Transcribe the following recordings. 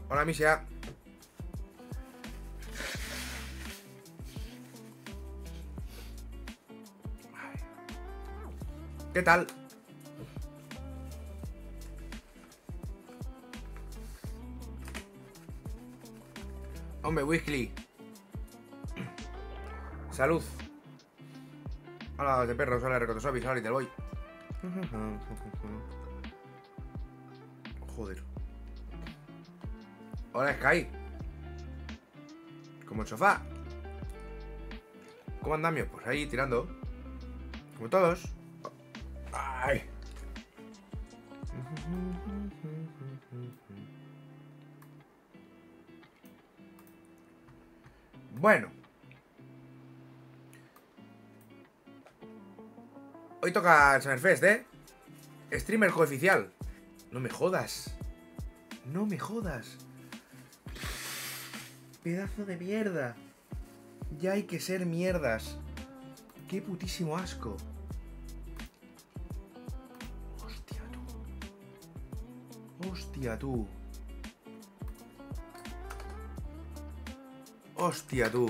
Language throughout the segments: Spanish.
Hola, Misia. ¿Qué tal? Hombre, Weasley. Salud. Hola, de perros, hola, Recotosobis, hola, Little Boy. Joder. Hola, Sky. Como el sofá. ¿Cómo andamios? Pues ahí, tirando. Como todos. Ay. Bueno. Hoy toca el Summerfest, ¿eh? Streamer cooficial. No me jodas. No me jodas. Pedazo de mierda. Ya hay que ser mierdas. Qué putísimo asco. Hostia tú. Hostia tú. Hostia tú.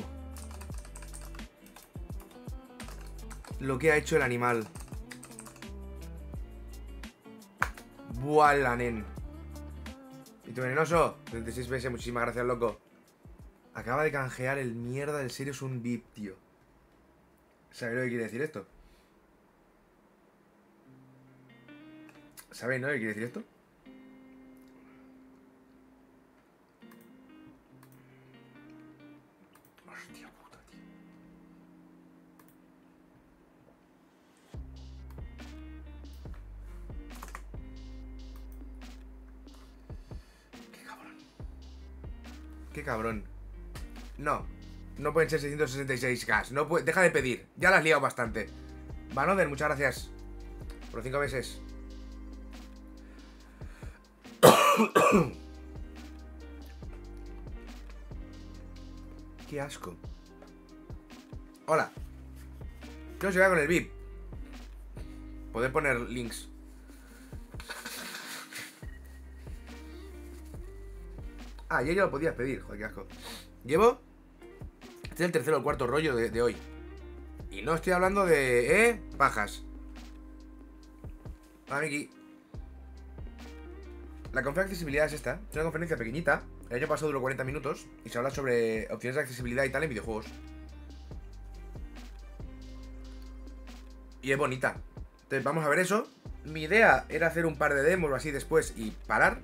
Lo que ha hecho el animal. Buah, nen. Y tu venenoso, 36 meses, muchísimas gracias, loco. Acaba de canjear el mierda del serio, es un VIP, tío. ¿Sabéis lo que quiere decir esto? ¿Sabéis, no? ¿Qué quiere decir esto? Hostia puta, tío. Qué cabrón. Qué cabrón. No. No pueden ser 666K. No deja de pedir. Ya la has liado bastante. Vanoder, muchas gracias. Por 5 meses. Qué asco. Hola. ¿Qué os llega con el VIP? Poder poner links. Ah, ya lo podías pedir. Joder, qué asco. Llevo... Este es el tercero o el cuarto rollo de hoy. Y no estoy hablando de... pajas. Hola, Miki. La conferencia de accesibilidad es esta. Es una conferencia pequeñita. El año pasado duró 40 minutos. Y se habla sobre opciones de accesibilidad y tal en videojuegos. Y es bonita. Entonces vamos a ver eso. Mi idea era hacer un par de demos o así después y parar.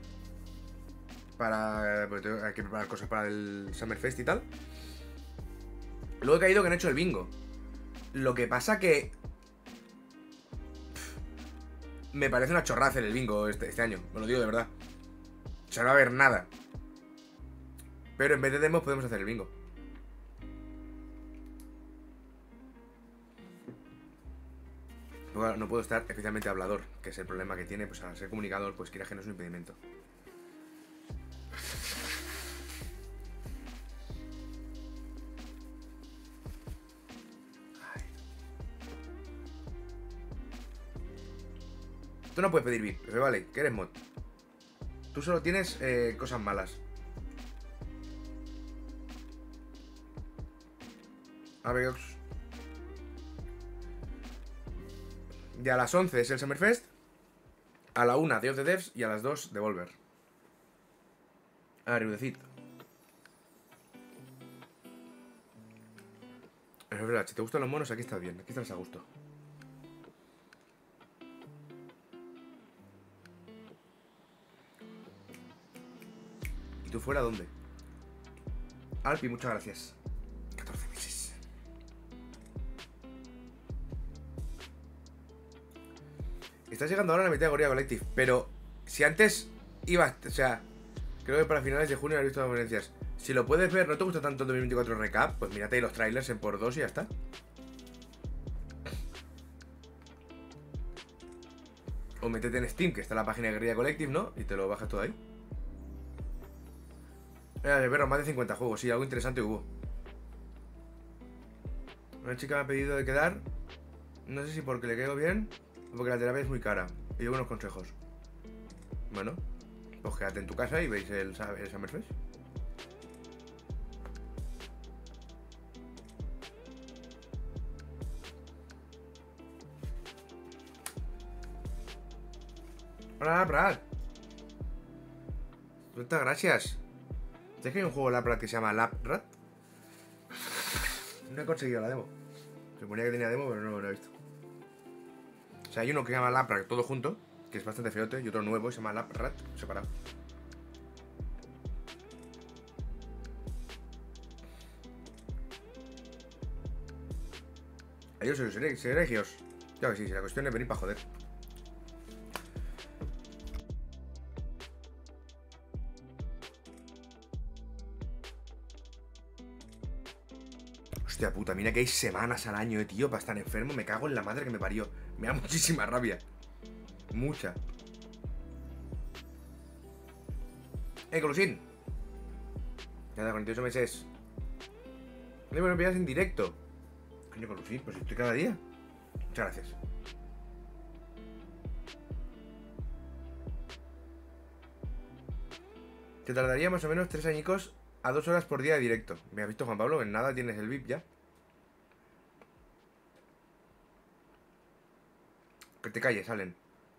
Porque hay que preparar cosas para el Summerfest y tal. Luego he caído que han hecho el bingo. Lo que pasa que... me parece una chorrada hacer el bingo este año. Me lo digo de verdad. O sea, no va a haber nada. Pero en vez de demos podemos hacer el bingo. No puedo estar especialmente hablador, que es el problema que tiene, pues al ser comunicador, pues quiera que no es un impedimento. Ay. Tú no puedes pedir VIP, pero vale, que eres mod. Tú solo tienes cosas malas. Aveox. Y a las 11 es el Summerfest. A la 1 Day of the Devs y a las 2 Devolver. Arribecito. Es verdad, si te gustan los monos, aquí estás bien, aquí estás a gusto. ¿Y tú fuera dónde? Alpi, muchas gracias. 14 meses. Estás llegando ahora a la mitad de Gorilla Collective, pero si antes ibas, o sea, creo que para finales de junio has visto las conferencias. Si lo puedes ver, ¿no te gusta tanto el 2024 recap? Pues mírate ahí los trailers en por 2 y ya está. O métete en Steam, que está la página de Guerrilla Collective, ¿no? Y te lo bajas todo ahí. De perro, más de 50 juegos, sí, algo interesante hubo. Una chica me ha pedido de quedar. No sé si porque le caigo bien o porque la terapia es muy cara. Y doy unos consejos. Bueno, Pues quédate en tu casa y veis el Summerfest. Hola, Brad. Muchas gracias. ¿Sabes que hay un juego de Laprat que se llama Laprat? No he conseguido la demo. Se ponía que tenía demo, pero no lo he visto. O sea, hay uno que se llama Laprat todo junto, que es bastante feote, y otro nuevo que se llama Laprat separado. Adiós, heregios. Ya que sí, si la cuestión es venir para joder. Hostia puta, mira que hay semanas al año, tío, para estar enfermo. Me cago en la madre que me parió. Me da muchísima rabia. Mucha. Colusín. Ya da 48 meses. No me lo pillas en directo. Coño, Colusín, pues estoy cada día. Muchas gracias. Te tardaría más o menos 3 añicos a 2 horas por día de directo. ¿Me has visto, Juan Pablo? En nada tienes el VIP ya. Que te calles, Allen.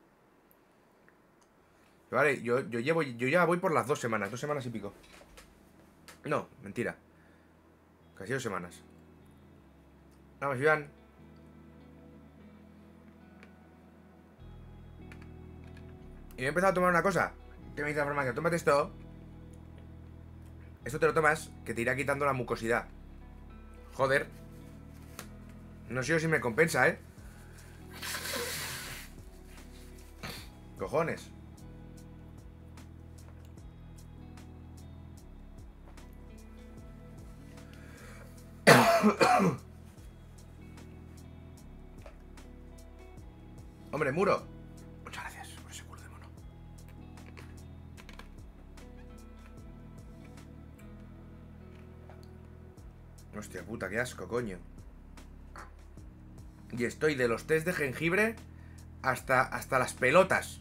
Vale, yo ya voy por las 2 semanas, 2 semanas y pico. No, mentira. Casi 2 semanas. Vamos, Iván. Y me he empezado a tomar una cosa. Que me dice la farmacia, tómate esto. Esto te lo tomas, que te irá quitando la mucosidad. Joder. No sé si me compensa, ¿eh? Cojones. Hombre, muro. Muchas gracias por ese culo de mono. Hostia puta, qué asco, coño. Y estoy de los test de jengibre hasta las pelotas.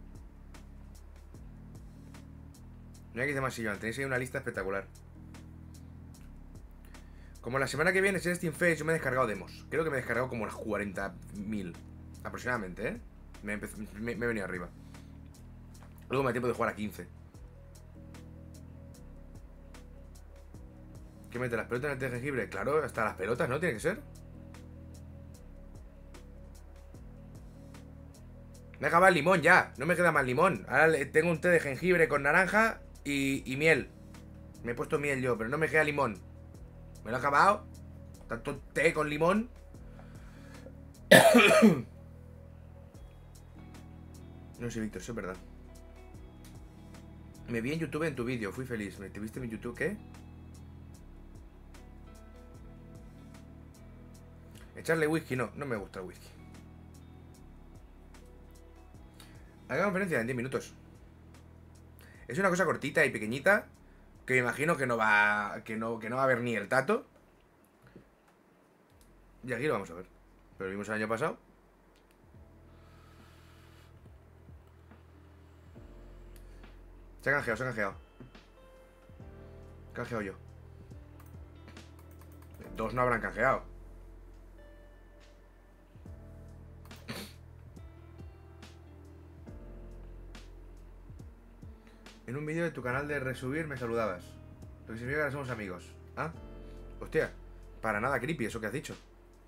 Mira que dice Masillón, tenéis ahí una lista espectacular. Como la semana que viene es el Steam Fest, yo me he descargado demos. Creo que me he descargado como unas 40.000 aproximadamente, ¿eh? Me he venido arriba. Luego me da tiempo de jugar a 15. ¿Qué mete las pelotas en el té de jengibre? Claro, hasta las pelotas, ¿no? Tiene que ser. Me acaba el limón ya, no me queda más limón. Ahora tengo un té de jengibre con naranja y miel. Me he puesto miel yo, pero no me queda limón. Me lo he acabado. Tanto té con limón. No sé, Víctor, eso es verdad. Me vi en YouTube en tu vídeo, fui feliz. ¿Te viste en mi YouTube qué? Echarle whisky, no me gusta el whisky. Haga conferencia en 10 minutos. Es una cosa cortita y pequeñita que me imagino que no va a haber ni el tato. Y aquí lo vamos a ver. Pero lo vimos el año pasado. Se ha canjeado, se ha canjeado. Canjeado yo. 2 no habrán canjeado. En un vídeo de tu canal de resubir me saludabas. Lo que significa que ahora somos amigos. ¿Ah? Hostia, para nada creepy eso que has dicho.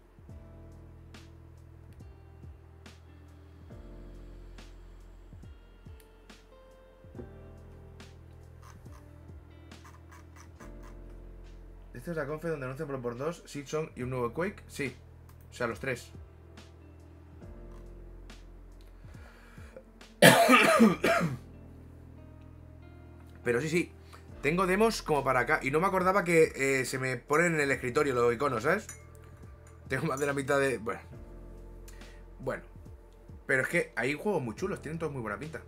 ¿Esta es la confe donde anuncian por 2, Silksong y un nuevo Quake? Sí. O sea, los 3. Pero sí. Tengo demos como para acá. Y no me acordaba que se me ponen en el escritorio los iconos, ¿sabes? Tengo más de la mitad de... Bueno. Pero es que hay juegos muy chulos. Tienen todos muy buena pinta.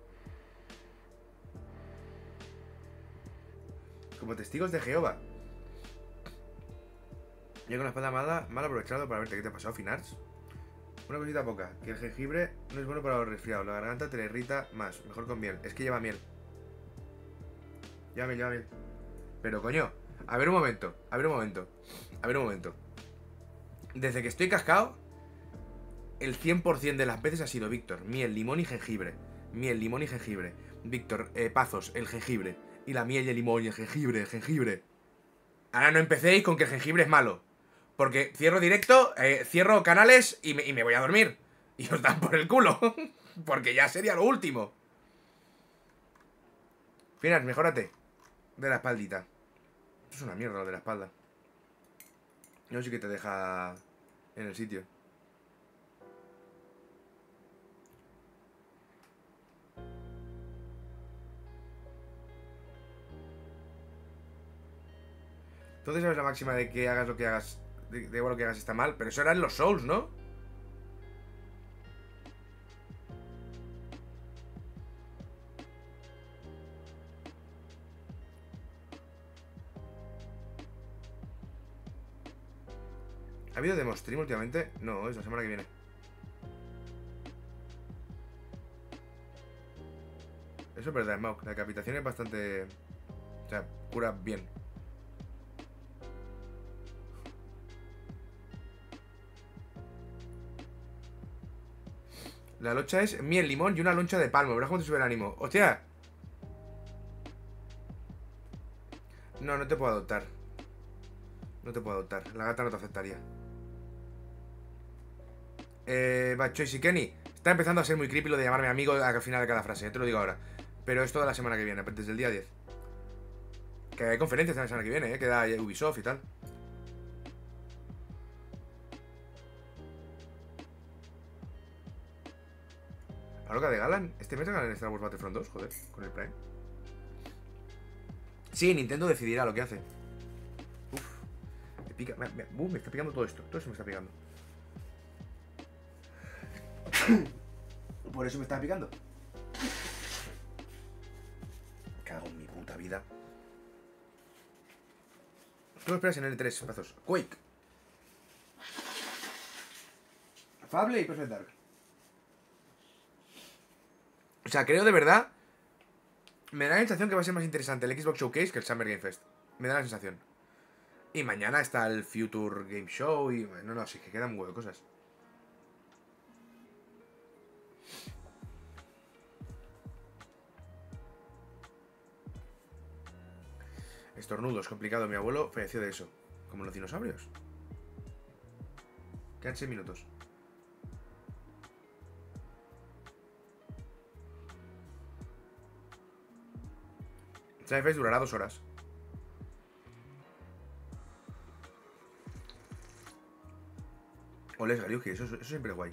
Como testigos de Jehová. Yo con la espalda mal aprovechado para verte. ¿Qué te ha pasado, Finars? Una cosita poca, que el jengibre no es bueno para los resfriados. La garganta te la irrita más. Mejor con miel. Es que lleva miel. Lleva miel. Pero coño, a ver un momento. Desde que estoy cascado, el 100% de las veces ha sido Víctor, miel, limón y jengibre. Miel, limón y jengibre. Víctor, Pazos, el jengibre. Y la miel y el limón y el jengibre. Ahora no empecéis con que el jengibre es malo. Porque cierro directo, cierro canales y me voy a dormir. Y os dan por el culo. Porque ya sería lo último. Finas, mejórate. De la espaldita. Esto es una mierda lo de la espalda. No sé qué te deja en el sitio. Entonces sabes la máxima de que hagas lo que hagas. De igual lo que hagas está mal. Pero eso era en los Souls, ¿no? ¿Ha habido demo stream últimamente? No, es la semana que viene. Eso es verdad, Mauk. La decapitación es bastante... O sea, cura bien. La loncha es miel, limón y una loncha de palmo. Verás cómo te sube el ánimo. ¡Hostia! No, no te puedo adoptar. No te puedo adoptar. La gata no te aceptaría. Bachois y Kenny. Está empezando a ser muy creepy lo de llamarme amigo al final de cada frase. Te lo digo ahora. Pero es toda la semana que viene, desde el día 10. Que hay conferencias la semana que viene, que da Ubisoft y tal. La loca de Galan. Este mes ganan en Star Wars Battlefront 2, joder, con el Prime. Sí, Nintendo decidirá lo que hace. Uf. Me pica. Me está picando todo esto. Todo eso me está picando. Por eso me está picando. Cago en mi puta vida. ¿Qué me esperas en L3, Pazos? Quake. Fable y Perfect Dark. O sea, creo de verdad. Me da la sensación que va a ser más interesante el Xbox Showcase que el Summer Game Fest. Me da la sensación. Y mañana está el Future Game Show y... No, sí que quedan un huevo de cosas. Estornudos, complicado. Mi abuelo falleció de eso. Como los dinosaurios. Quedan 6 minutos. Summer Fest durará 2 horas. Oles, Gariuki, eso siempre es guay.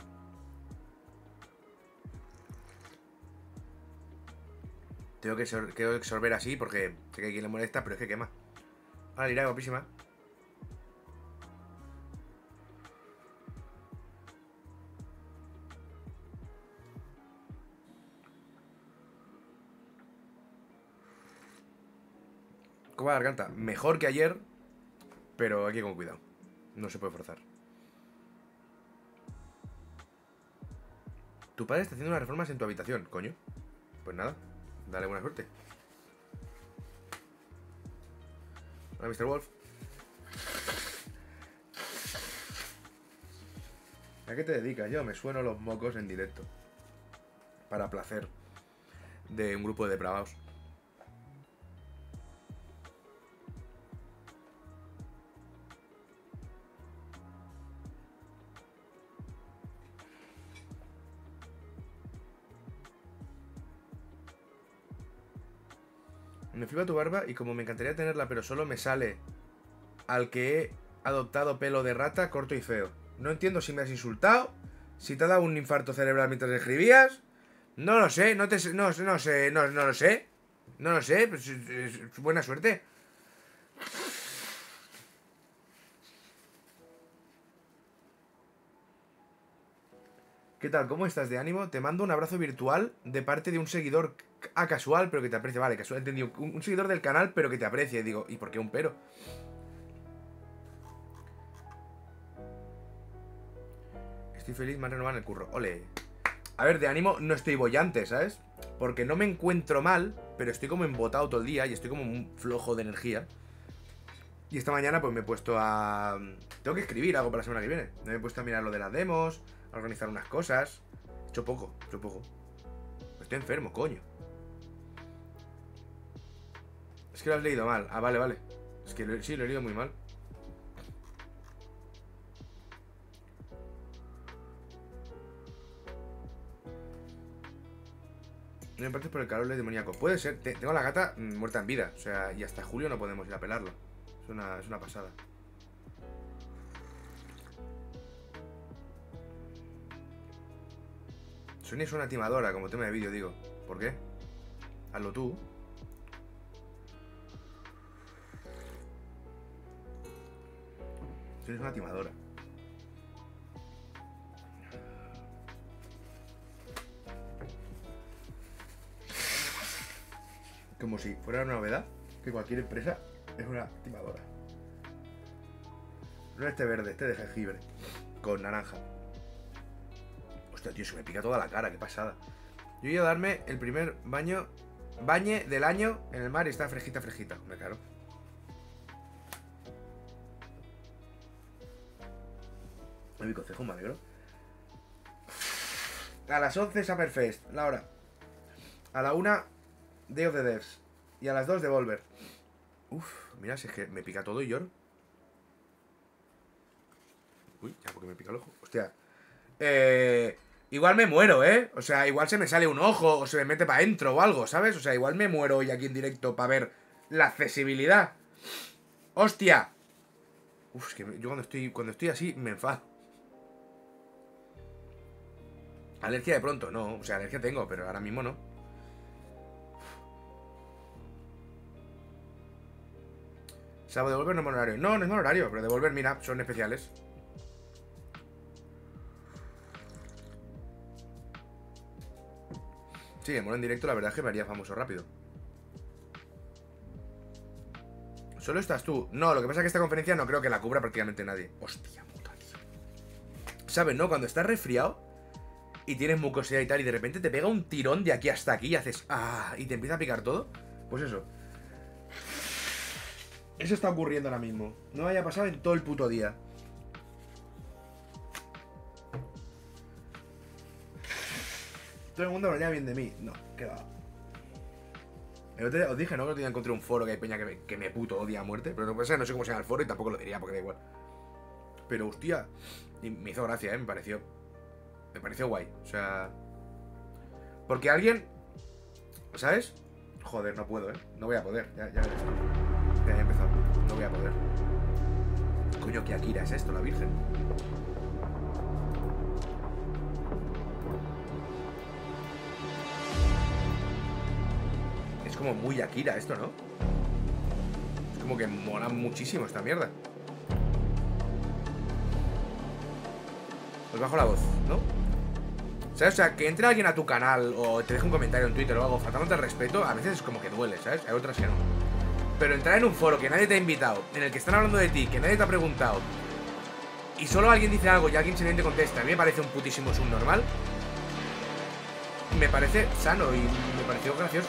Tengo que absorber así porque sé que a quien le molesta, pero es que quema. Ahora, Lira, guapísima. Como la garganta. Mejor que ayer, pero hay que ir con cuidado. No se puede forzar. Tu padre está haciendo unas reformas en tu habitación, coño. Pues nada, dale buena suerte. Hola, Mr. Wolf. ¿A qué te dedicas? Yo me sueno los mocos en directo. Para placer de un grupo de depravados. Me flipa tu barba y como me encantaría tenerla, pero solo me sale al que he adoptado pelo de rata, corto y feo. No entiendo si me has insultado, si te ha dado un infarto cerebral mientras escribías. No lo sé, no sé, no lo sé. No lo sé, pues, buena suerte. ¿Qué tal? ¿Cómo estás de ánimo? Te mando un abrazo virtual de parte de un seguidor casual, pero que te aprecia. Vale, casual, entendido. Un seguidor del canal, pero que te aprecia. Y digo, ¿y por qué un pero? Estoy feliz, me han renovado en el curro. Ole. A ver, de ánimo no estoy bollante, ¿sabes? Porque no me encuentro mal, pero estoy como embotado todo el día y estoy como un flojo de energía. Y esta mañana pues me he puesto a... Tengo que escribir algo para la semana que viene. Me he puesto a mirar lo de las demos, a organizar unas cosas. He hecho poco. Estoy enfermo, coño. Es que lo has leído mal. Ah, vale. Es que sí, lo he leído muy mal. No me partes por el calor demoníaco. Puede ser. Tengo a la gata muerta en vida. O sea, y hasta julio no podemos ir a pelarla. Es una pasada. Sonia es una timadora, como tema de vídeo, digo. ¿Por qué? Hazlo tú. Sonia es una timadora. Como si fuera una novedad que cualquier empresa es una timadora. No este verde, este de jengibre con naranja. Hostia, tío, se me pica toda la cara, qué pasada. Yo iba a darme el primer bañe del año en el mar y está fresquita. Me claro. Mi consejo, me alegro. A las 11 Summerfest, la hora. A la 1 Day of the Devs. Y a las 2 Devolver. Uf, mira, si es que me pica todo y lloro. Uy, ya porque me pica el ojo. Hostia. Igual me muero, ¿eh? O sea, igual se me sale un ojo o se me mete para adentro o algo, ¿sabes? O sea, igual me muero hoy aquí en directo para ver la accesibilidad. ¡Hostia! Uf, es que yo cuando estoy así me enfado. Alergia de pronto, no. O sea, alergia tengo, pero ahora mismo no. Sábado Devolver no es monorario. No es monorario, pero Devolver, mira, son especiales. Sí, el mono en directo la verdad es que me haría famoso rápido. ¿Solo estás tú? No, lo que pasa es que esta conferencia no creo que la cubra prácticamente nadie. Hostia puta, tío. ¿Sabes, no? Cuando estás resfriado y tienes mucosidad y tal, y de repente te pega un tirón de aquí hasta aquí y haces... ¡Ah! Y te empieza a picar todo. Pues eso. Eso está ocurriendo ahora mismo. No me haya pasado en todo el puto día. Todo el mundo hablaría bien de mí. No, qué va. Os dije, ¿no? Que otro día encontré un foro que hay peña que me puto odia a muerte. Pero no sé cómo se llama el foro y tampoco lo diría porque da igual. Pero hostia, y me hizo gracia, me pareció guay. O sea, porque alguien, ¿sabes? Joder, no puedo, no voy a poder. Ya verás. Ya he empezado. No voy a poder. Coño, ¿qué Akira es esto, la virgen? Es como muy Akira esto, ¿no? Es como que mola muchísimo esta mierda. Os bajo la voz, ¿no? ¿Sabes? O sea, que entre alguien a tu canal o te deje un comentario en Twitter o algo faltándote el respeto, a veces es como que duele, ¿sabes? Hay otras que no. Pero entrar en un foro que nadie te ha invitado, en el que están hablando de ti, que nadie te ha preguntado, y solo alguien dice algo y alguien simplemente contesta, a mí me parece un putísimo subnormal. Me parece sano y me pareció gracioso.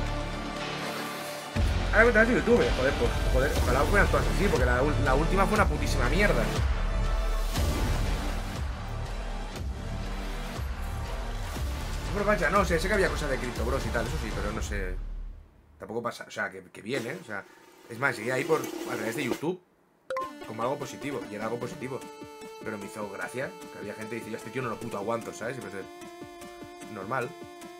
Ahora me de YouTube, joder, pues, joder, ojalá fueran todas así, porque la última fue una putísima mierda. No sé que había cosas de Crypto Bros y tal, eso sí, pero no sé. Tampoco pasa, o sea, que bien, ¿eh? O sea, es más, llegué ahí a través de YouTube como algo positivo, y era algo positivo. Pero me hizo gracia que había gente que dice, yo este tío no lo puto aguanto, ¿sabes? Y pues normal.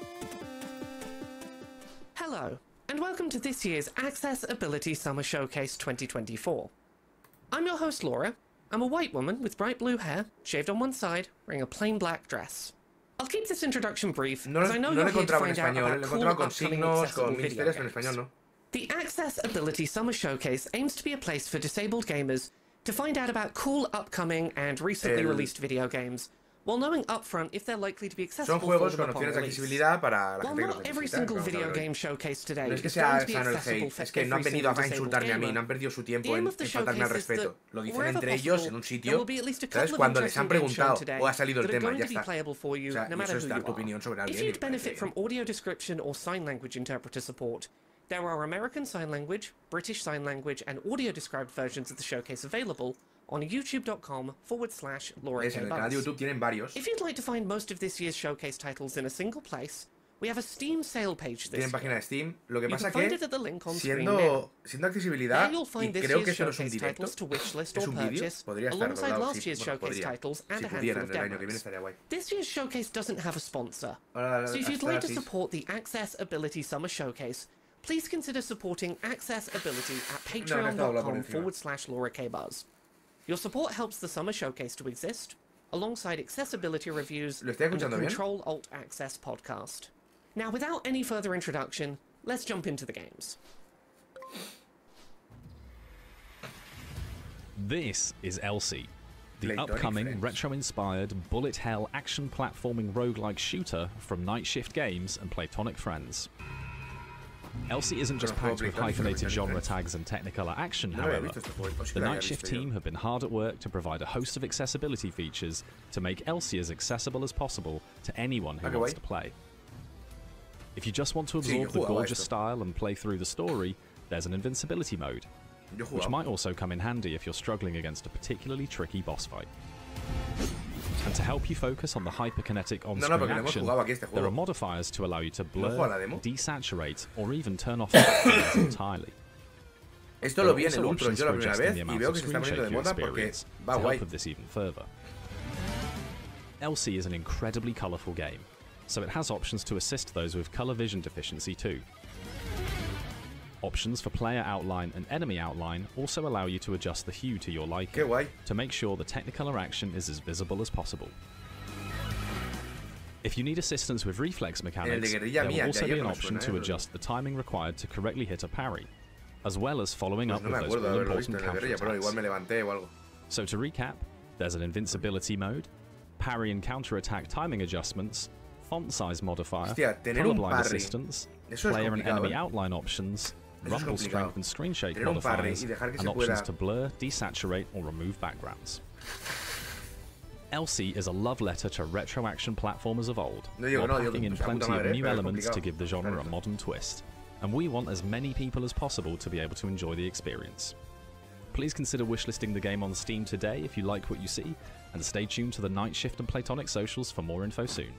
Hello, and welcome to this year's Accessibility Summer Showcase 2024. I'm your host, Laura. I'm a white woman with bright blue hair, shaved on one side, wearing a plain black dress. I'll keep this introduction brief, as I know you're here to find out about cool upcoming accessible video games. The Accessibility Summer Showcase aims to be a place for disabled gamers to find out about cool upcoming and recently released video games, while knowing upfront if they're likely to be Son accessible for juegos them con upon opciones de release. accesibilidad para la While gente que not los every necesita. single Vamos a video hablar de game showcased today No es que is going sea to be sano el accessible hate, for es que no han every venido single a disabled insultarme a mí, gamer. no han perdido su The tiempo aim en of the faltarme al showcase is that respeto. Lo dicen wherever entre ellos possible, en un there sitio, will be at least a ¿sabes? couple of Cuando les interesting han games shown preguntado today o ha salido el that are tema, going ya to be está. playable for you, O sea, no y matter eso es who dar you tu are. opinión sobre If alguien. you'd benefit from audio description or sign language interpreter support, there are American Sign Language, British Sign Language, and audio described versions of the showcase available on youtube.com/Laura En K. el canal de Buzz. YouTube tienen varios. If you'd like to find most of this year's showcase titles in a single place, we have a Steam sale page this Tienen página de Steam. Lo que You pasa can find que, it at the link on screen now. siendo There accesibilidad, you'll y find this creo que year's esto no es un showcase directo, titles to wishlist es or un vídeo, purchase, podría estar alongside doblado, last year's showcase podría. titles and Si a handful pudieran, of el año que viene demos. estaría guay. This year's showcase doesn't have a sponsor, Ahora, so if you'd hasta like to las 6. support the Access Ability Summer Showcase, please consider supporting Access Ability at patreon.com/Laura K. Buzz. Your support helps the Summer Showcase to exist, alongside accessibility reviews ¿Lo estoy and the escuchando bien? Control-Alt-Access podcast. Now, without any further introduction, let's jump into the games. This is Elsie, the Playtonic upcoming Friends. retro-inspired bullet hell action platforming roguelike shooter from Night Shift Games and Playtonic Friends. Elsie isn't just Pero packed with juego Playtonic, hyphenated Playtonic genre Friends. tags and Technicolor action, No lo había however. visto este juego. O sí que The lo había Night Shift visto yo. team have been hard at work to provide a host of accessibility features to make Elsie as accessible as possible to anyone who Ah, qué wants guay. to play. If you just want to Sí, yo absorb the jugaba gorgeous esto. style and play through the story, there's an invincibility mode, Yo which jugaba. might also come in handy if you're struggling against a particularly tricky boss fight. And to help you focus on the hyperkinetic No, on-screen porque no hemos action, jugado aquí este there are juego. modifiers to allow you to ¿No he jugado la blur, demo? desaturate, or even turn off cutscenes entirely. Esto There lo are vi en el also Ultron options yo la for primera adjusting vez the y amount veo of que se está screen poniendo de shake you moda porque experience va to guay. help with this even further. Elsie is an incredibly colourful game, so it has options to assist those with colour vision deficiency too. Options for player outline and enemy outline also allow you to adjust the hue to your Qué liking guay. to make sure the Technicolor action is as visible as possible. If you need assistance with reflex mechanics, Guerrilla there Mía, will de also ayer be an no me option suena, to pero- adjust the timing required to correctly hit a parry, as well as following Pues up no me with those acuerdo de haberlo visto all-important en la guerrilla, pero igual me counterattacks. levanté o algo. So to recap, there's an invincibility mode, parry and counterattack timing adjustments, font size modifier, Hostia, tener un colorblind parry. assistance, Eso es player and complicado, enemy ¿eh? outline options, Eso es rumble complicado. strength and screen shake Tener un parry modifiers, y dejar que and se options pueda- to blur, desaturate, or remove backgrounds. Elsie is a love letter to retro action platformers of old, No digo while que no, digo packing que in pues, la puta plenty of madre, new pero es elements to complicado. give the genre a Claro. modern twist. And we want as many people as possible to be able to enjoy the experience. Please consider wishlisting the game on Steam today if you like what you see, and stay tuned to the Night Shift and Playtonic socials for more info soon.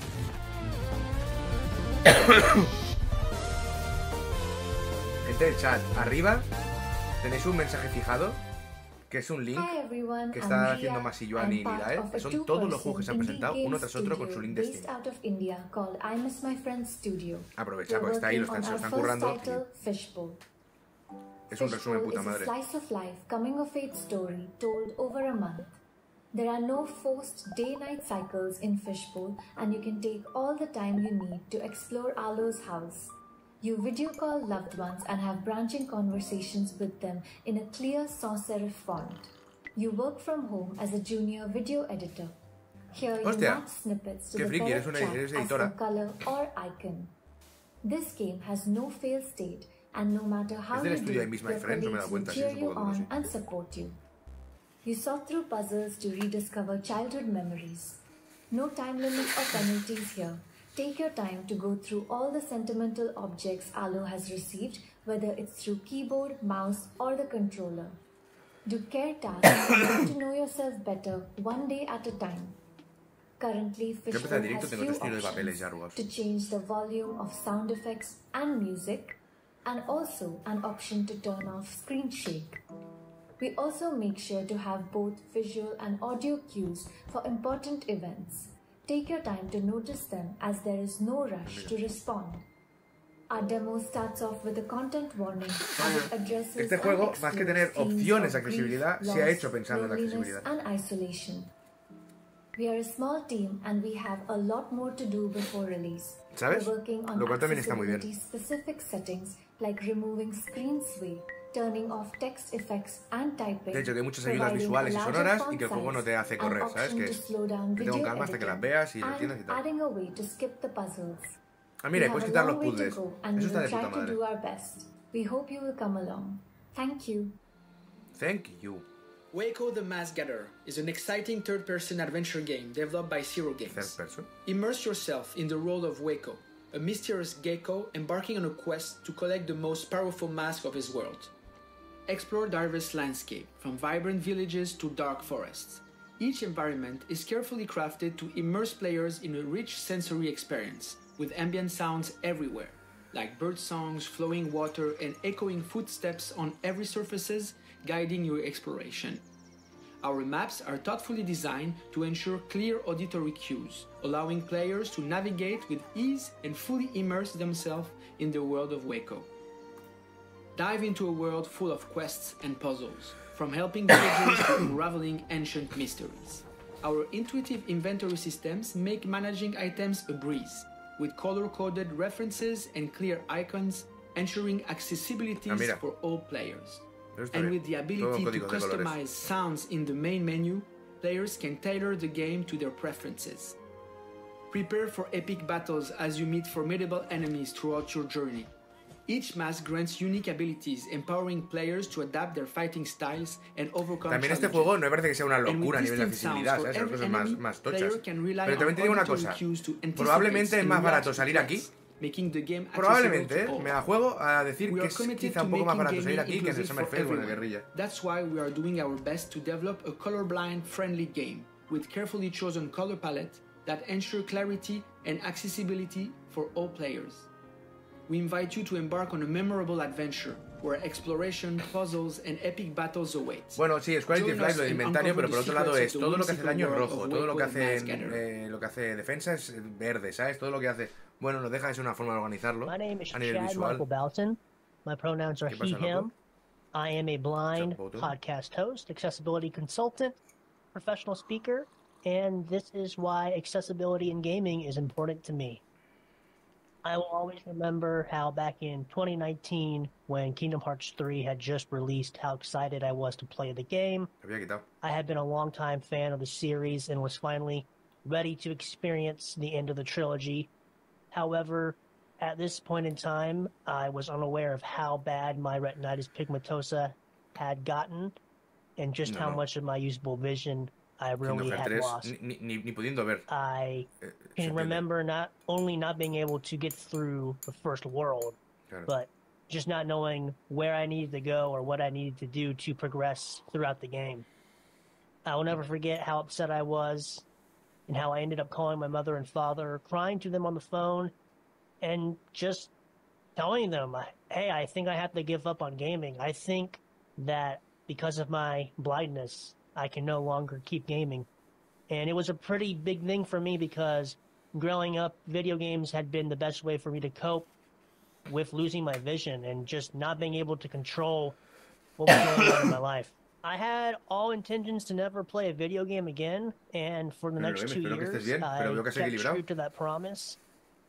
Gente del chat, arriba tenéis un mensaje fijado que es un link Hi everyone, que I'm está Ria. haciendo Masiyoan I'm y part Nidael, of que a son todos los juegos que se han two-person presentado indie uno game tras otro con su studio link de based Steam. out of India called I Miss My Friends Studio. Aprovecha, We're porque está ahí, working se lo on están our currando. first title, Fishbowl. Es un resumen Fishbowl puta is a madre. slice of life coming of age story told over a month. There are no forced day-night cycles in Fishbowl, and you can take all the time you need to explore Alo's house. You video call loved ones and have branching conversations with them in a clear sans serif font. You work from home as a junior video editor. Here you Hostia, match snippets to qué the friki, eres correct una- track eres as editora. a color or icon. This game has no fail state, and no matter how Es del you estudio do, I Miss My your Friends, no me he dado colleagues will cuenta, sí, cheer es un you poco duro, on sí. and support you. You sort through puzzles to rediscover childhood memories. No time limit or penalties here. Take your time to go through all the sentimental objects Alo has received, whether it's through keyboard, mouse, or the controller. Do care tasks and get to know yourself better one day at a time. Currently, empecé el Fishbowl directo, has tengo few 3 kilos de papeles options ya arrugados. to change the volume of sound effects and music, and also an option to turn off screen shake. We also make sure to have both visual and audio cues for important events. Take your time to notice them as there is no rush to respond. Our demo starts off with a content warning as it addresses Este juego, and más que explores tener themes opciones de of accesibilidad, grief, se ha loss, hecho pensando en la loneliness, accesibilidad. and isolation. We are a small team and we have a lot more to do before release. ¿Sabes? We're working on Lo cual también está muy bien. accessibility-specific settings like removing screen sway turning off text effects and typing, De hecho, que hay muchas ayudas providing visuales y a larger sonoras font y que el juego no te hace size, correr, an ¿sabes? option Que to es slow down que tengo video calma hasta que las editing, veas y lo and entiendas y tal. adding a way to skip the puzzles. Ah, mira, We puedes have a quitar los long way to puzzles. go, and Eso we está de will try puta to madre. do our best. We hope you will come along. Thank you. Thank you. Waco the Mask Gatherer is an exciting third-person adventure game developed by Zero Third Games. person. Immerse yourself in the role of Waco, a mysterious gecko embarking on a quest to collect the most powerful mask of his world. Explore diverse landscape, from vibrant villages to dark forests. Each environment is carefully crafted to immerse players in a rich sensory experience, with ambient sounds everywhere, like bird songs, flowing water, and echoing footsteps on every surfaces, guiding your exploration. Our maps are thoughtfully designed to ensure clear auditory cues, allowing players to navigate with ease and fully immerse themselves in the world of Waco. Dive into a world full of quests and puzzles, from helping villagers to unraveling ancient mysteries. Our intuitive inventory systems make managing items a breeze, with color-coded references and clear icons, ensuring accessibility mira. for all players. Eso está And bien. with the Todo ability to códigos de colores. customize sounds in the main menu, players can tailor the game to their preferences. Prepare for epic battles as you meet formidable enemies throughout your journey. Each mask grants unique abilities, empowering players to adapt their fighting styles and overcome También este challenges. juego no me parece que sea una And with locura a nivel de distinct sounds accesibilidad, for ¿sabes? Son every cosas más, enemy, más player tochas. can rely Pero también on te digo una auditory cosa. cues to anticipate Probablemente es and más react barato to salir aquí. threats, making the game accessible Probablemente to all. me la juego a decir We que are es committed quizá to un poco más making barato salir gaming aquí que en el inclusive Summer for Fest o en el everyone. Guerrilla. That's why we are doing our best to develop a colorblind friendly game with carefully chosen color palette that ensure clarity and accessibility for all players. We invite you to embark on a memorable adventure where exploration, puzzles, and epic battles await. Bueno, sí, es Quality of Join Life us lo de and inventario, uncover pero por the otro lado secrets es of the todo lo que hace whimsical daño es world rojo, of todo lo Waco que the Mask hace Gatherer. lo que hace defensa es verde, ¿sabes? Todo lo que hace, bueno, no deja de ser una forma de organizarlo My name is a nivel Chad visual. Michael Balton. My pronouns are ¿Qué he, pasa, him. loco? I am a blind Chad Balton. podcast host, accessibility consultant, professional speaker, and this is why accessibility in gaming is important to me. I will always remember how back in 2019, when Kingdom Hearts 3 had just released, how excited I was to play the game. Te había quitado. I had been a longtime fan of the series and was finally ready to experience the end of the trilogy. However, at this point in time, I was unaware of how bad my retinitis pigmentosa had gotten and just how No. much of my usable vision I really Kingdom Hearts had 3 lost. ni pudiendo ver. I Se can entiende. remember not only not being able to get through the first world, Claro. but just not knowing where I needed to go or what I needed to do to progress throughout the game. I will never forget how upset I was and how I ended up calling my mother and father, crying to them on the phone, and just telling them, hey, I think I have to give up on gaming. I think that because of my blindness, I can no longer keep gaming. And it was a pretty big thing for me because growing up, video games had been the best way for me to cope with losing my vision and just not being able to control what was going on in my life. I had all intentions to never play a video game again, and for the Pero, next 2 espero que estés years, bien, pero veo que I has kept equilibrado. true to that promise.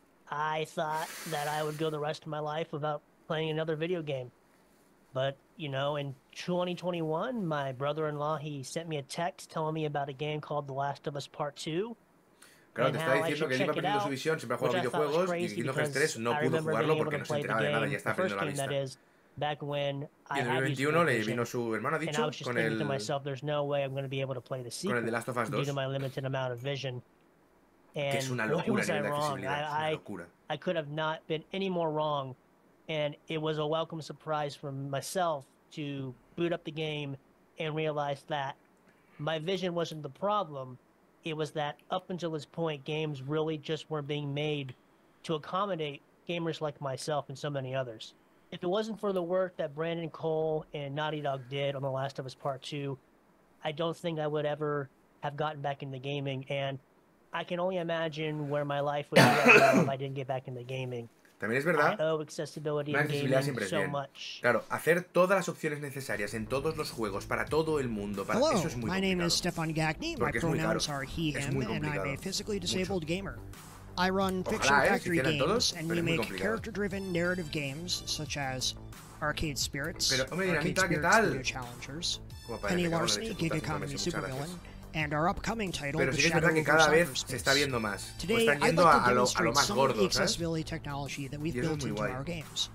I thought that I would go the rest of my life without playing another video game. But, you know, in 2021, my brother-in-law, he sent me a text telling me about a game called The Last of Us Part 2. Claro, and te está how I diciendo should que él iba check it perdiendo su out, visión, siempre ha which jugado I thought was videojuegos y crazy Kingdom Hearts 3 because no I pudo remember jugarlo being able porque to no se play the enteraba de nada, game, ya the estaba first perdiendo la game that vista. is, back when Y I en had 2021 usable le vision. vino su hermano, ha And I dicho, was just con thinking to el, myself, there's no way I'm going to be able to play the con sequel el The Last of Us due 2, to my limited amount of vision. que And es una boy, locura a was I nivel de wrong. accesibilidad, es una locura. I could have not been any more wrong. And it was a welcome surprise from myself to boot up the game and realize that my vision wasn't the problem. It was that up until this point, games really just weren't being made to accommodate gamers like myself and so many others. If it wasn't for the work that Brandon Cole and Naughty Dog did on The Last of Us Part 2, I don't think I would ever have gotten back into gaming. And I can only imagine where my life would be right now if I didn't get back into gaming. También es I verdad, owe accessibility una in accesibilidad gaming siempre es so bien. much. Claro, hacer todas las opciones necesarias en todos los juegos, para todo el mundo, para Hello, eso es muy my name complicado. is Stefan Gagny. My Porque es muy pronouns caro. are he, Es him, muy and I'm complicado. a physically Mucho. disabled gamer. I run Ojalá, Fiction si Factory hicieran Games, todos, and pero we es muy make complicado. character-driven narrative games such as Arcade Spirits, Pero, hombre, Arcade Dinamita, ¿qué Spirits tal? Studio Challengers, Como parece, Penny me cago en la Larceny, leche, Gig puta, Economy muchas Supervillain, gracias. and our upcoming title, Pero The sí que es Shadow verdad que over cada vez Cyberspace. se está viendo más. O Today, están I'd yendo like to a lo demonstrate más some of the gordo, ¿sabes? accessibility technology that we've Y eso es built muy into guay. our games.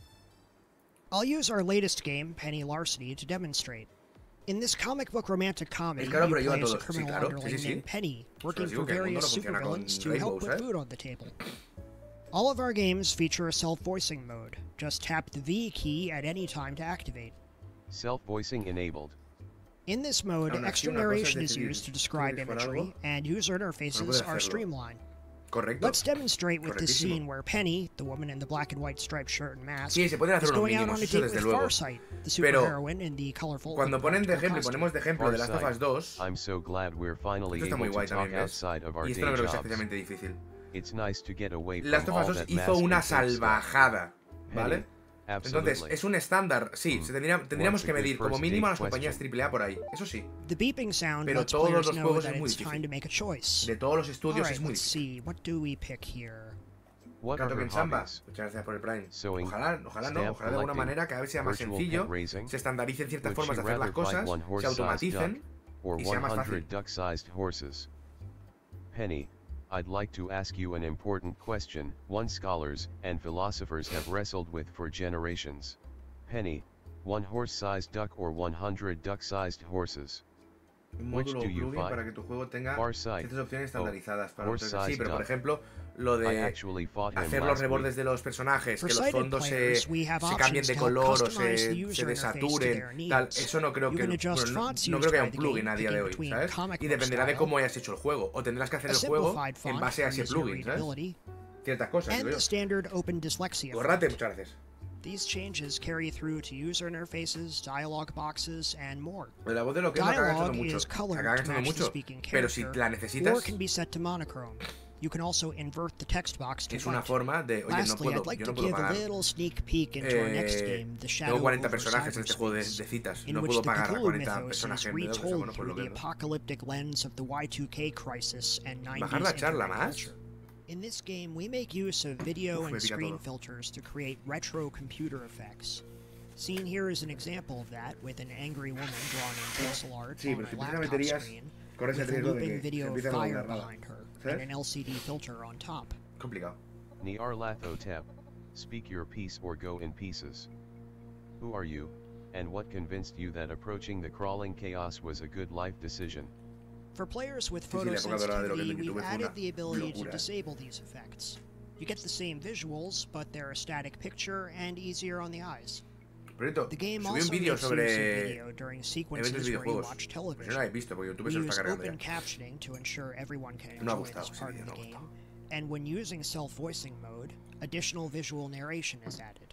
I'll use our latest game, Penny Larceny, to demonstrate. In this comic book romantic comedy, Es caro, you pero lleva play as a todo. Sí, criminal claro. underling Sí, sí, sí. named Penny, working digo for que el mundo various no funciona con supervillains to Rainbow, help put ¿sabes? food on the table. All of our games feature a self-voicing mode. Just tap the V key at any time to activate. Self-voicing enabled. In this mode, Aún así, extra una cosa es narration is decidir, used to describe ¿quieres jugar imagery, algo? and user interfaces puedes are hacerlo. streamlined. Correcto. Let's demonstrate with this Correctísimo. scene where Penny, the woman in the black and white striped shirt and mask, Sí, se pueden hacer is unos going out on mínimos, a eso date desde with luego. Farsight, the Pero superheroine in the colorful Cuando ponen de practical ejemplo, costume. ponemos de ejemplo de Last of Us 2, I'm so glad we're finally esto está muy able guay to talk también, ¿ves? outside of our Y esto day no creo que sea jobs. especialmente difícil. It's nice to get away from Last of Us all 2 that hizo mask una and fake stuff. salvajada, ¿vale? Penny, Entonces, absolutely. es un estándar, sí, tendríamos que medir como mínimo a las compañías AAA por ahí, eso sí. The beeping sound Pero lets todos players los know juegos that es muy it's time difícil. to make a choice. De todos los estudios Alright, es muy let's difícil. see, what do we pick here? What are Gato que her ensamba, hobbies? muchas gracias por el Prime. Sewing, Ojalá no, ojalá stamp de alguna collecting, manera cada vez sea más virtual sencillo, pet raising. se estandaricen ciertas Would formas she de hacer las rather fight cosas, one se horse-sized automaticen duck or y sea más 100 fácil. duck-sized horses? Penny, I'd like to ask you an important question, one scholars and philosophers have wrestled with for generations. Penny, one horse-sized duck or 100 duck-sized horses? Un Which módulo do o you plugin fight? para que tu juego tenga Farsight. ciertas opciones estandarizadas para horse-sized sí, pero por duck. ejemplo, lo I de actually fought him hacer los last rebordes week. de los personajes, For que los sighted fondos players, we have se cambien options de to help color o customize the se user interface to desaturen, their tal, needs. eso no creo You que, can adjust bueno, fonts no used creo que haya by un the plugin game, a día de picking hoy, between ¿sabes? comic Y book dependerá de style, cómo hayas hecho el juego, o tendrás que hacer a el juego simplified en font base a for ese easier plugin, ¿sabes? readability, Ciertas cosas, and digo the yo. standard open dyslexia Gorrate, font. muchas gracias. These changes carry through to user interfaces, dialogue boxes, and more. La voz de lo que es la caga Dialogue mucho, is la colored caga to match the mucho, speaking pero si character, la or necesitas, can be set to monochrome. You can also invert the text box to es una white. forma de, oye, no Lastly, puedo, I'd like yo to no puedo give a pagar. little sneak peek into our next game, The Shadow Tengo 40 over personajes en este juego de Cyberspace, citas, in no which puedo the pagar a Cthulhu 40 mythos is personajes, me da que bueno, retold pues through lo the que apocalyptic lens of the Y2K crisis and 90s ¿Bajar la charla internet más? culture. In this game, we make use of video Uf, me and pica screen todo. filters to create retro computer effects. Seen here is an example of that, with an angry woman drawn in pixel art Sí, on pero si a empiezas a laptop meter IAs, screen, corres el with a riesgo de looping que se video of empiece a fire doblar nada. behind her, and ¿Sabes? an LCD filter on top. Complicado. Nyarlathotep, speak your piece or go in pieces. Who are you, and what convinced you that approaching the crawling chaos was a good life decision? For players with Sí, sí, la época dorada de lo que es photosensitivity, el YouTube we've fue added una the ability to locura. disable these effects. You get the same visuals, but they're a static picture and easier on the eyes. Por cierto, The game subí un also vídeo makes use of sobre video during eventos sequences de where you videojuegos. watch Pues yo no television. la he visto porque YouTube We se lo está use cargando open ya. captioning to ensure everyone can No ha enjoy gustado this ese part of vídeo, the no ha game. gustado. And when using self-voicing mode, additional visual narration is added.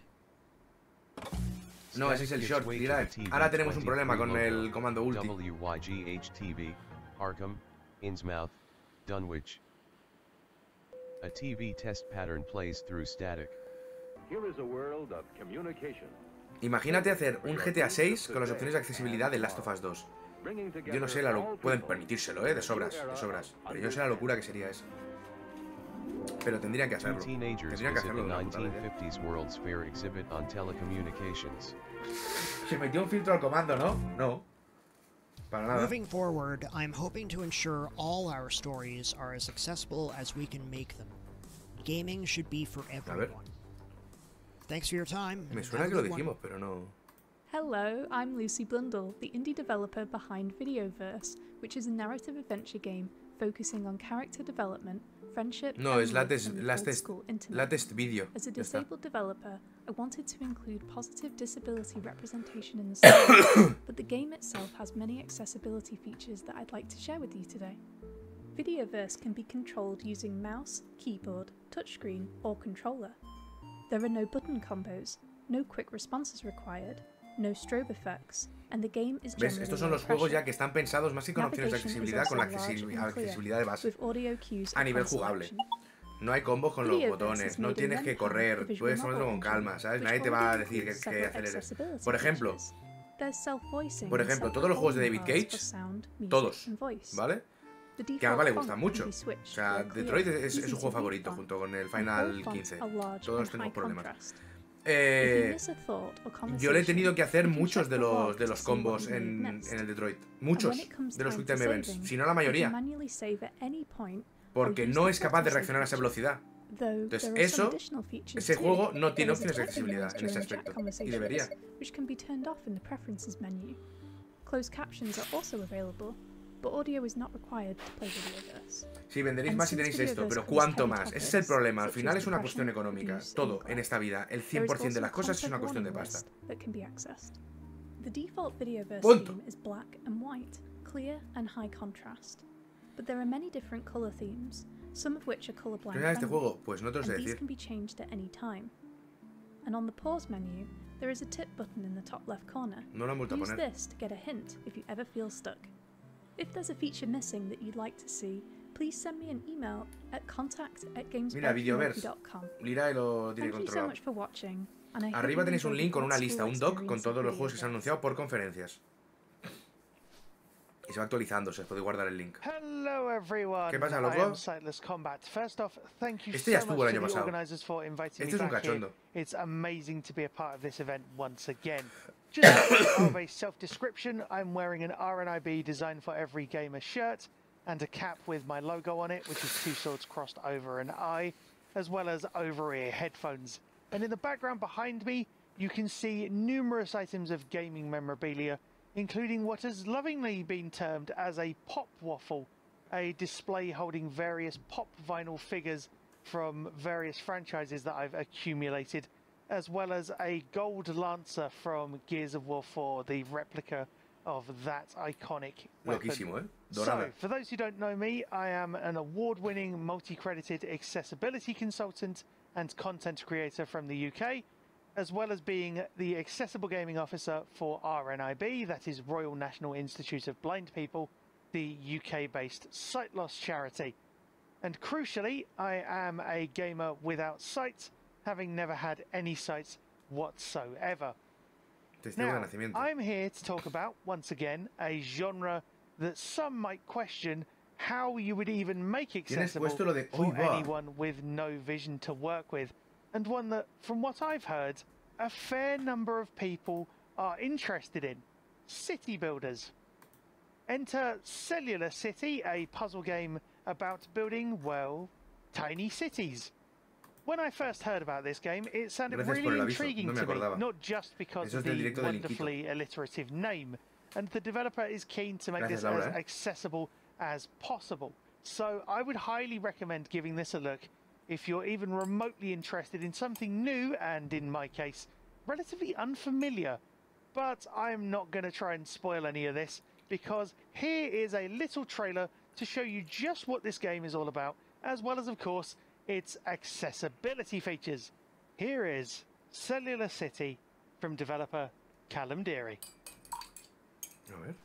No, ese es el Static short, gives way dirá. to the Ahora tenemos un 23 problema con el logo. comando ulti. WYGHTV, Arkham, Innsmouth, Dunwich. A TV test pattern plays through static. Here is a world of communication. Imagínate hacer un GTA 6 con las opciones de accesibilidad de Last of Us 2. Yo no sé la locura, pueden permitírselo, de sobras, de sobras. Pero yo no sé la locura que sería eso. Pero tendrían que Two hacerlo. teenagers Tendrían que visit hacerlo the de una puta vez, 1950s World's Fair exhibit on telecommunications. Se metió un filtro al comando, ¿no? No. Para nada. Moving forward, I'm hoping to ensure all our stories are as accessible as we can make them. Gaming should be for everyone. Thanks for your time. Me and suena have que a lo good one. dijimos, pero no. Hello, I'm Lucy Blundell, the indie developer behind Videoverse, which is a narrative adventure game focusing on character development, friendship, No, and es love in the latest old-school internet. latest video. As a Ya está. disabled developer, I wanted to include positive disability representation in the story, but the game itself has many accessibility features that I'd like to share with you today. Videoverse can be controlled using mouse, keyboard, touchscreen, or controller. There are no button combos, no quick responses required, no strobe effects, and the game is ¿Ves? generally Estos son low los juegos pressure. ya que están pensados más que con opciones de Navigation is accesibilidad, con la also large and clear, accesibilidad de base. with audio cues A nivel upon jugable. selection. No hay combos con los Videoverse botones, is no made in tienes que Runtime, correr, the visual puedes novel tomarlo con engine, calma, ¿sabes? which Nadie te va a already decir includes que several aceleres. accessibility Por ejemplo, features. There's self-voicing por and ejemplo, separate todos los juegos de volume David bars Cage, for sound, music, todos, and voice. ¿vale? The Que a default Alba le font gustan can mucho. be O switched sea, for clear, Detroit es easy su to juego read favorito font. junto con el And all Final fonts 15. are large Todos and tenemos high problemas. contrast. yo le he tenido que hacer muchos de los combos en el Detroit. Muchos de los Quick Time Events, si no la mayoría. Porque no es capaz de reaccionar a esa velocidad. Entonces ese juego no tiene opciones de accesibilidad en ese aspecto. Y debería. Sí, venderéis más si tenéis esto, pero ¿cuánto más? Ese es el problema. Al final es una cuestión económica. Todo en esta vida. El 100% de las cosas es una cuestión de pasta. Punto. ¿Qué es este juego? Pues no te lo sé decir. And on the pause menu, there is a tip button in the top left corner. No lo han vuelto a Use poner. this to get a hint if you ever feel stuck. If there's a feature missing that you'd like to see, please send me an email at contact@gamesbycommunity.com. Lira y lo tiene Thank you so controlado. much for watching, and I hope Arriba you tenéis un enjoyed link con the una lista, un doc con experience todos los of juegos que se han Videoverse. anunciado por conferencias. Y se va actualizando, se puede guardar el link. Hello everyone. ¿Qué pasa, I loco? am Sightless Combat. First off, thank you Este ya so estuvo much el to año the pasado. organisers for inviting Este me es un back here. cachondo. It's amazing to be a part of this event once again. Just of a self-description, I'm wearing an RNIB Design for Every Gamer shirt and a cap with my logo on it, which is two swords crossed over an eye, as well as over-ear headphones. And in the background behind me, you can see numerous items of gaming memorabilia, including what has lovingly been termed as a pop waffle, a display holding various pop vinyl figures from various franchises that I've accumulated, as well as a gold lancer from Gears of War 4, the replica of that iconic weapon. Loquísimo, ¿eh? So, Dorada. for those who don't know me, I am an award-winning, multi-credited accessibility consultant and content creator from the UK, as well as being the Accessible Gaming Officer for RNIB, that is Royal National Institute of Blind People, the UK-based sight loss charity. And crucially, I am a gamer without sight, having never had any sight whatsoever. Testigo de Now, nacimiento. I'm here to talk about, once again, a genre that some might question how you would even make accessible puesto lo de, for "Uy, va". anyone with no vision to work with, and one that, from what I've heard, a fair number of people are interested in: city builders. Enter Cellular City, a puzzle game about building, well, tiny cities. When I first heard about this game, it sounded Gracias por really el aviso, intriguing no me to me, acordaba. not just because Eso of es del the directo del Inquito. wonderfully alliterative name, and the developer is keen to make Gracias, this as Laura. accessible as possible. So I would highly recommend giving this a look if you're even remotely interested in something new and, in my case, relatively unfamiliar. But I'm not going to try and spoil any of this, because here is a little trailer to show you just what this game is all about, as well as, of course, its accessibility features. Here is Cellular City from developer Callum Deary. A ver.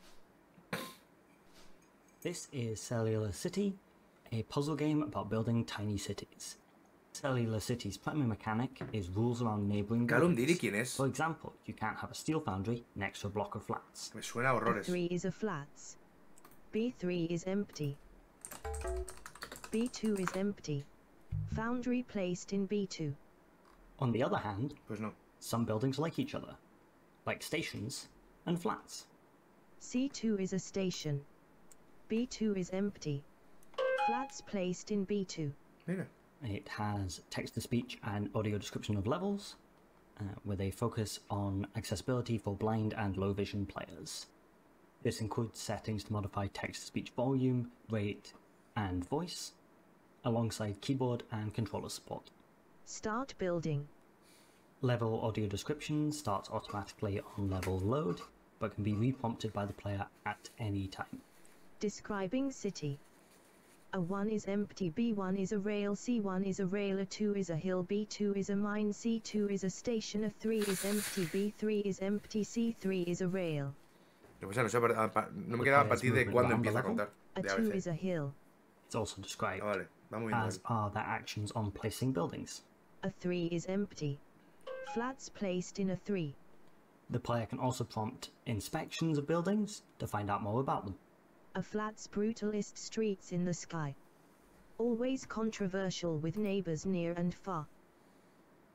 This is Cellular City, a puzzle game about building tiny cities. Cellular City's primary mechanic is rules around neighbouring Callum buildings. Deary, ¿quién es? For example, you can't have a steel foundry next to a block of flats. Me suena a horrores. B3 is a flats. B3 is empty. B2 is empty. Foundry placed in B2. On the other hand, pues no. Some buildings are like each other, like stations and flats. C2 is a station. B2 is empty. Flats placed in B2. Mira. It has text-to-speech and audio description of levels, with a focus on accessibility for blind and low-vision players. This includes settings to modify text-to-speech volume, rate, and voice, alongside keyboard and controller support. Start building. Level audio description starts automatically on level load, but can be re-prompted by the player at any time. Describing city. A1 is empty, B1 is a rail, C1 is a rail, A2 is a hill, B2 is a mine, C2 is a station, A3 is empty, B3 is empty, C3 is a rail. No me queda a partir de cuándo empieza a contar. A2 is a hill. It's also described vale. Va muy bien. as are their actions on placing buildings. A3 is empty. Flats placed in A3. The player can also prompt inspections of buildings to find out more about them. A flat's brutalist streets in the sky. Always controversial with neighbors near and far.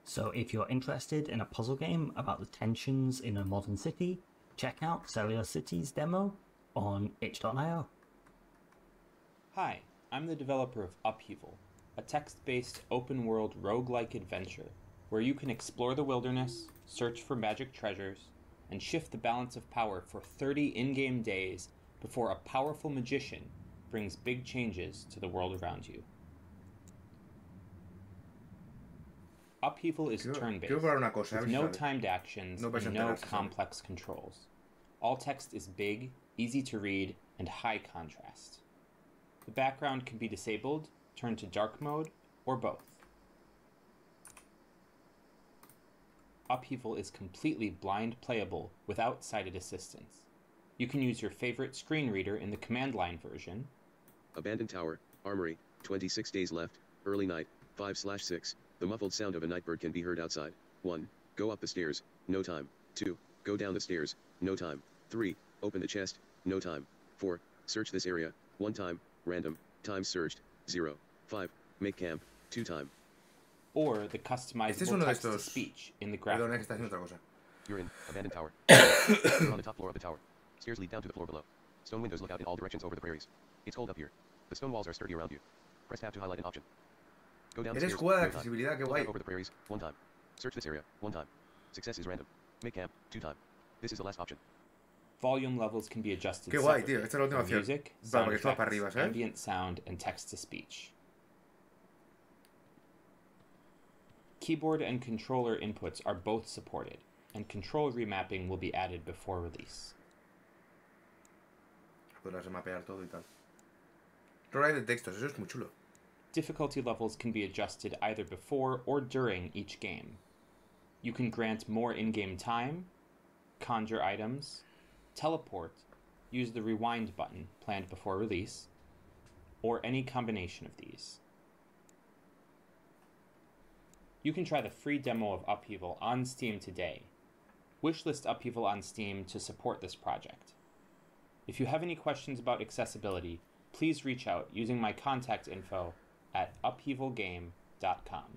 So if you're interested in a puzzle game about the tensions in a modern city, check out Cellular Cities demo on itch.io. Hi, I'm the developer of Upheaval, a text-based open-world roguelike adventure where you can explore the wilderness, search for magic treasures, and shift the balance of power for 30 in-game days before a powerful magician brings big changes to the world around you. Upheaval is turn-based, with no timed actions and no complex controls. All text is big, easy to read, and high contrast. The background can be disabled, turned to dark mode, or both. Upheaval is completely blind playable without sighted assistance. You can use your favorite screen reader in the command line version. Abandoned tower, armory, 26 days left, early night, 5/6. The muffled sound of a nightbird can be heard outside. 1. Go up the stairs, no time. 2. Go down the stairs, no time. 3. Open the chest, no time. 4. Search this area, 1 time. Random, time searched, 0. 5. Make camp, 2 time. Or the customizable text-to-speech in the graphic. You're in abandoned tower. You're on the top floor of the tower. Stairs lead down to the floor below. Stone windows look out in all directions over the prairies. It's cold up here. The stone walls are sturdy around you. Press tab to highlight an option. Go down the stairs, no time. Look out over the prairies, 1 time. Search this area, 1 time. Success is random. Make camp, 2 time. This is the last option. Volume levels can be adjusted Qué guay, tío. Esta es la última opción. Music, para que suba para arriba, ¿sabes? ambient sound, and text-to-speech. Keyboard and controller inputs are both supported, and control remapping will be added before release. Podrás mapear todo y tal. Role de textos, eso es muy chulo. Difficulty levels can be adjusted either before or during each game. You can grant more in-game time, conjure items, teleport, use the rewind button planned before release, or any combination of these. You can try the free demo of Upheaval on Steam today. Wishlist Upheaval on Steam to support this project. If you have any questions about accessibility, please reach out using my contact info at upheavalgame.com.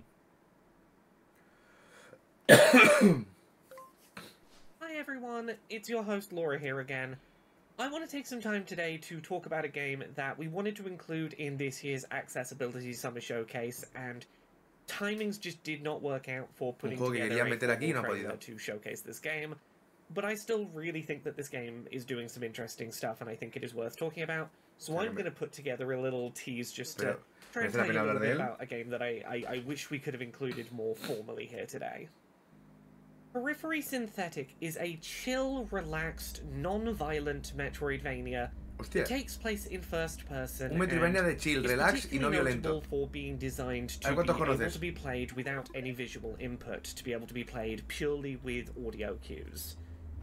Hi everyone, it's your host Laura here again. I want to take some time today to talk about a game that we wanted to include in this year's Accessibility Summer Showcase, and timings just did not work out for putting together a trailer to showcase this game. But I still really think that this game is doing some interesting stuff, and I think it is worth talking about. So I'm going to put together a little tease just to try and tell you a little bit about a game that I wish we could have included more formally here today. Periphery Synthetic is a chill, relaxed, non-violent Metroidvania that takes place in first person. Un Metroidvania de chill, relax y no violento. For being designed to be able to be played without any visual input, to be able to be played purely with audio cues.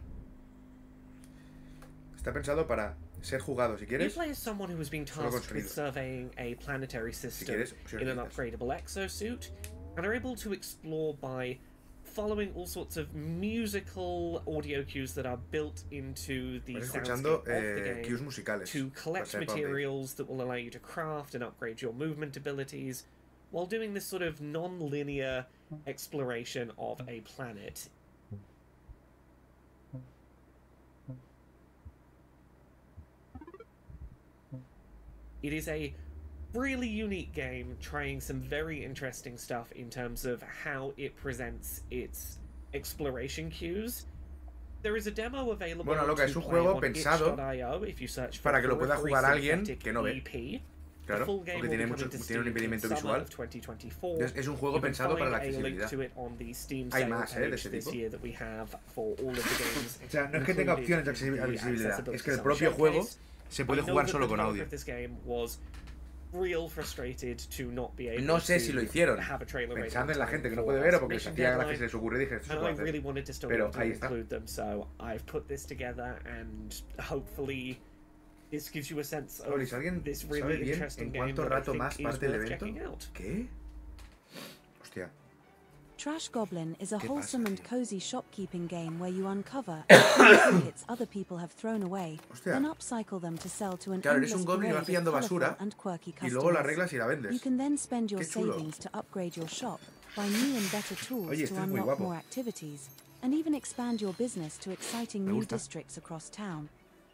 Está pensado para ser jugado, si quieres. You play as someone who has been tasked with surveying a planetary system in an upgradable exosuit, and are able to explore by following all sorts of musical audio cues that are built into the soundscape of the game to collect materials that will allow you to craft and upgrade your movement abilities, while doing this sort of non-linear exploration of a planet. It is a really unique game, trying some very interesting stuff in terms of how it presents its exploration cues. There is a demo available bueno, loca, es un juego pensado para que lo pueda jugar alguien que no ve. Claro, porque tiene un impedimento visual. Es un juego pensado para la accesibilidad. Hay más, de ese tipo. O sea, no es que tenga opciones de accesibilidad, es que el propio juego se puede jugar solo con audio. No sé si lo hicieron pensando en la gente que no puede ver o porque les hacía gracia y se les ocurre y dije esto se puede hacer. Pero ahí está. Loris, ¿alguien sabe bien en cuánto rato más parte el evento? ¿Qué? Hostia. Trash Goblin is a wholesome and cozy shopkeeping game where you uncover trinkets other people have thrown away, then upcycle them to sell to an endless array of colorful and quirky customers. Y luego la arreglas y la vendes. You can then spend your savings to upgrade your shop buy new and better tools Oye, to este es muy unlock guapo. more activities, and even expand your business to exciting Me new gusta. districts across town.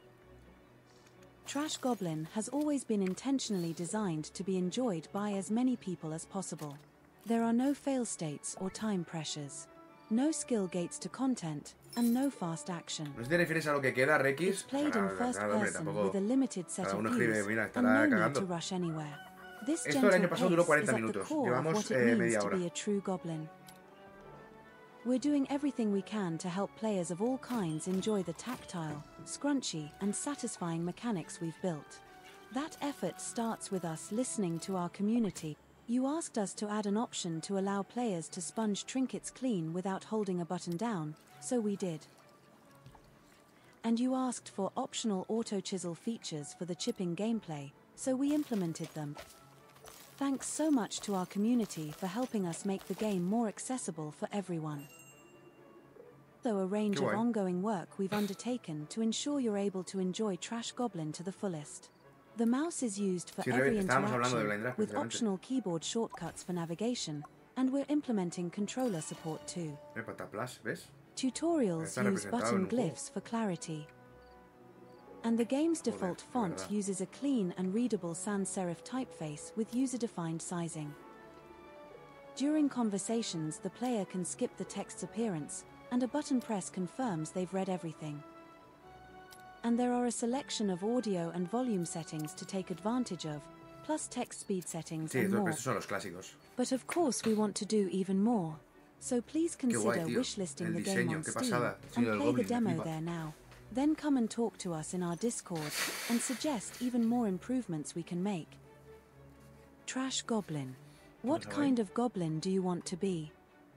Trash Goblin has always been intentionally designed to be enjoyed by as many people as possible. There are no fail states or time pressures, no skill gates to content, and no fast action. ¿No te refieres a lo que queda, Rex? It's played in first person with a limited set cada of uno views escribe, mira, and no estará need cagando. to rush anywhere. This Esto el gentle año pasado duró pace is 40 at the minutos. core of Llevamos what it means media to hora. be a true goblin. We're doing everything we can to help players of all kinds enjoy the tactile, scrunchy, and satisfying mechanics we've built. That effort starts with us listening to our community. You asked us to add an option to allow players to sponge trinkets clean without holding a button down, so we did. And you asked for optional auto-chisel features for the chipping gameplay, so we implemented them. Thanks so much to our community for helping us make the game more accessible for everyone. Though a range of ongoing work we've undertaken to ensure you're able to enjoy Trash Goblin to the fullest. The mouse is used for every interaction, with optional keyboard shortcuts for navigation, and we're implementing controller support too. Tutorials use button glyphs for clarity. And the game's default font uses a clean and readable sans serif typeface with user-defined sizing. During conversations, the player can skip the text's appearance, and a button press confirms they've read everything. And there are a selection of audio and volume settings to take advantage of, plus text speed settings and more. Estos son los clásicos. But of course we want to do even more. So please consider wishlisting the game on Steam and play the demo there now. Then come and talk to us in our Discord and suggest even more improvements we can make. Trash Goblin. What kind of goblin do you want to be?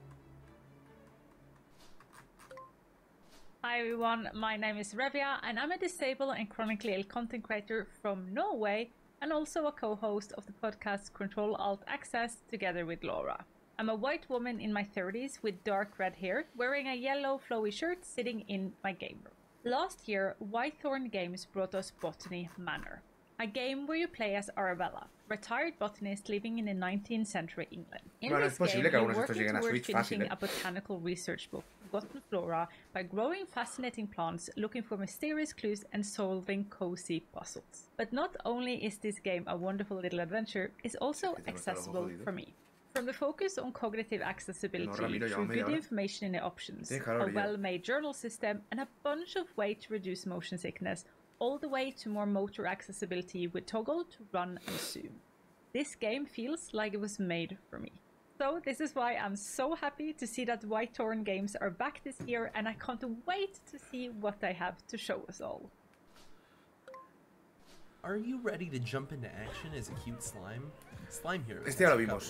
Hi everyone, my name is Revia and I'm a disabled and chronically ill content creator from Norway and also a co-host of the podcast Control Alt Access together with Laura. I'm a white woman in my 30s with dark red hair, wearing a yellow flowy shirt sitting in my game room. Last year, Whitethorn Games brought us Botany Manor, a game where you play as Arabella, retired botanist living in the 19th century England. In this game, you're working towards finishing a botanical research book, Forgotten Flora, by growing fascinating plants, looking for mysterious clues and solving cozy puzzles. But not only is this game a wonderful little adventure, it's also accessible for me. From the focus on cognitive accessibility through good information in the options, a well-made journal system, and a bunch of ways to reduce motion sickness, all the way to more motor accessibility with toggle to run and zoom. This game feels like it was made for me. So this is why I'm so happy to see that Whitethorn Games are back this year, and I can't wait to see what they have to show us all. Are you ready to jump into action as a cute slime? Slime Heroes. Este ya lo vimos.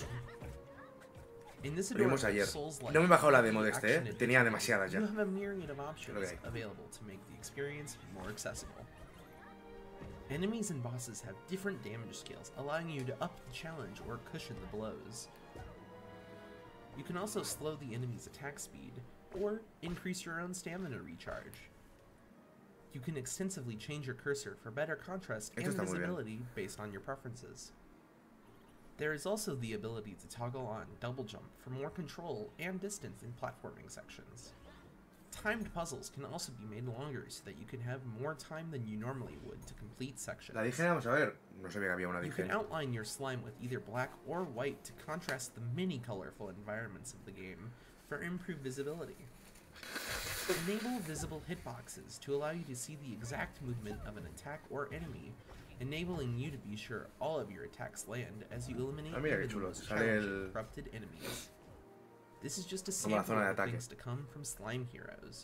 Lo vimos ayer. No me he bajado la demo de este, tenía demasiadas ya. You have a myriad of options available to make the experience more accessible. Enemies and bosses have different damage scales, allowing you to up the challenge or cushion the blows. You can also slow the enemy's attack speed, or increase your own stamina recharge. You can extensively change your cursor for better contrast and visibility based on your preferences. There is also the ability to toggle on double jump for more control and distance in platforming sections. Timed puzzles can also be made longer so that you can have more time than you normally would to complete sections. La dije, vamos a ver. No sabía que había una You dije. can outline your slime with either black or white to contrast the many colorful environments of the game for improved visibility. Enable visible hitboxes to allow you to see the exact movement of an attack or enemy, enabling you to be sure all of your attacks land as you eliminate corrupted enemies. This is just a sample of the things to come from Slime Heroes.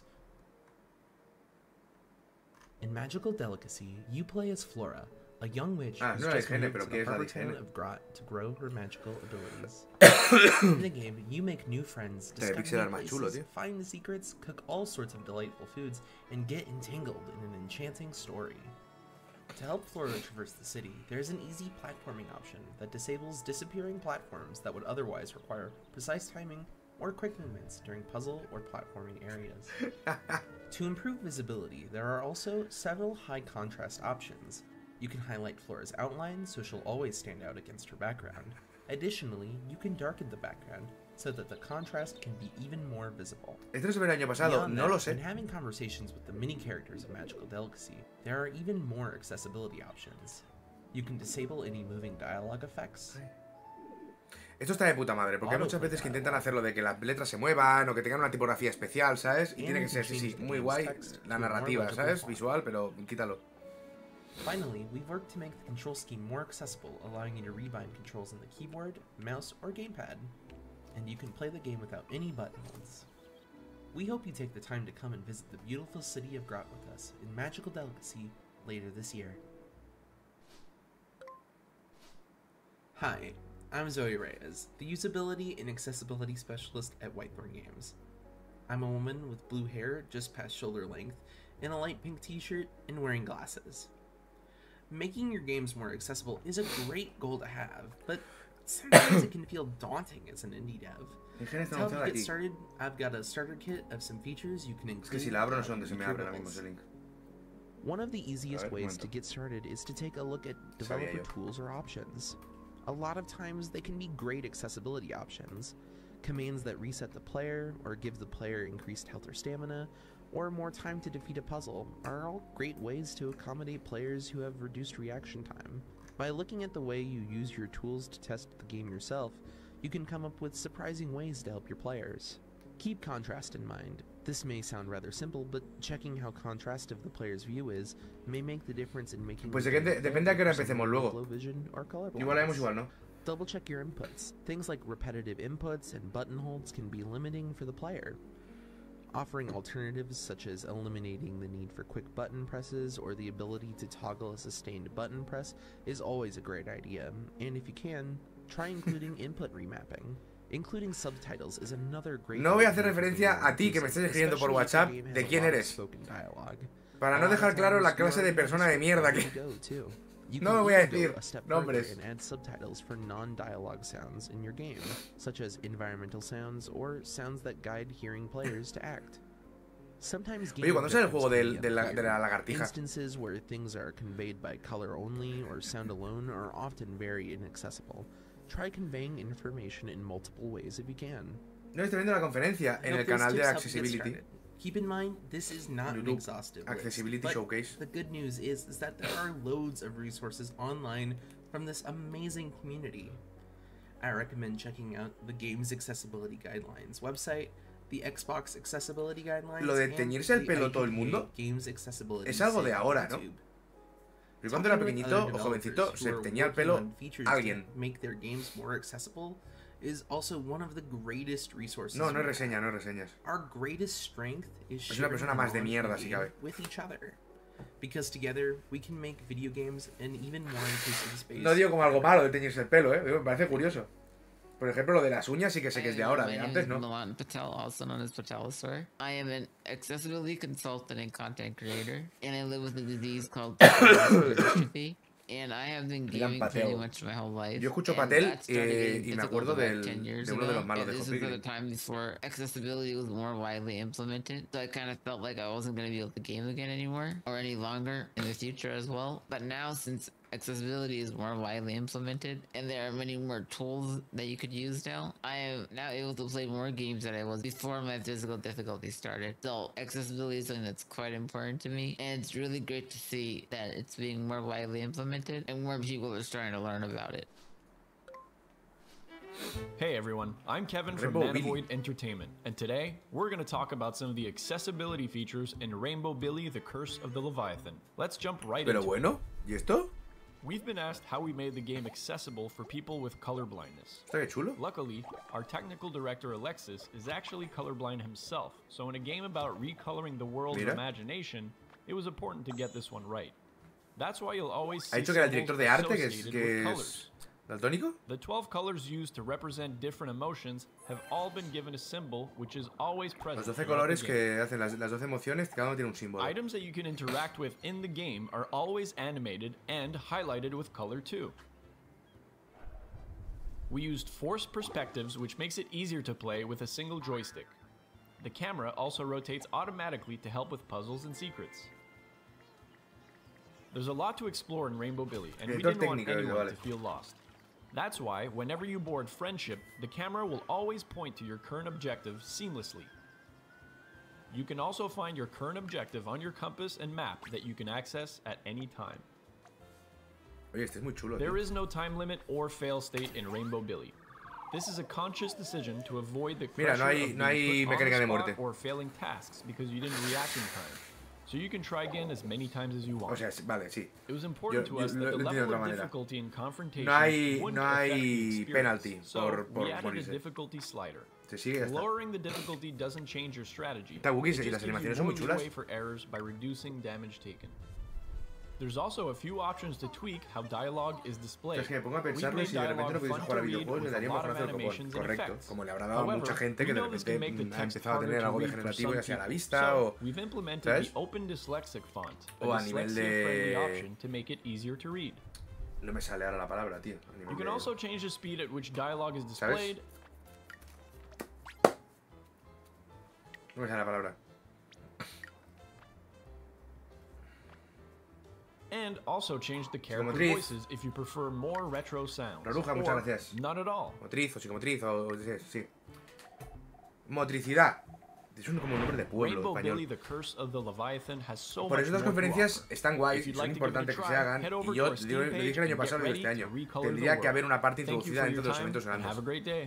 In Magical Delicacy, you play as Flora, a young witch who's just moved to the harbor town of Grot to grow her magical abilities. In the game, you make new friends, discover new places, find the secrets, cook all sorts of delightful foods, and get entangled in an enchanting story. To help Flora traverse the city, there's an easy platforming option that disables disappearing platforms that would otherwise require precise timing or quick movements during puzzle or platforming areas. To improve visibility, there are also several high contrast options, You can highlight Flora's outline so she'll always stand out against her background. Additionally, you can darken the background so that the contrast can be even more visible. Esto no se ve el año pasado, no lo sé. When having conversations with the mini characters of Magical Delicacy, there are even more accessibility options. You can disable any moving dialogue effects. Esto está de puta madre, porque hay muchas veces que intentan hacerlo de que las letras se muevan o que tengan una tipografía especial, ¿sabes? Y tiene que ser, sí, muy guay la narrativa, ¿sabes? Visual, pero quítalo. Finally, we've worked to make the control scheme more accessible, allowing you to rebind controls on the keyboard, mouse, or gamepad. And you can play the game without any button holds. We hope you take the time to come and visit the beautiful city of Grot with us in Magical Delicacy later this year. Hi, I'm Zoe Reyes, the Usability and Accessibility Specialist at Whitethorn Games. I'm a woman with blue hair just past shoulder length, in a light pink t-shirt, and wearing glasses. Making your games more accessible is a great goal to have, but sometimes it can feel daunting as an indie dev. To help you get started, I've got a starter kit of some features you can include. One of the easiest ways to get started is to take a look at developer tools or options. A lot of times they can be great accessibility options. Commands that reset the player, or give the player increased health or stamina, or more time to defeat a puzzle are all great ways to accommodate players who have reduced reaction time. By looking at the way you use your tools to test the game yourself, you can come up with surprising ways to help your players. Keep contrast in mind. This may sound rather simple, but checking how contrastive the player's view is may make the difference in making pues depende a qué hora empecemos luego. Igual haremos igual, ¿no? Double check your inputs. Things like repetitive inputs and button holds can be limiting for the player. Offering alternatives such as eliminating the need for quick button presses or the ability to toggle a sustained button press is always a great idea, and if you can, try including input remapping. Including subtitles is another great. No voy a hacer referencia a ti que me estás escribiendo por WhatsApp de quién eres, para no dejar claro la clase de persona de mierda que... No me voy a decir nombres. And add subtitles for non-dialogue sounds in your game, such as environmental sounds or sounds that guide hearing players to act. Sometimes Oye, ¿cuándo sale el juego de la lagartija? Instances where things are conveyed by color only or sound alone are often very inaccessible. Try conveying information in multiple ways if you can. No estoy viendo la conferencia en el canal de Accessibility. Keep in mind, this is not an exhaustive Accessibility list, Showcase. The good news is that there are loads of resources online from this amazing community. I recommend checking out the Games Accessibility Guidelines website, the Xbox Accessibility Guidelines, Lo de teñirse el pelo todo el mundo es algo de ahora, ¿no? Pero cuando era pequeñito o jovencito se teñía el pelo alguien. Make their games more accessible is also one of the greatest resources. No, no es reseña, no es reseñas. Our greatest strength is es una persona más de mierda, si cabe. With each other. Because together we can make video games an even more inclusive space. No digo como algo malo de teñirse el pelo, me parece curioso. Por ejemplo, lo de las uñas sí que sé que es de ahora, de antes, ¿no? Milan Patel, also known as Patelosaur. I am an accessibility consultant and content creator, and I live with a disease called dystrophy. And I have been gaming pretty much my whole life. Yo escucho Patel y me acuerdo de uno de los malos de This is the time before accessibility was more widely implemented, so I kind of felt like I wasn't going to be able to game again anymore, or any longer in the future as well. But now, since accessibility is more widely implemented, and there are many more tools that you could use now, I am now able to play more games than I was before my physical difficulty started. So accessibility is something that's quite important to me, and it's really great to see that it's being more widely implemented and more people are starting to learn about it. Hey everyone, I'm Kevin from Nanovoid Entertainment, and today we're going to talk about some of the accessibility features in Rainbow Billy: The Curse of the Leviathan. Let's jump right into it. ¿Y esto? We've been asked how we made the game accessible for people with color blindness. Está chulo. Luckily, our technical director Alexis is actually colorblind himself, so in a game about recoloring the world's imagination, it was important to get this one right. That's why you'll always see symbols associated with colors. ¿Daltónico? The 12 colors used to represent different emotions have all been given a symbol, which is always present. Los 12 colores que hacen las 12 emociones, cada uno tiene un símbolo. Items that you can interact with in the game are always animated and highlighted with color too. We used forced perspectives, which makes it easier to play with a single joystick. The camera also rotates automatically to help with puzzles and secrets. There's a lot to explore in Rainbow Billy, and we didn't want anyone to feel lost. That's why, whenever you board Friendship, the camera will always point to your current objective seamlessly. You can also find your current objective on your compass and map that you can access at any time. Oye, este es muy chulo, there is no time limit or fail state in Rainbow Billy. This is a conscious decision to avoid the pressure no hay mecánica de muerte. Or failing tasks because you didn't react in time. So you can try again as many times as you want. O sea, vale, sí. It was important to us that the level of difficulty in confrontation no hay penalty por we added morirse. a difficulty slider. Se sigue hasta. Lowering the difficulty doesn't change your strategy. Está Wookiee y las animaciones son muy chulas. For errors by reducing damage taken. There's also a few options to tweak how dialogue is displayed. Es que me pongo a pensarlo y si de repente no pudiese jugar a videojuegos le daría un bajonazo al copón. Correcto. Como le habrá dado a mucha gente que de repente ha empezado a tener algo degenerativo ya sea a la vista o... ¿Sabes? O a nivel de... No me sale ahora la palabra, tío. You can also change the speed at which dialogue is displayed. No me sale la palabra. And also change the character voices if you prefer more retro sounds. Roruja, muchas gracias. Not at all. Motriz o psicomotriz o sí. Motricidad. Es como un nombre de pueblo español. Por eso estas conferencias están guays y son importantes que se hagan. Y yo lo dije el año pasado y este año. Tendría que haber una parte introducida dentro de los eventos grandes.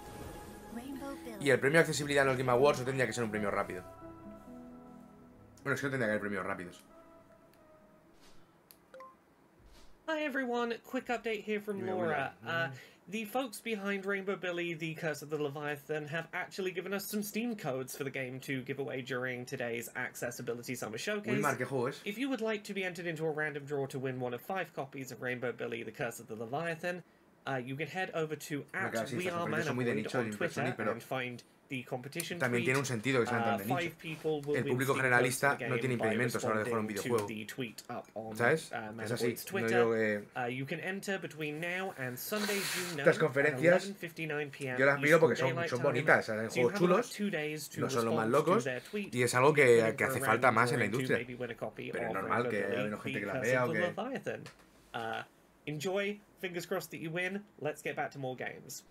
Y el premio de accesibilidad en los Game Awards tendría que ser un premio rápido. Bueno, es que no tendría que haber premios rápidos. Hi everyone, quick update here from Laura. The folks behind Rainbow Billy, The Curse of the Leviathan, have actually given us some Steam codes for the game to give away during today's Accessibility Summer Showcase. If you would like to be entered into a random draw to win one of 5 copies of Rainbow Billy, The Curse of the Leviathan, you can head over to @WeAreManaboid on Twitter and find the competition También tiene un sentido que sean tan de nicho. El público generalista no tiene impedimentos a la hora de jugar un videojuego. ¿Sabes? Es así. No digo que... Estas conferencias yo las miro porque son bonitas, salen juegos chulos, no son los más locos, y es algo que hace falta más en la industria. Pero es normal que haya gente que la vea o que... Enjoy, fingers crossed that you win. Let's get back to more games.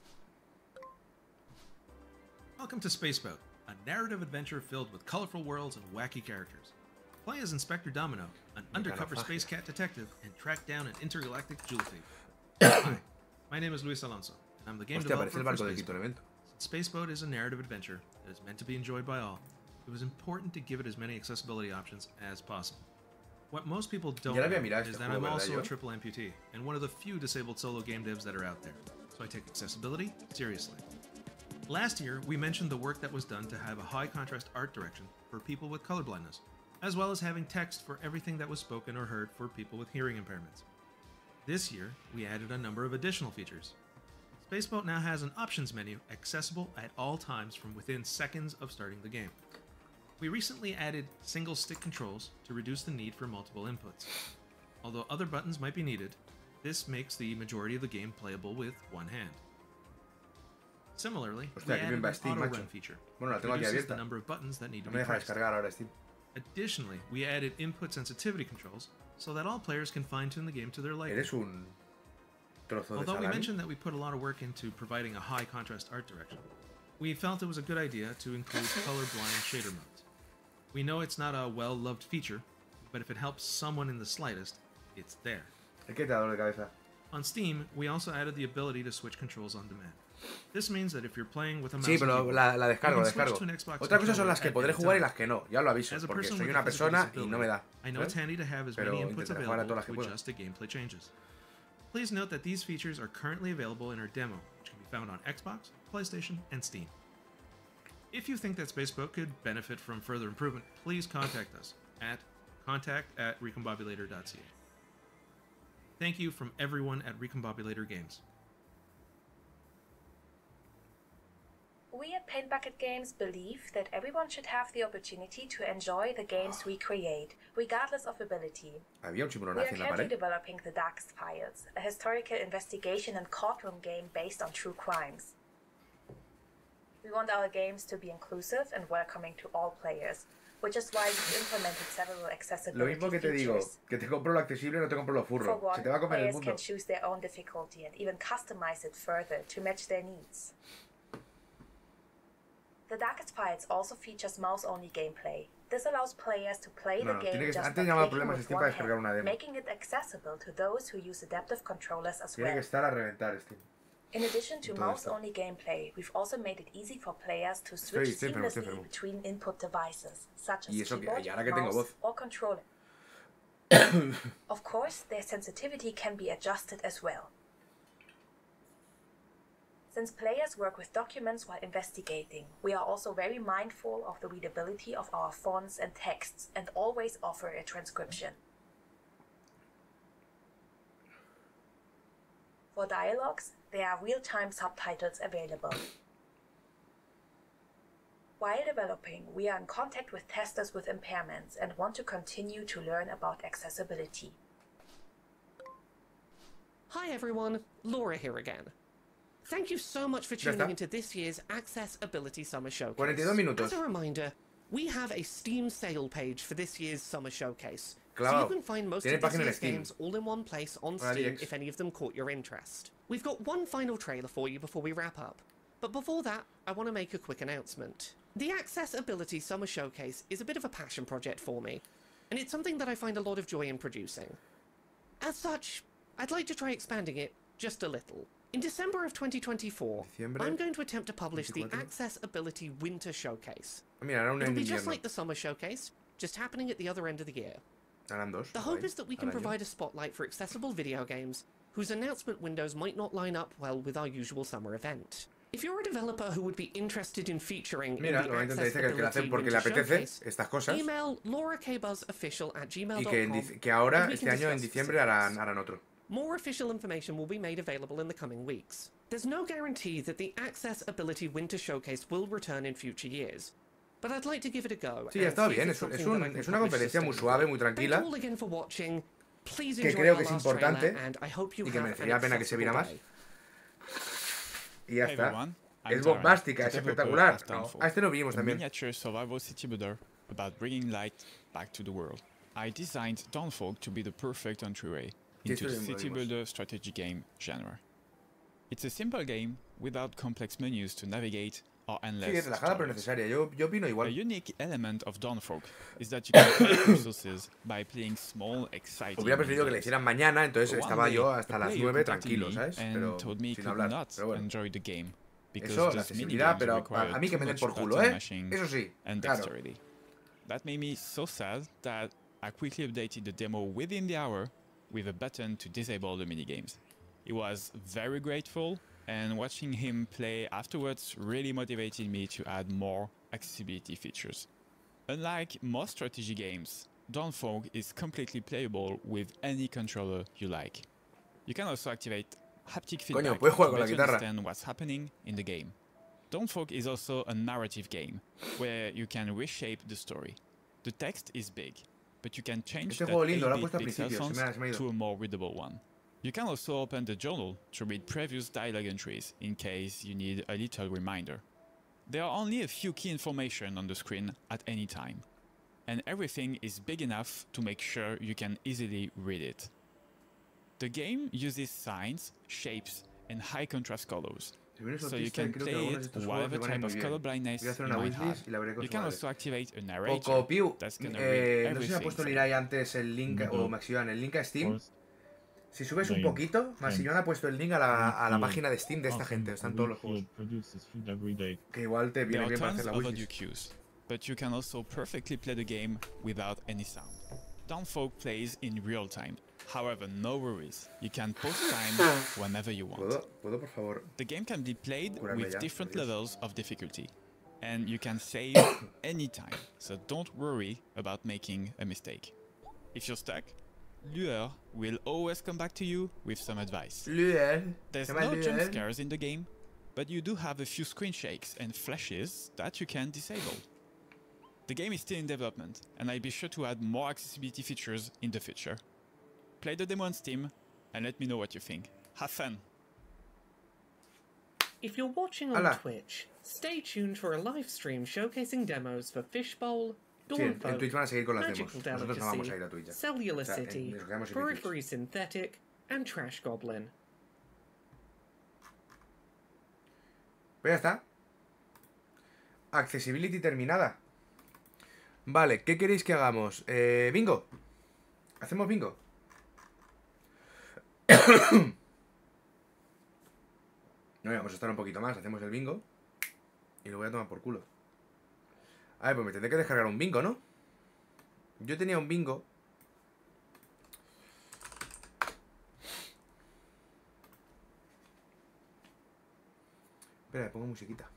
Welcome to Spaceboat, a narrative adventure filled with colorful worlds and wacky characters. Play as Inspector Domino, an undercover space cat detective, and track down an intergalactic jewel thief. Hi, my name is Luis Alonso, and I'm the game developer for Spaceboat. Since Spaceboat is a narrative adventure that is meant to be enjoyed by all, it was important to give it as many accessibility options as possible. What most people don't know is that I'm also a triple amputee, and one of the few disabled solo game devs that are out there, so I take accessibility seriously. Last year, we mentioned the work that was done to have a high-contrast art direction for people with color blindness, as well as having text for everything that was spoken or heard for people with hearing impairments. This year, we added a number of additional features. Spaceboat now has an options menu accessible at all times from within seconds of starting the game. We recently added single-stick controls to reduce the need for multiple inputs. Although other buttons might be needed, this makes the majority of the game playable with one hand. Similarly, we added an auto-run feature, reduces the number of buttons that need to be pressed. Additionally, we added input sensitivity controls so that all players can fine-tune the game to their liking. Although we mentioned that we put a lot of work into providing a high-contrast art direction, we felt it was a good idea to include colorblind shader modes. We know it's not a well-loved feature, but if it helps someone in the slightest, it's there. On Steam, we also added the ability to switch controls on demand. This means that if you're playing with a mouse sí, pero la descargo. Otra cosa son las que podré jugar y las que no. Ya lo aviso, porque soy una persona y no me da. Pero intentaré jugar a todas las que puedo. Please note that these features are currently available in our demo, which can be found on Xbox, PlayStation, and Steam. If you think that Spaceboat could benefit from further improvement, please contact us at contact@recombobulator.ca. Thank you from everyone at Recombobulator Games. We at Paint Bucket Games believe that everyone should have the opportunity to enjoy the games we create, regardless of ability. We are currently developing The Darkest Files, a historical investigation and courtroom game based on true crimes. We want our games to be inclusive and welcoming to all players, which is why we've implemented several accessibility Lo mismo que te digo, que te compro lo accesible, no te compro lo For furro. one, Se te va a comer el players mundo. can choose their own difficulty and even customize it further to match their needs. The Darkest Files also features mouse-only gameplay. This allows players to play the game just by clicking with one hand, making it accessible to those who use adaptive controllers as well. Tiene que estar a reventar, Steam. In addition to mouse-only gameplay, we've also made it easy for players to switch seamlessly between input devices, such as keyboard, mouse, or controller. Of course, their sensitivity can be adjusted as well. Since players work with documents while investigating, we are also very mindful of the readability of our fonts and texts and always offer a transcription. For dialogues, there are real-time subtitles available. While developing, we are in contact with testers with impairments and want to continue to learn about accessibility. Hi everyone, Laura here again. Thank you so much for tuning into this year's Accessibility Summer Showcase. 42 minutos. As a reminder, we have a Steam sale page for this year's Summer Showcase. Claro. So you can find most of this year's Steam. games all in one place on Steam if any of them caught your interest. We've got one final trailer for you before we wrap up. But before that, I want to make a quick announcement. The Accessibility Summer Showcase is a bit of a passion project for me, and it's something that I find a lot of joy in producing. As such, I'd like to try expanding it just a little. In December of 2024, I'm going to attempt to publish the Accessibility Winter Showcase. It'll be just like the Summer Showcase, just happening at the other end of the year. The hope is that we can provide a spotlight for accessible video games whose announcement windows might not line up well with our usual summer event. If you're a developer who would be interested in featuring in the Accessibility Winter Showcase, email laurakbuzzofficial@gmail.com y que ahora, este año, en diciembre, harán otro. More official information will be made available in the coming weeks. There's no guarantee that the Accessibility Winter Showcase will return in future years, but I'd like to give it a go. Sí, está bien, es una conferencia muy suave, muy tranquila, que creo que es importante y que merecería la pena que se viera más. Y ya está. Es bombástica, es espectacular. A este lo vimos también. Miniature survival city builder about bringing light back to the world. I designed Dawnfolk to be the perfect entryway into the city builder strategy game genre. It's a simple game without complex menus to navigate or endless. Sí, es relajada pero necesaria. Yo opino igual. A unique element of Dawnfolk is that you can collect resources by playing small, exciting. Hubiera preferido que le hicieran mañana, entonces estaba yo hasta las 9 tranquilo, ¿sabes? Pero sin hablar. Pero bueno. Eso, la accesibilidad, pero a mí que me den por culo, ¿eh? Eso sí, claro. That made me so sad that I quickly updated the demo within the hour with a button to disable the minigames. He was very grateful, and watching him play afterwards really motivated me to add more accessibility features. Unlike most strategy games, Dawnfolk is completely playable with any controller you like. You can also activate haptic feedback to better understand what's happening in the game. Dawnfolk is also a narrative game, where you can reshape the story. The text is big, but you can change that 8-bit pixel font to a more readable one. You can also open the journal to read previous dialogue entries in case you need a little reminder. There are only a few key information on the screen at any time, and everything is big enough to make sure you can easily read it. The game uses signs, shapes, and high contrast colors, so you can play it whatever type of color blindness you might have. You can also activate a narrator that's gonna read everything. No sé si ha puesto Lirai antes el link, o Maxivan, el link a Steam. Si subes un poquito, Maxivan ha puesto el link a la página de Steam de esta gente, están todos los juegos. Que igual te viene bien para hacer la wishlist. But you can also perfectly play the game without any sound. Dawnfolk plays in real time. However, no worries. You can post time whenever you want. ¿Puedo, por favor? The game can be played with different levels of difficulty, and you can save anytime, so don't worry about making a mistake. If you're stuck, Lueur will always come back to you with some advice. There's no jump scares in the game, but you do have a few screen shakes and flashes that you can disable. The game is still in development, and I'll be sure to add more accessibility features in the future. Play the demo on Steam, and let me know what you think. Have fun! If you're watching on Twitch, stay tuned for a live stream showcasing demos for Fishbowl, Sí, en Twitch van a seguir con las demos. Nosotros no vamos a ir a Twitch ya. Cellular City, Periphery Synthetic, and Trash Goblin. Pues ya está. Accessibility terminada. Vale, ¿qué queréis que hagamos? Bingo. ¿Hacemos bingo? No, vamos a estar un poquito más. Hacemos el bingo. Y lo voy a tomar por culo. A ver, pues me tendré que descargar un bingo, ¿no? Yo tenía un bingo. Espera, le pongo musiquita.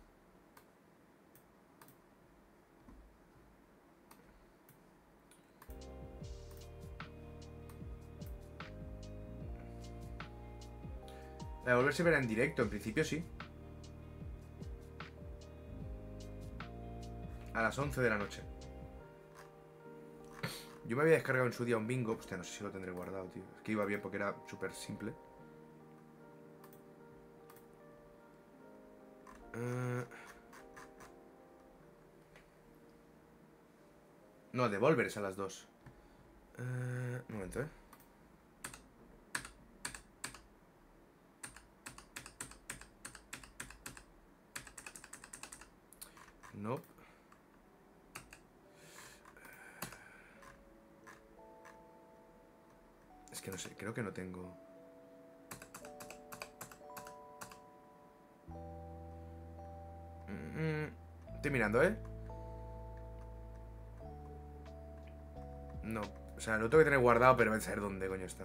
La de volverse a ver en directo, en principio sí. A las 11 de la noche. Yo me había descargado en su día un bingo. Hostia, no sé si lo tendré guardado, tío. Es que iba bien porque era súper simple. No, Devolvers a las 2. Un momento, No. Es que no sé, creo que no tengo. Estoy mirando, ¿eh? No, o sea, lo tengo que tener guardado, pero voy a saber dónde coño está.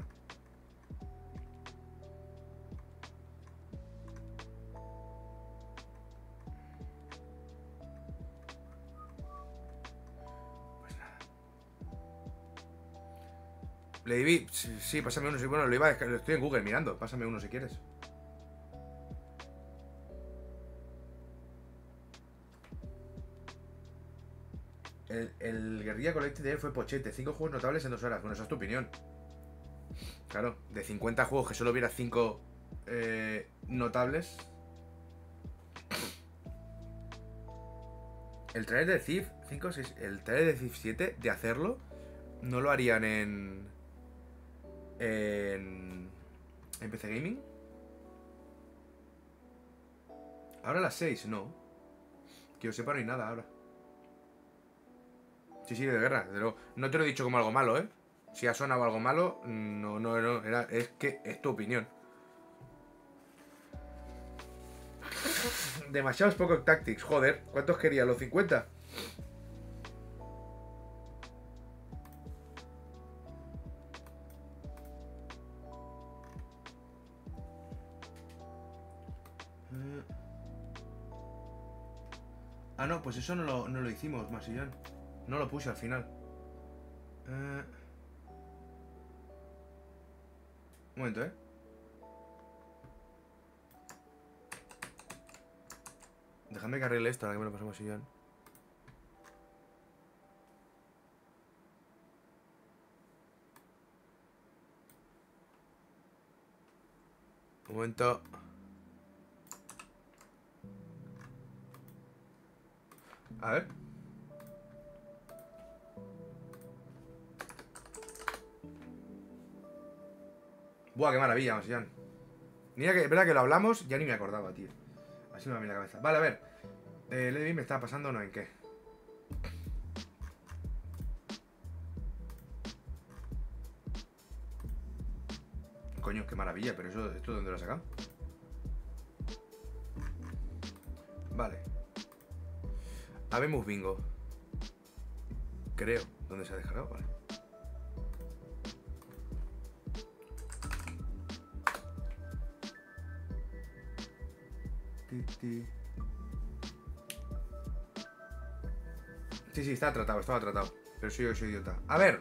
Lady, sí, pásame uno. Bueno, lo estoy en Google mirando. Pásame uno si quieres. El Guerrilla Collective de ayer fue pochete. 5 juegos notables en 2 horas. Bueno, esa es tu opinión. Claro, de 50 juegos que solo hubiera 5 notables. El trailer de Thief 5, 6, el trailer de Thief 7, de hacerlo, no lo harían en PC Gaming. Ahora a las 6, no. Que yo sepa, no hay nada ahora. Sí, de guerra, desde luego. No te lo he dicho como algo malo, ¿eh? Si ha sonado algo malo, no, es que es tu opinión. Demasiados pocos tactics, joder. ¿Cuántos quería? ¿Los 50? Ah, no, pues eso no lo hicimos, Masillón. No lo puse al final. Un momento, ¿eh? Déjame que arregle esto, ahora que me lo pasamos Masillón. Un momento. A ver. Buah, qué maravilla, Masillón. Mira que, es verdad que lo hablamos, ya ni me acordaba, tío. Así me va a la cabeza. Vale, a ver. Lady me está pasando, ¿no? ¿En qué? Coño, qué maravilla, pero eso, ¿esto dónde lo has sacado? Vale. Habemos bingo. Creo. ¿Dónde se ha descargado? Vale. Sí, estaba tratado. Pero soy idiota. A ver.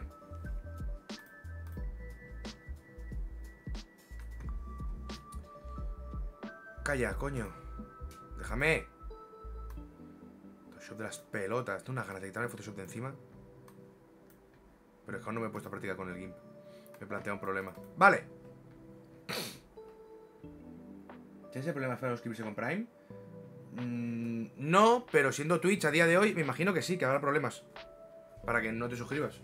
Calla, coño. Déjame. Photoshop de las pelotas. Tengo unas ganas de quitarme el Photoshop de encima. Pero es que aún no me he puesto a practicar con el GIMP. Me plantea un problema. Vale. ¿Tienes el problema para suscribirse con Prime? No, pero siendo Twitch a día de hoy, me imagino que sí, que habrá problemas. para que no te suscribas.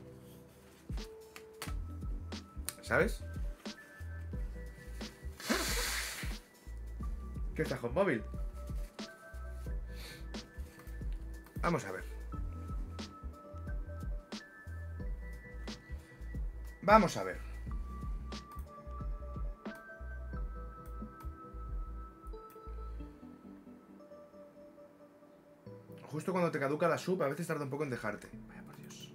¿Sabes? ¿Qué estás con móvil? Vamos a ver. Vamos a ver. Justo cuando te caduca la sub, a veces tarda un poco en dejarte. Vaya por Dios.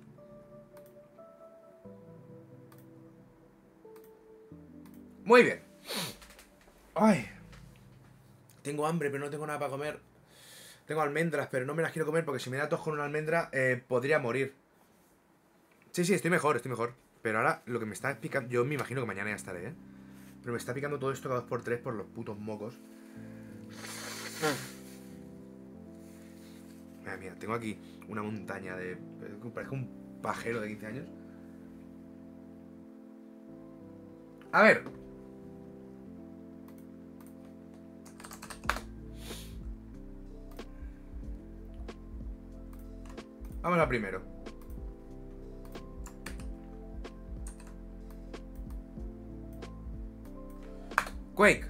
Muy bien. Ay. Tengo hambre, pero no tengo nada para comer. Tengo almendras, pero no me las quiero comer porque si me da tos con una almendra, podría morir. Sí, sí, estoy mejor, estoy mejor. Pero ahora lo que me está picando... Yo me imagino que mañana ya estaré, ¿eh? Pero me está picando todo esto cada 2x3 por los putos mocos. Mira, tengo aquí una montaña de... Parece un pajero de 15 años. A ver. Vamos a primero. Quake.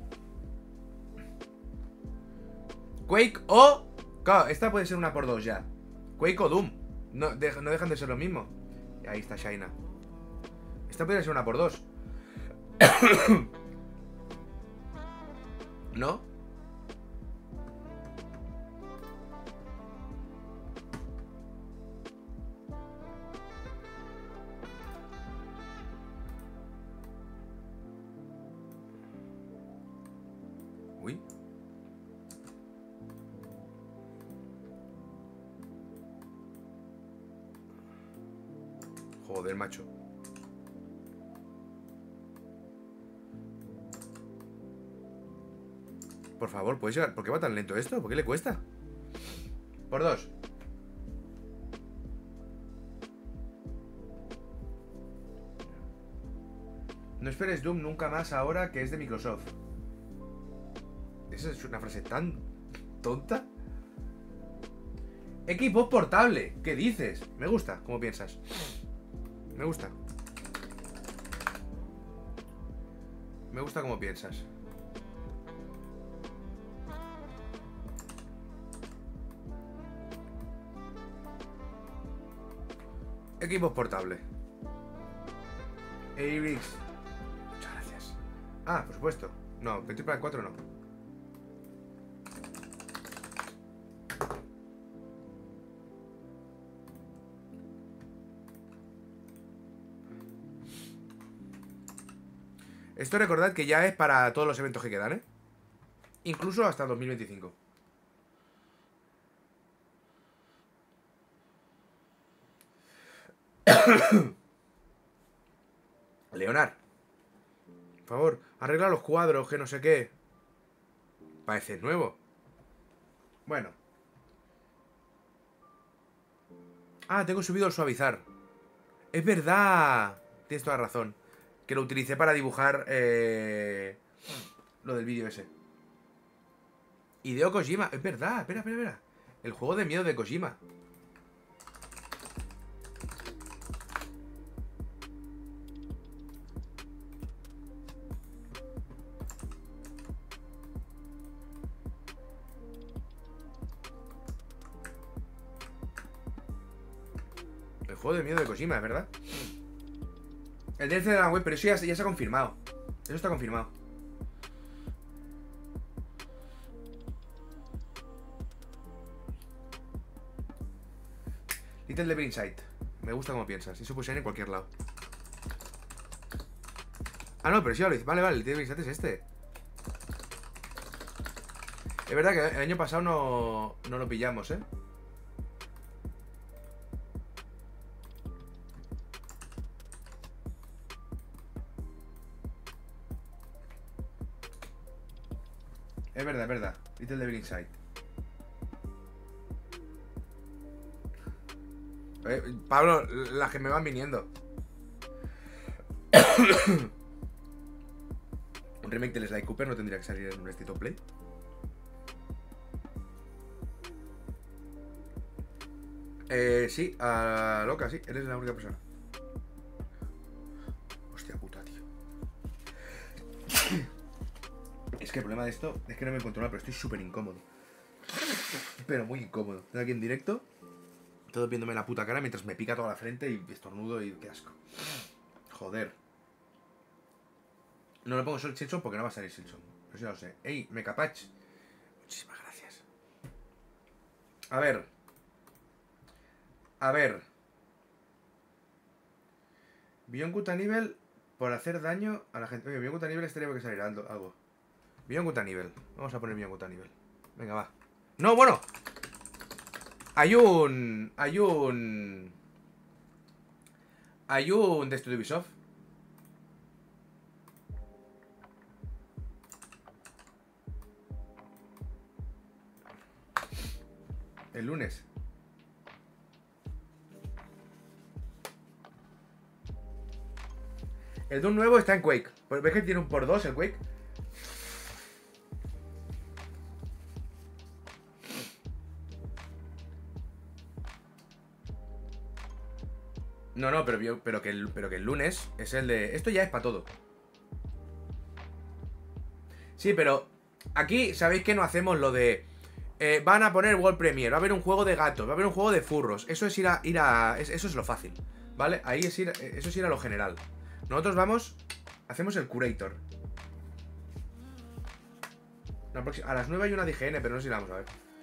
Quake o... Claro, esta puede ser una por dos ya. Quake o Doom. No dejan de ser lo mismo. Ahí está Shaina. Esta podría ser una por dos. ¿No? Uy. Joder, macho. Por favor, ¿puedes llegar? ¿Por qué va tan lento esto? ¿Por qué le cuesta? Por dos. No esperes Doom nunca más ahora que es de Microsoft. Esa es una frase tan tonta. Equipo portable. ¿Qué dices? Me gusta. ¿Cómo piensas? Me gusta. Me gusta cómo piensas. Equipos portable. Erix. Muchas gracias. Ah, por supuesto. No, Petit Plan 4 no. Esto recordad que ya es para todos los eventos que quedan, ¿eh? Incluso hasta 2025. Leonard, por favor, arregla los cuadros, que no sé qué. Parece nuevo. Bueno. Ah, tengo subido el suavizar. Es verdad. Tienes toda razón. Que lo utilicé para dibujar lo del vídeo ese. Hideo Kojima. Es verdad. Espera, espera, espera. El juego de miedo de Kojima. El juego de miedo de Kojima, es verdad. El DLC de la web, pero eso ya se ha confirmado. Eso está confirmado. Little Devil Inside. Me gusta como piensas. Eso puede ser en cualquier lado. Ah, no, pero sí ya lo hice. Vale, vale, el Little Devil Inside es este. Es verdad que el año pasado no lo pillamos, ¿eh? Es verdad. Little Devil Inside. Pablo, las que me van viniendo. Un remake del Sly Cooper no tendría que salir en un State of Play. Sí, a Loca, sí, eres la única persona. Hostia puta, tío. Es que el problema de esto es que no me encuentro nada, pero estoy súper incómodo. Pero muy incómodo. Estoy aquí en directo, todo viéndome la puta cara mientras me pica toda la frente y estornudo y qué asco. Joder. No le pongo Silson porque no va a salir Silson. Pero sí lo sé. Ey, Mecapatch. Muchísimas gracias. A ver. Beyond Good Nivel por hacer daño a la gente. Oye, Beyond Good Nivel estaría que salir algo. Beyond Good Nivel. Vamos a poner Beyond Good Nivel. Venga, va. No, bueno. Hay un de Studio Ubisoft. El lunes. El Doom nuevo está en Quake. ¿Ves que tiene un por 2 el Quake? No, pero que el lunes es el de... Esto ya es para todo. Sí, pero aquí sabéis que no hacemos lo de... van a poner World Premiere, va a haber un juego de gatos, va a haber un juego de furros. Eso es eso es lo fácil, ¿vale? Ahí es eso es ir a lo general. Nosotros vamos, hacemos el curator. A las 9 hay una de IGN, pero no sé si la vamos a ver.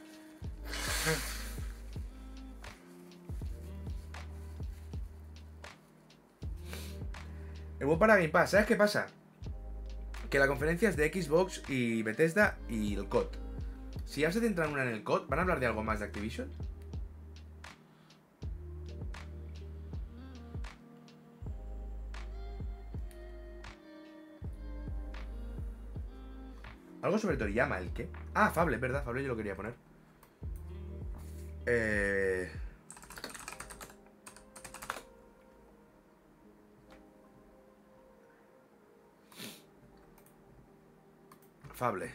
El buen para Game Pass, ¿sabes qué pasa? Que la conferencia es de Xbox y Bethesda y el COD. Si ya se centran una en el COD, ¿van a hablar de algo más de Activision? Algo sobre Toriyama, ¿el qué? Ah, Fable, es verdad, Fable yo lo quería poner. Fable.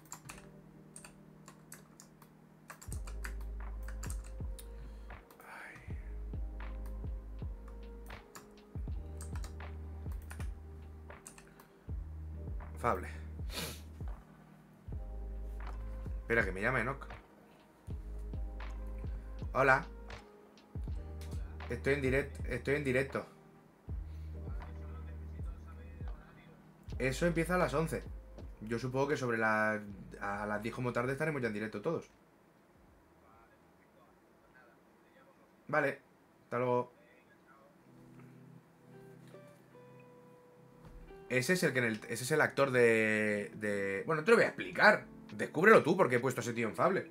Fable. Espera, que me llama Enoch. Hola. Estoy en directo. Eso empieza a las 11. Yo supongo que sobre a las 10 como tarde estaremos ya en directo todos. Vale. Hasta luego. Ese es ese es el actor de... Bueno, te lo voy a explicar. Descúbrelo tú porque he puesto a ese tío en Fable.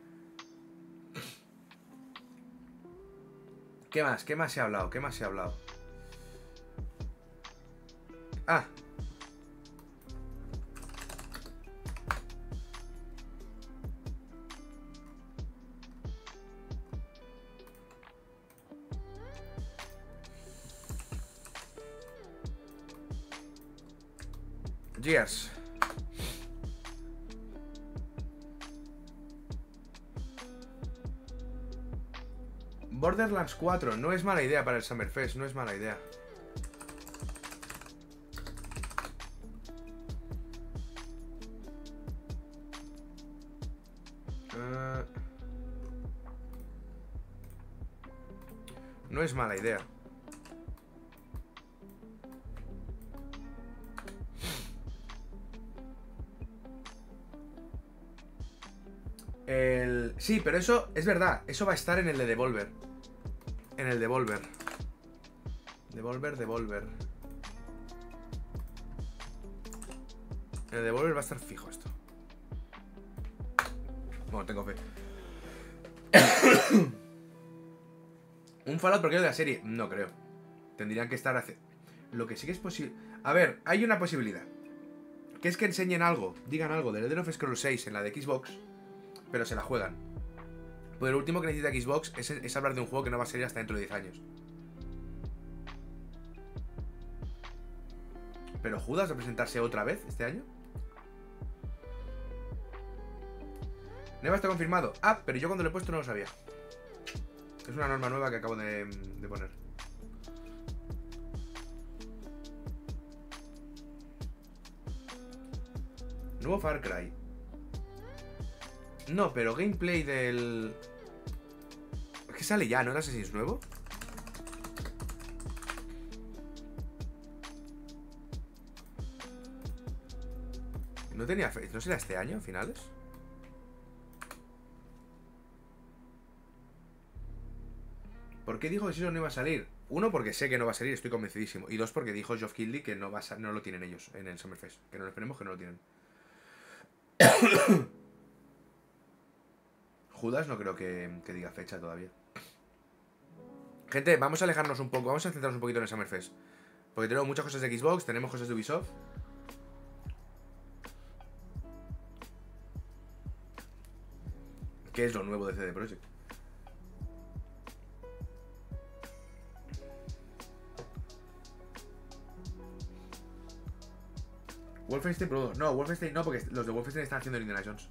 ¿Qué más? ¿Qué más se ha hablado? ¿Qué más se ha hablado? Ah. Gears. Borderlands 4, no es mala idea para el Summerfest, no es mala idea. No es mala idea. Sí, pero eso es verdad. Eso va a estar en el de Devolver. En el Devolver. Devolver. En el Devolver va a estar fijo esto. Bueno, tengo fe. ¿Un Fallout porque es de la serie? No creo. Tendrían que estar... Lo que sí que es posible... A ver, hay una posibilidad. Que es que enseñen algo, digan algo de Elder of Scrolls 6 en la de Xbox, pero se la juegan. Pues lo último que necesita Xbox es hablar de un juego que no va a salir hasta dentro de 10 años. ¿Pero Judas va a presentarse otra vez este año? Neva está confirmado. Ah, pero yo cuando lo he puesto no lo sabía. Es una norma nueva que acabo de poner. Nuevo Far Cry. No, pero gameplay del... Es que sale ya, ¿no? ¿El Assassin's nuevo? No tenía fe... ¿No será este año, a finales? ¿Por qué dijo que si no iba a salir? Uno, porque sé que no va a salir, estoy convencidísimo. Y dos, porque dijo Geoff Keighley que no lo tienen ellos en el Summerfest. Que no lo esperemos, que no lo tienen. Judas no creo que diga fecha todavía. Gente, vamos a alejarnos un poco. Vamos a centrarnos un poquito en el Summerfest. Porque tenemos muchas cosas de Xbox, tenemos cosas de Ubisoft. ¿Qué es lo nuevo de CD Projekt? Wolfenstein Pro 2. No, Wolfenstein no, porque los de Wolfenstein están haciendo el Indiana Jones.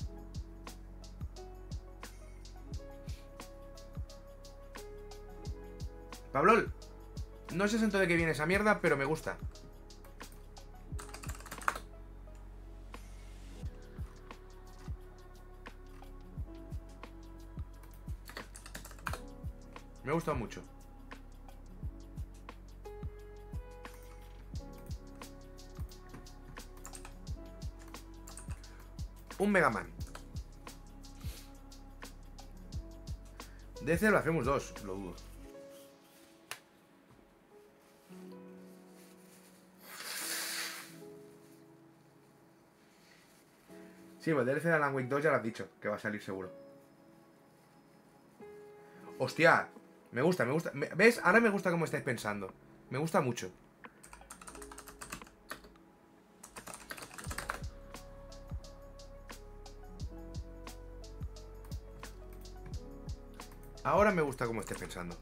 Pablo, no sé santo de qué viene esa mierda, pero me gusta. Me ha gustado mucho. Un Mega Man. DC Blasphemous 2, lo dudo. Sí, pues el DLC de Alan Wake 2 ya lo has dicho, que va a salir seguro. Hostia, me gusta, me gusta. ¿Ves? Ahora me gusta cómo estáis pensando. Me gusta mucho. Ahora me gusta cómo estés pensando.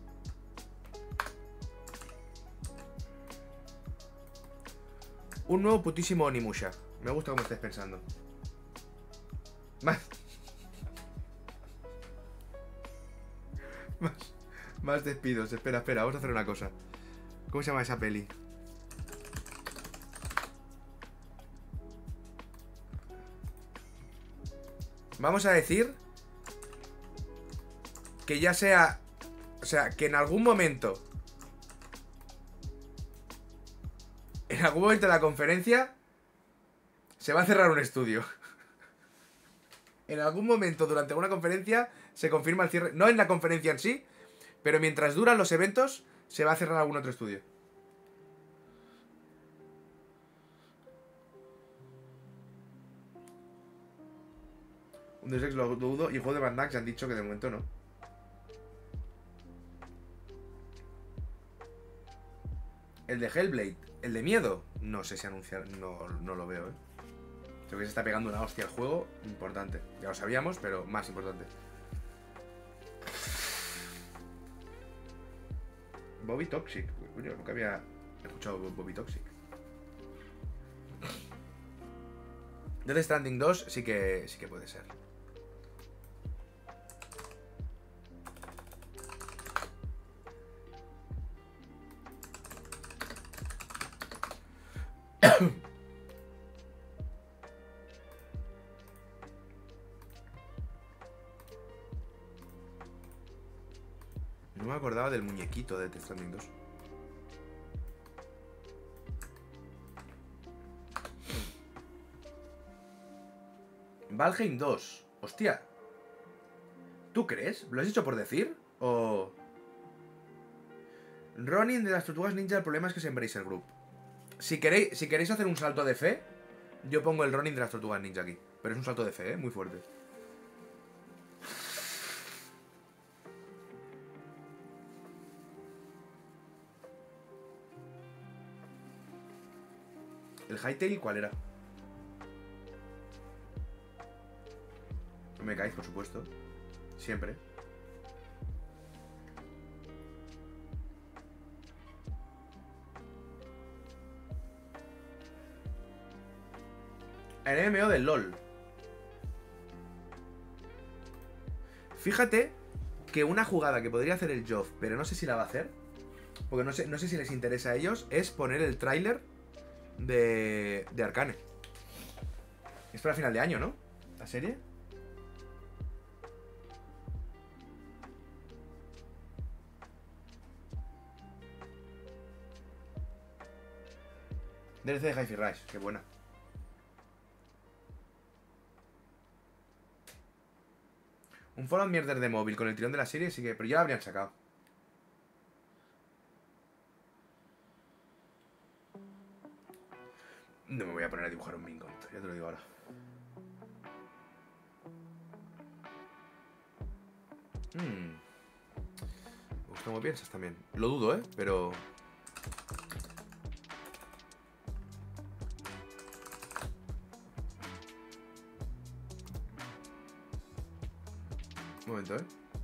Un nuevo putísimo Onimusha. Me gusta cómo estés pensando. Más despidos. Espera, vamos a hacer una cosa. ¿Cómo se llama esa peli? Vamos a decir que ya sea... O sea, que en algún momento... En algún momento de la conferencia se va a cerrar un estudio. En algún momento durante una conferencia se confirma el cierre. No en la conferencia en sí, pero mientras duran los eventos se va a cerrar algún otro estudio. Un Deus Ex lo dudo. Y el juego de Mad Max han dicho que de momento no. El de Hellblade, el de miedo, no sé si anunciar, no lo veo, Creo que se está pegando una hostia al juego, importante. Ya lo sabíamos, pero más importante. Bobby Toxic, coño, nunca había escuchado Bobby Toxic. Death Stranding 2 sí que puede ser. No me acordaba del muñequito de Death Stranding 2. Valheim 2. Hostia. ¿Tú crees? ¿Lo has dicho por decir? ¿O...? Ronin de las Tortugas Ninja, el problema es que es Embracer Group. Si queréis hacer un salto de fe, yo pongo el Ronin de las Tortugas Ninja aquí. Pero es un salto de fe, muy fuerte. ¿El Hytale cuál era? No me caéis, por supuesto. Siempre. El MMO del LOL. Fíjate que una jugada que podría hacer el Joff, pero no sé si la va a hacer, porque no sé si les interesa a ellos, es poner el tráiler de Arcane. Es para final de año, ¿no? ¿La serie? DLC de Hi-Fi Rush, qué buena. Un Fallout mierder de móvil con el tirón de la serie, sí que... Pero ya lo habrían sacado. No me voy a poner a dibujar un Mingon, ya te lo digo ahora. Me gusta cómo piensas también. Lo dudo, pero... Un momento,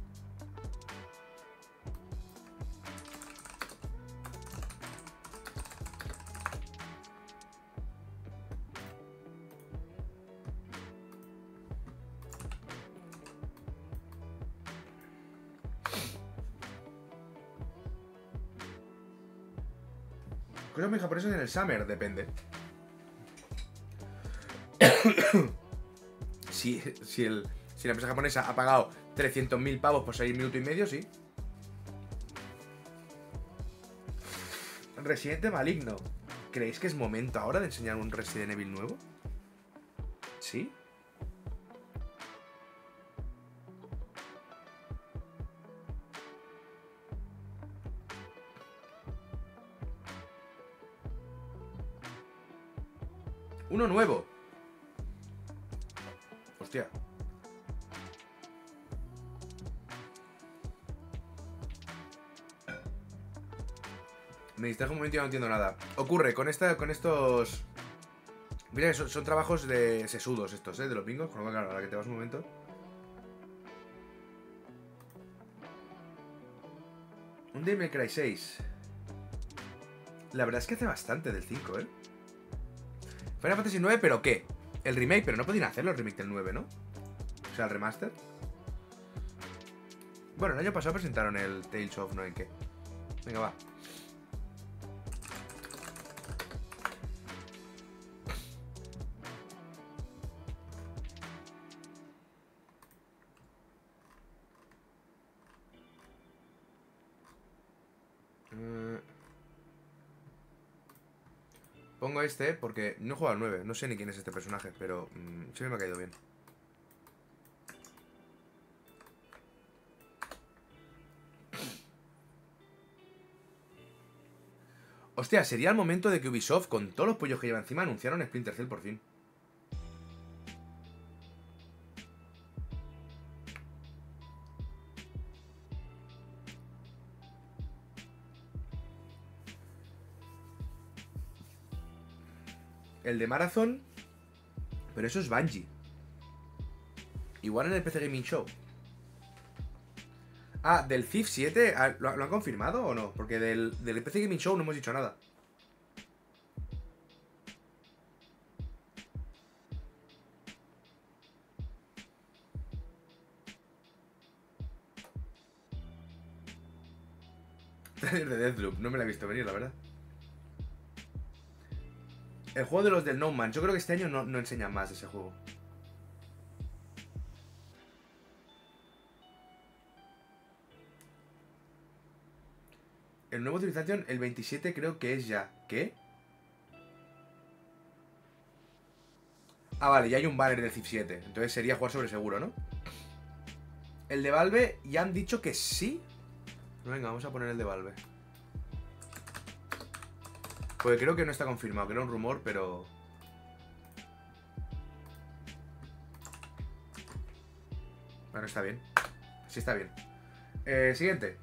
Cosas muy japonesas en el Summer, depende. si la empresa japonesa ha pagado 300.000 pavos por salir minuto y medio, sí. Residente maligno. ¿Creéis que es momento ahora de enseñar un Resident Evil nuevo? ¿Sí? Uno nuevo. Hostia. Me distrajo un momento y no entiendo nada. Ocurre con estos... Mira, son trabajos de sesudos estos, de los bingos. Con lo cual, claro, ahora que te vas un momento. Un Devil May Cry 6. La verdad es que hace bastante del 5, Final Fantasy 9, ¿pero qué? El remake, pero no podían hacerlo el remake del 9, ¿no? O sea, el remaster. Bueno, el año pasado presentaron el Tales of no sé qué. Venga, va. Pongo este porque no he jugado al 9. No sé ni quién es este personaje, pero sí me ha caído bien. Hostia, sería el momento de que Ubisoft, con todos los pollos que lleva encima, anunciaron Splinter Cell por fin. El de Marathon. Pero eso es Bungie. Igual en el PC Gaming Show. Ah, del Thief 7. ¿Lo han confirmado o no? Porque del PC Gaming Show no hemos dicho nada. Trailer de Deathloop. No me la he visto venir, la verdad. El juego de los del No Man's. Yo creo que este año no enseñan más de ese juego. El nuevo Civilization, el 27 creo que es ya. ¿Qué? Ah, vale, ya hay un banner del Civ 7. Entonces sería jugar sobre seguro, ¿no? El de Valve ya han dicho que sí. Venga, vamos a poner el de Valve. Porque creo que no está confirmado, que era un rumor, pero... Bueno, está bien. Sí, está bien. Siguiente.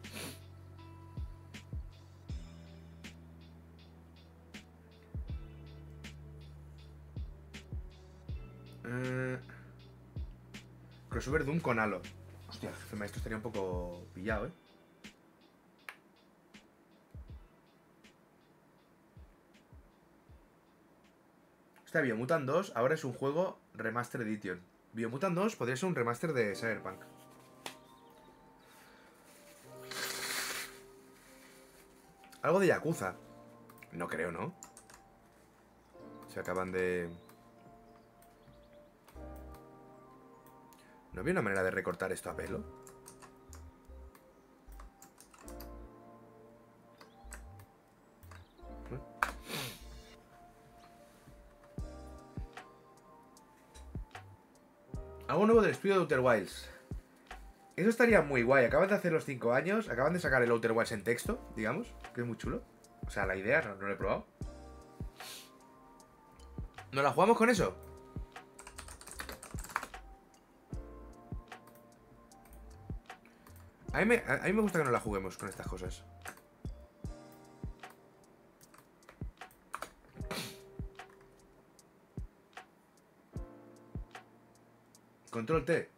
Crossover Doom con Halo. Hostia, el jefe maestro estaría un poco pillado, Está Biomutant 2, ahora es un juego Remaster Edition. Biomutant 2 podría ser un remaster de Cyberpunk. Algo de Yakuza. No creo, ¿no? Se acaban de... ¿No había una manera de recortar esto a pelo? Algo nuevo del estudio de Outer Wilds. Eso estaría muy guay. Acaban de hacer los 5 años. Acaban de sacar el Outer Wilds en texto, digamos. Que es muy chulo. O sea, la idea, no lo he probado. ¿Nos la jugamos con eso? A mí me gusta que no la juguemos con estas cosas. Control T.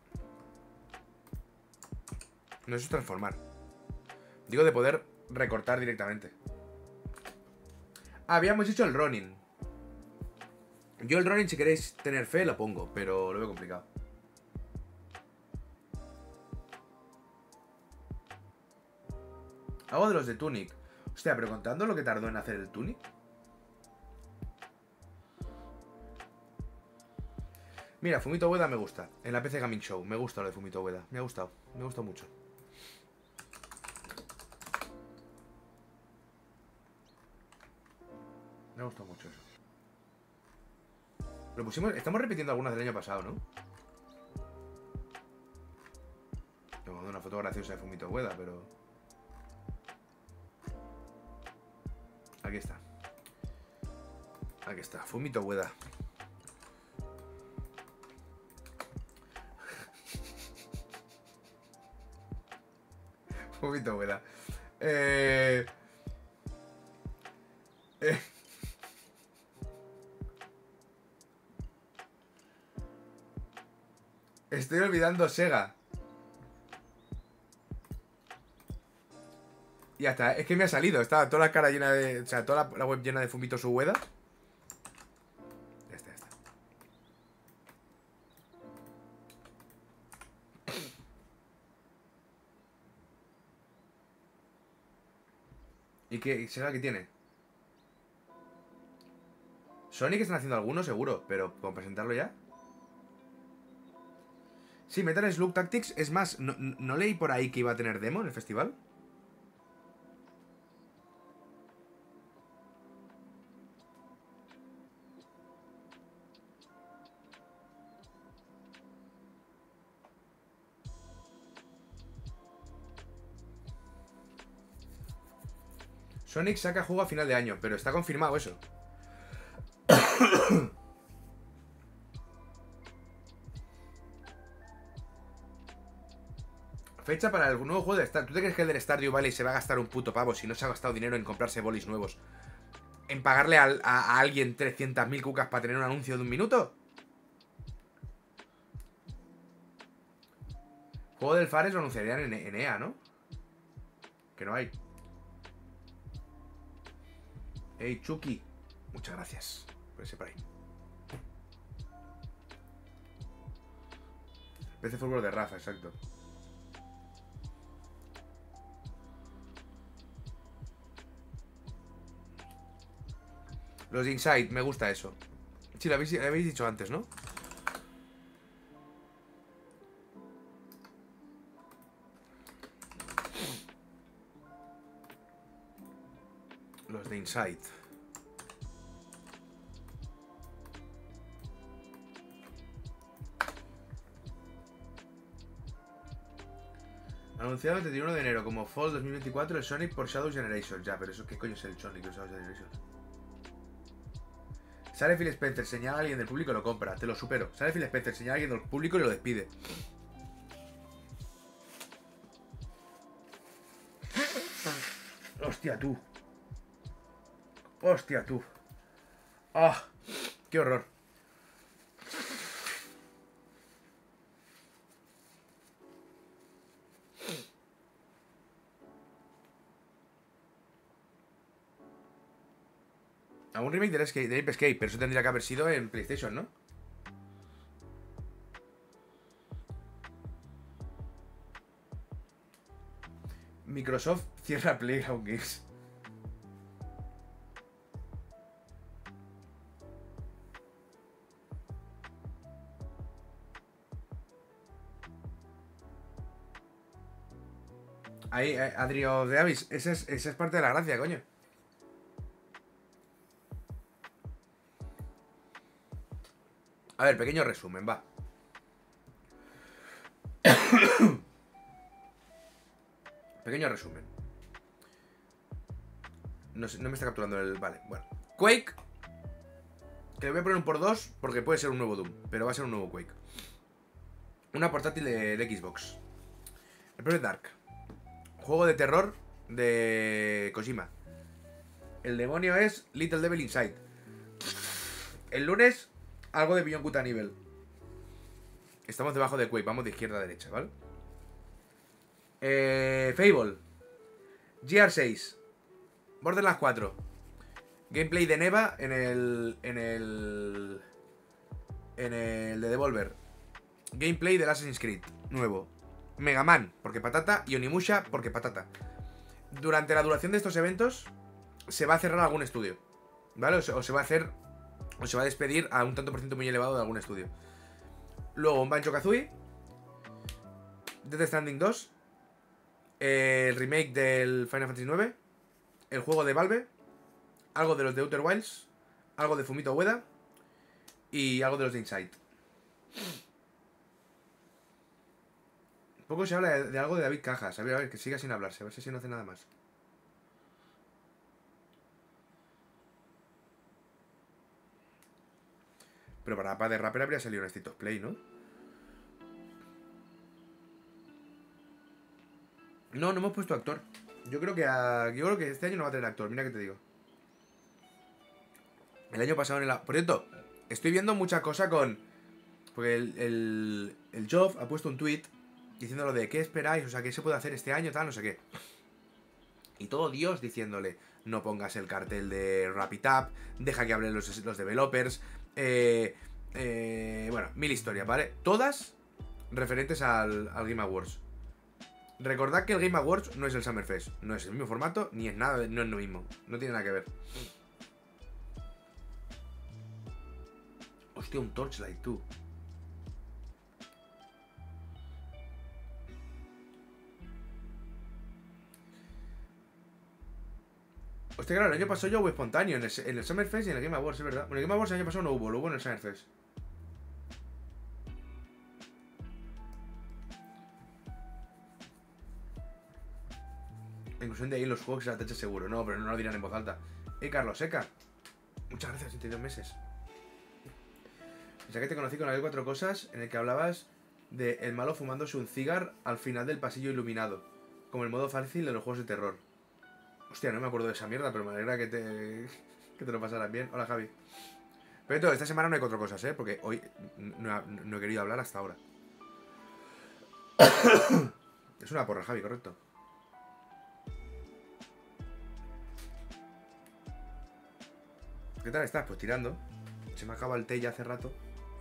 No, eso es transformar. Digo de poder recortar directamente. Habíamos hecho el Ronin. Yo el Ronin, si queréis tener fe, lo pongo, pero lo veo complicado. Hago de los de Tunic. Hostia, pero contando lo que tardó en hacer el Tunic. Mira, Fumito Ueda me gusta. En la PC Gaming Show. Me gusta lo de Fumito Ueda. Me ha gustado. Me ha gustado mucho. Me ha gustado mucho eso. Lo pusimos... Estamos repitiendo algunas del año pasado, ¿no? Te mando una foto graciosa de Fumito Ueda, pero... Aquí está. Aquí está. Fumito Ueda. Fumito Ueda. Estoy olvidando Sega. Y ya está, es que me ha salido. Estaba toda la cara llena de... O sea, toda la web llena de Fumito Ueda. Ya está, ya está. ¿Y qué? ¿Sega qué tiene? Sonic están haciendo algunos, seguro. Pero ¿con presentarlo ya? Sí, Metal Slug Tactics. Es más, ¿no leí por ahí que iba a tener demo en el festival? Sonic saca juego a final de año, pero está confirmado eso. Fecha para el nuevo juego de Star. ¿Tú te crees que el del Stardew Valley se va a gastar un puto pavo si no se ha gastado dinero en comprarse bolis nuevos? ¿En pagarle a alguien 300.000 cucas para tener un anuncio de 1 minuto? Juego del Fares lo anunciarían en EA, ¿no? Que no hay. Hey, Chucky. Muchas gracias por ese por ahí. PC Fútbol de Rafa, exacto. Los de Inside, me gusta eso. Sí, lo habéis dicho antes, ¿no? Los de Inside. Anunciado el 31 de enero como Fall 2024 el Sonic por Shadow Generation. Ya, pero eso, ¿qué coño es el Sonic por Shadow Generation? Sale Phil Spencer, señala a alguien del público y lo compra. Te lo supero. Sale Phil Spencer, señala a alguien del público y lo despide. Hostia, tú. Hostia, tú. ¡Ah! ¡Qué horror! Un remake de Ape Escape, pero eso tendría que haber sido en PlayStation, ¿no? Microsoft cierra Playground Games. Ahí, Adrio de Avis, esa es parte de la gracia, coño. A ver, pequeño resumen, va. Pequeño resumen. No me está capturando el... Vale, bueno. Quake. Que le voy a poner un por 2 porque puede ser un nuevo Doom, pero va a ser un nuevo Quake. Una portátil de Xbox. El Project Dark. Juego de terror de Kojima. El demonio es Little Devil Inside. El lunes, algo de Beyond Good and Evil. Estamos debajo de Quake, vamos de izquierda a derecha, ¿vale? Fable. GR6. Borderlands 4. Gameplay de Neva en el de Devolver. Gameplay del Assassin's Creed nuevo. Mega Man, porque patata. Y Onimusha, porque patata. Durante la duración de estos eventos se va a cerrar algún estudio, ¿vale? O se va a hacer, o se va a despedir a un tanto por ciento muy elevado de algún estudio. Luego un Banjo-Kazooie, Death Stranding 2, el remake del Final Fantasy IX, el juego de Valve, algo de los de Outer Wilds, algo de Fumito Ueda y algo de los de Inside. Poco se habla de algo de David Cajas. A ver, que siga sin hablarse. A ver si no hace nada más. Pero para de Rapper habría salido un State of Play, ¿no? No hemos puesto actor. Yo creo que este año no va a tener actor. Mira que te digo. El año pasado en la... Por cierto, estoy viendo mucha cosa con... Porque el Job ha puesto un tweet diciéndolo de ¿qué esperáis? O sea, ¿qué se puede hacer este año? Tal, no sé qué. Y todo Dios diciéndole, no pongas el cartel de Rapid-Up, deja que hablen los developers, bueno, mil historias, ¿vale? Todas referentes al Game Awards. Recordad que el Game Awards no es el Summerfest, no es el mismo formato, ni es nada, no es lo mismo, no tiene nada que ver. Hostia, un Torchlight, tú. Hostia, claro, el año pasado yo hubo espontáneo en el Summerfest y en el Game Awards, es verdad. Bueno, en el Game Awards el año pasado no hubo, lo hubo en el Summerfest. La inclusión de ahí en los juegos que se la teche seguro. No, pero no lo dirán en voz alta. Carlos Seca. Muchas gracias, 32 meses. Pensé que te conocí con la de 4 cosas en el que hablabas de el malo fumándose un cigar al final del pasillo iluminado. Como el modo fácil de los juegos de terror. Hostia, no me acuerdo de esa mierda, pero me alegra que te lo pasaras bien. Hola, Javi. Pero entonces, esta semana no hay 4 cosas, ¿eh? Porque hoy no he querido hablar hasta ahora. Es una porra, Javi, correcto. ¿Qué tal estás? Pues tirando. Se me acaba el té ya hace rato.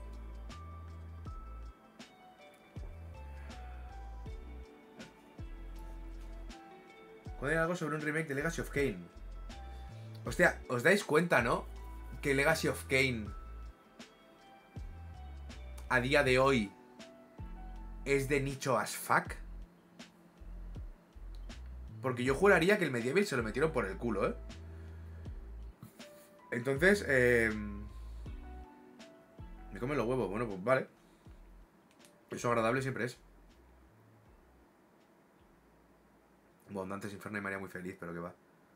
¿Cuándo hay algo sobre un remake de Legacy of Kain? Hostia, ¿os dais cuenta, no? Que Legacy of Kain a día de hoy es de nicho as fuck. Porque yo juraría que el Medieval se lo metieron por el culo, ¿eh? Entonces, me comen los huevos. Bueno, pues vale. Eso agradable siempre es. Bueno, Dantes Inferno y María muy feliz, pero que va.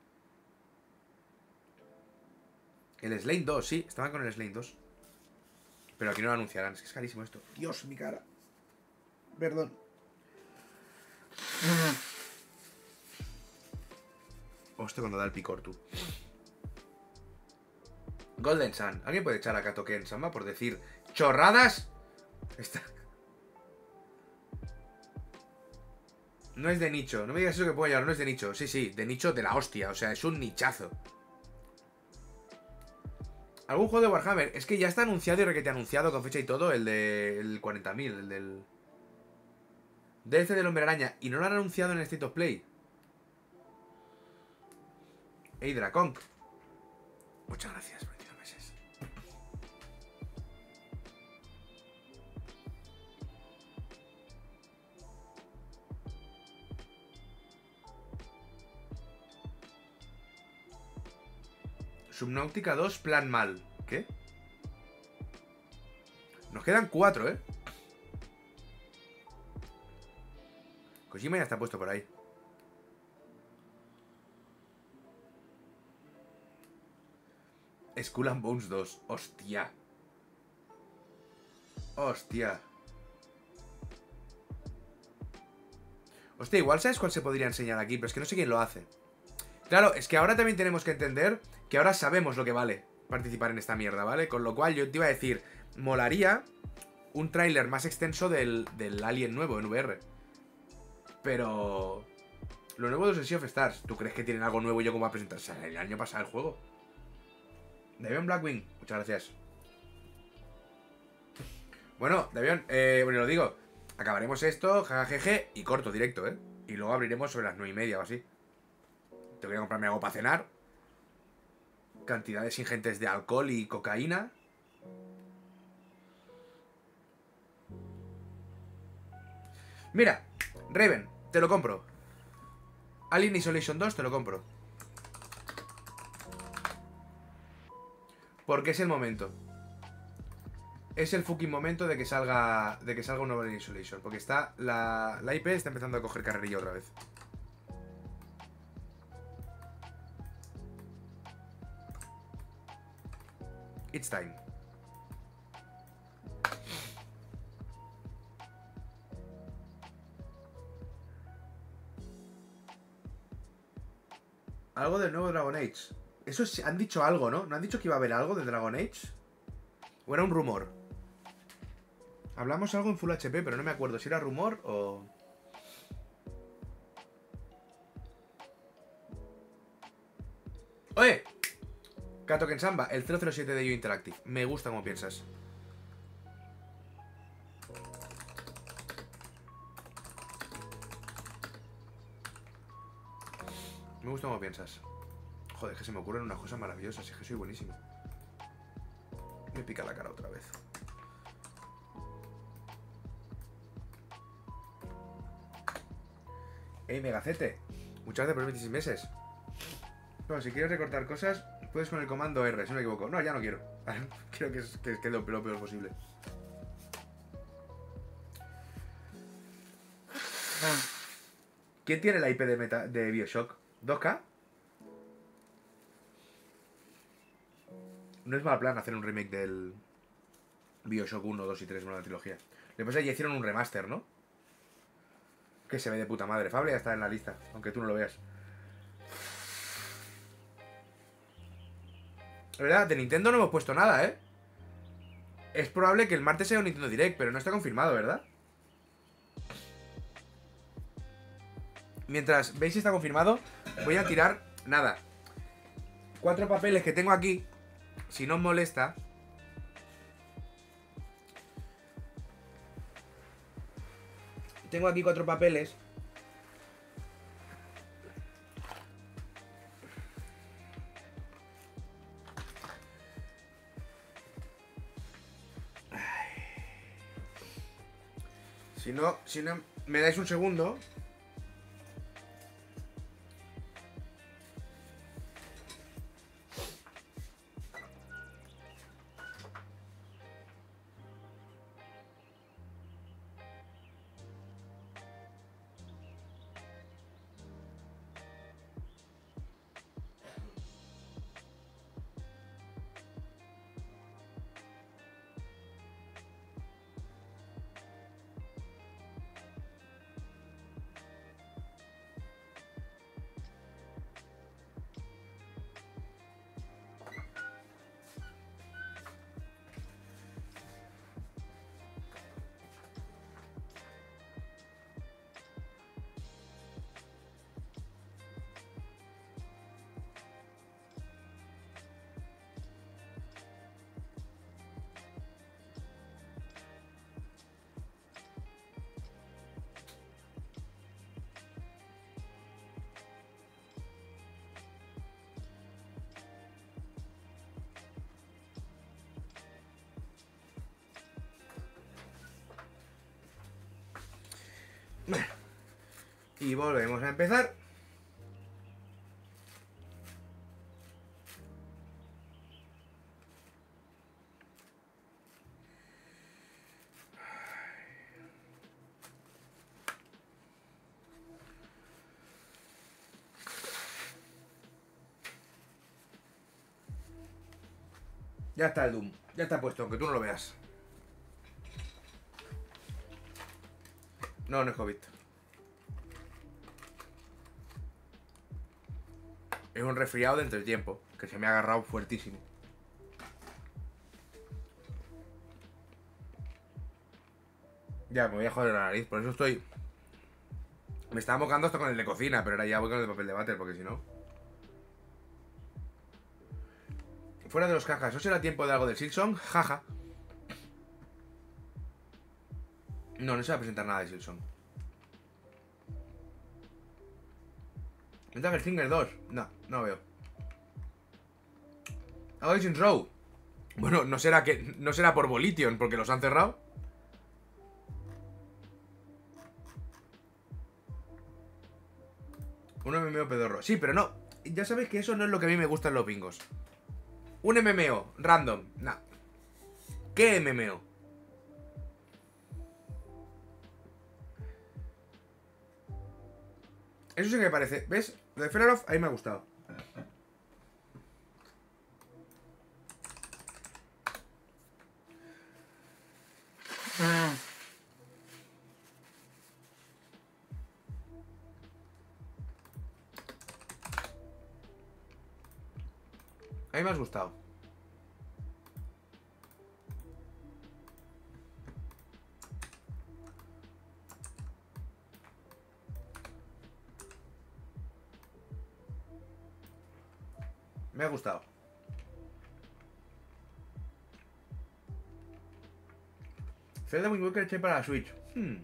El Slane 2, sí, estaban con el Slane 2. Pero aquí no lo anunciarán, es que es carísimo esto. Dios, mi cara. Perdón. Hostia, cuando da el picor, tú. Golden Sun. ¿Alguien puede echar a Katoken Sama por decir chorradas? Está... No es de nicho. No me digas eso que puedo llevar. No es de nicho. Sí, sí. De nicho de la hostia. O sea, es un nichazo. ¿Algún juego de Warhammer? Es que ya está anunciado y requete anunciado con fecha y todo. El del 40.000. El del... DLC del Hombre Araña. Y no lo han anunciado en el State of Play. Hey, Dracon. Muchas gracias. 22 meses. Subnautica 2, plan mal. ¿Qué? Nos quedan 4, ¿eh? Kojima ya está puesto por ahí. Skull and Bones 2. Hostia. Hostia. Hostia, igual sabes cuál se podría enseñar aquí, pero es que no sé quién lo hace. Claro, es que ahora también tenemos que entender que ahora sabemos lo que vale participar en esta mierda, ¿vale? Con lo cual yo te iba a decir, molaría un tráiler más extenso del Alien nuevo en VR. Pero... Lo nuevo de Sea of Stars, ¿tú crees que tienen algo nuevo y yo cómo va a presentarse el año pasado el juego? Davion Blackwing, muchas gracias. Bueno, Davion, bueno, lo digo. Acabaremos esto, jajajeje, y corto directo, ¿eh? Y luego abriremos sobre las 9:30 o así. Tengo que comprarme algo para cenar. Cantidades ingentes de alcohol y cocaína. Mira, Raven, te lo compro. Alien Isolation 2 te lo compro. Porque es el momento. Es el fucking momento de que salga un nuevo Alien Isolation. Porque está la IP está empezando a coger carrerilla otra vez. It's time. Algo del nuevo Dragon Age. Eso es, han dicho algo, ¿no? ¿No han dicho que iba a haber algo de Dragon Age? ¿O era un rumor? Hablamos algo en Full HP, pero no me acuerdo si era rumor o... ¡Oye! Kato Kensamba, el 007 de Yo Interactive. Me gusta como piensas. Me gusta como piensas. Joder, que se me ocurren unas cosas maravillosas. Es que soy buenísimo. Me pica la cara otra vez. Ey, Megacete, muchas gracias por los 26 meses. Bueno, si quieres recortar cosas, puedes con el comando R, si no me equivoco. No, ya no quiero. Quiero que quede lo peor posible. ¿Quién tiene la IP de Bioshock? ¿2K? No es mal plan hacer un remake del Bioshock 1, 2 y 3, bueno, la trilogía. Lo que pasa es que ya hicieron un remaster, ¿no? Que se ve de puta madre. Fable ya está en la lista, aunque tú no lo veas. La verdad, de Nintendo no hemos puesto nada, ¿eh? Es probable que el martes sea un Nintendo Direct, pero no está confirmado, ¿verdad? Mientras veis si está confirmado, voy a tirar, nada, 4 papeles que tengo aquí. Si no os molesta. Tengo aquí 4 papeles. Si no, me dais un segundo. Y volvemos a empezar. Ya está el Doom. Ya está puesto, aunque tú no lo veas. No, no es COVID. Es un resfriado de entretiempo, que se me ha agarrado fuertísimo. Ya, me voy a joder la nariz, por eso estoy... Me estaba mocando hasta con el de cocina, pero ahora ya voy con el de papel de váter, porque si no... Fuera de los cajas, ¿no será tiempo de algo del Silksong? Jaja. No, no se va a presentar nada de Silksong. ¿Metal Gear Stinger 2? No, no veo. ¿Algo de Saints Row? Bueno, no será por Volition, porque los han cerrado. Un MMO pedorro. Sí, pero no. Ya sabéis que eso no es lo que a mí me gusta en los bingos. Un MMO, random. Nah. ¿Qué MMO? Eso sí que me parece. ¿Ves? Lo de Felarov, ahí me ha gustado. A mí me has gustado. Me ha gustado. Zelda Wind Waker eché para la Switch. No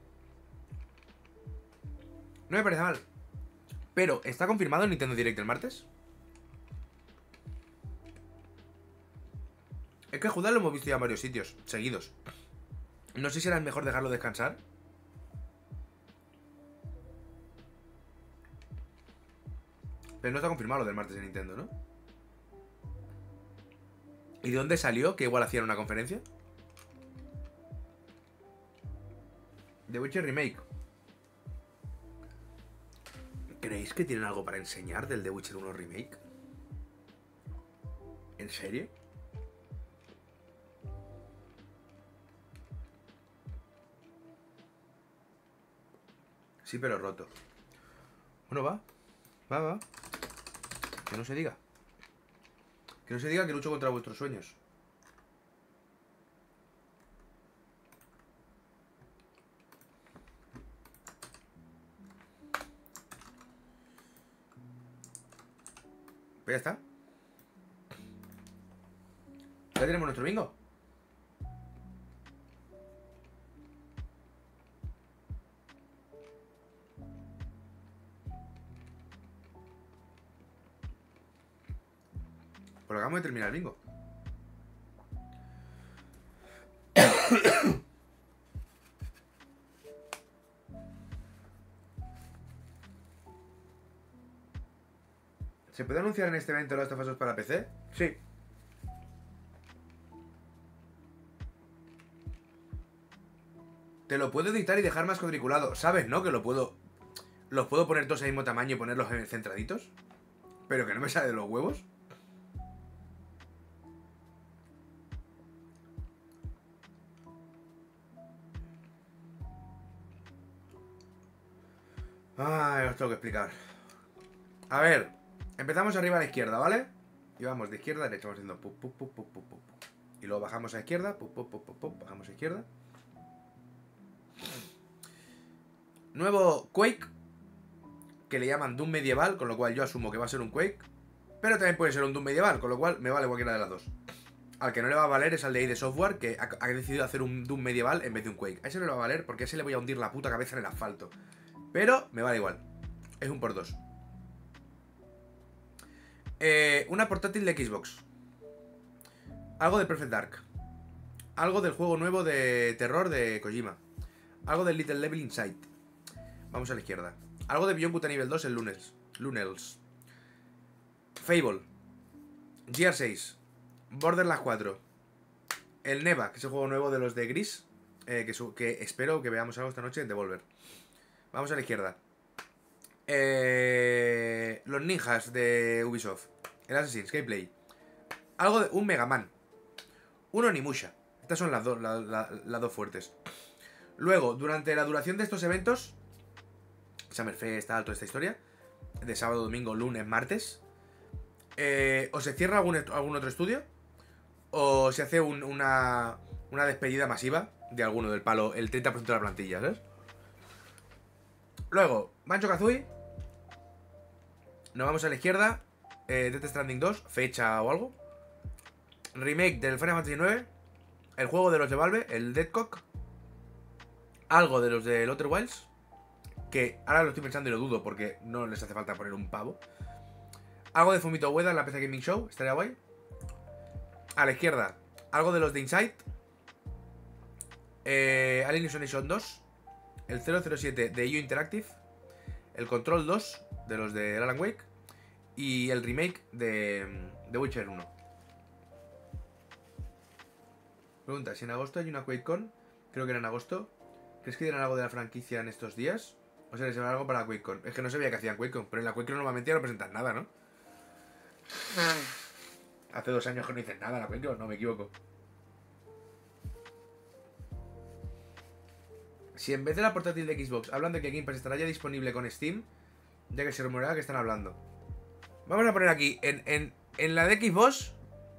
me parece mal. Pero, ¿está confirmado el Nintendo Direct el martes? Es que jugar lo hemos visto ya en varios sitios, seguidos. No sé si será mejor dejarlo descansar. Pero no está confirmado lo del martes de Nintendo, ¿no? ¿Y de dónde salió? ¿Que igual hacían una conferencia? The Witcher Remake. ¿Creéis que tienen algo para enseñar del The Witcher 1 Remake? ¿En serio? Sí, pero roto. Bueno, va. Va. Que no se diga. Que no se diga que lucho contra vuestros sueños. Pues ya está. Ya tenemos nuestro bingo. Pues acabamos de terminar el bingo. ¿Se puede anunciar en este evento los Last of Us para PC? Sí. Te lo puedo editar y dejar más cuadriculado. ¿Sabes, no? Que lo puedo... Los puedo poner todos al mismo tamaño y ponerlos centraditos. Pero que no me sale de los huevos. Ay, os tengo que explicar. A ver, empezamos arriba a la izquierda, ¿vale? Y vamos de izquierda a derecha, vamos haciendo pup, pup, pup, pup, pup, pup. Y luego bajamos a izquierda, pup, pup, pup, pup, pup, bajamos a izquierda. Nuevo Quake, que le llaman Doom medieval, con lo cual yo asumo que va a ser un Quake. Pero también puede ser un Doom medieval, con lo cual me vale cualquiera de las dos. Al que no le va a valer es al de ID Software, que ha decidido hacer un Doom medieval en vez de un Quake. A ese no le va a valer porque a ese le voy a hundir la puta cabeza en el asfalto. Pero me vale igual. Es un por dos. Una portátil de Xbox. Algo de Perfect Dark. Algo del juego nuevo de terror de Kojima. Algo del Little Devil Inside. Vamos a la izquierda. Algo de Beyond Good and Evil 2 el Lunels. Fable. GR6. Borderlands 4. El Neva, que es el juego nuevo de los de Gris. Que espero que veamos algo esta noche en Devolver. Vamos a la izquierda. Los ninjas de Ubisoft. El Assassin's Gameplay. Algo de un Mega Man. 1 Onimusha. Estas son las dos fuertes. Luego, durante la duración de estos eventos, Summerfest, toda esta historia, de sábado, domingo, lunes, martes, o se cierra algún otro estudio, o se hace una despedida masiva de alguno del palo, el 30% de la plantilla, ¿sabes? Luego, Banjo-Kazooie. Nos vamos a la izquierda. Death Stranding 2, fecha o algo. Remake del Final Fantasy IX. El juego de los de Valve, el Deadcock. Algo de los de Outer Wilds, que ahora lo estoy pensando y lo dudo porque no les hace falta poner un pavo. Algo de Fumito Ueda en la PC Gaming Show, estaría guay. A la izquierda, algo de los de Inside. Alien Isolation 2. El 007 de EU Interactive. El Control 2 de los de Alan Wake. Y el remake de Witcher 1. Pregunta, si en agosto hay una QuakeCon, creo que era en agosto. ¿Crees que dirán algo de la franquicia en estos días? O sea, les llevará algo para QuakeCon. Es que no sabía que hacían QuakeCon, pero en la QuakeCon normalmente ya no presentan nada, ¿no? Hace 2 años que no dicen nada en la QuakeCon, no me equivoco. Si en vez de la portátil de Xbox hablan de que Game Pass estará ya disponible con Steam, ya que se rumorea que están hablando. Vamos a poner aquí, en la de Xbox.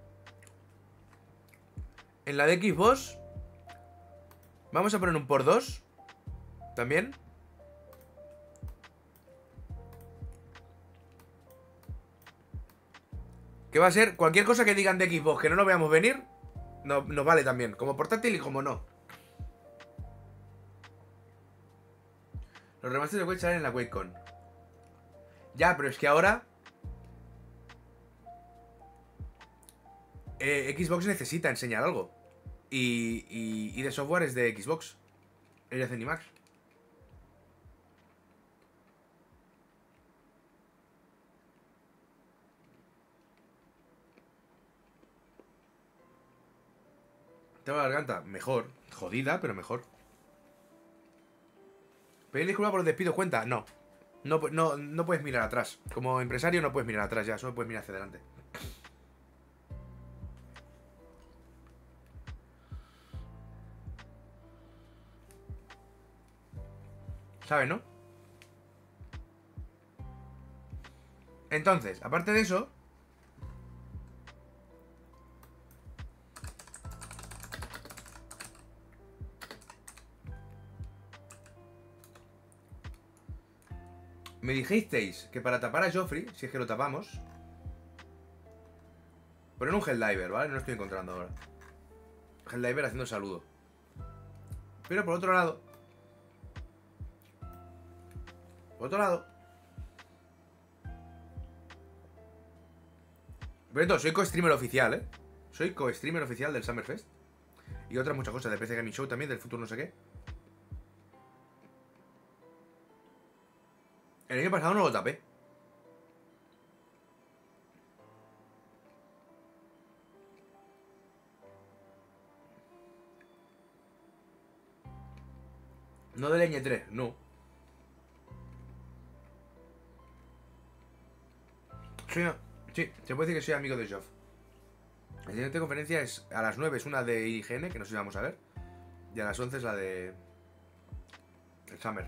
En la de Xbox vamos a poner un por 2 también. Que va a ser cualquier cosa que digan de Xbox que no lo veamos venir, nos vale también, como portátil y como no. Los remasters de Quake salen en la QuakeCon. Ya, pero es que ahora Xbox necesita enseñar algo. Y de software es de Xbox. Es de Zenimax. Tengo la garganta mejor. Jodida, pero mejor. ¿Pedir disculpas por los despidos cuenta? No. No puedes mirar atrás. Como empresario no puedes mirar atrás ya. Solo puedes mirar hacia adelante. ¿Sabes, no? Entonces, aparte de eso, me dijisteis que para tapar a Joffrey, si es que lo tapamos, poner un Helldiver, ¿vale? No lo estoy encontrando ahora. Helldiver haciendo saludo. Pero por otro lado, Pero soy co-streamer oficial, ¿eh? Soy co-streamer oficial del Summerfest. Y otras muchas cosas, de PC Gaming Show también, del futuro no sé qué. El año pasado no lo tapé. No del Ñ3, no. Sí, se puede decir que soy amigo de Geoff. La siguiente conferencia es a las 9, es una de IGN, que no sé si vamos a ver. Y a las 11 es la de el Summer.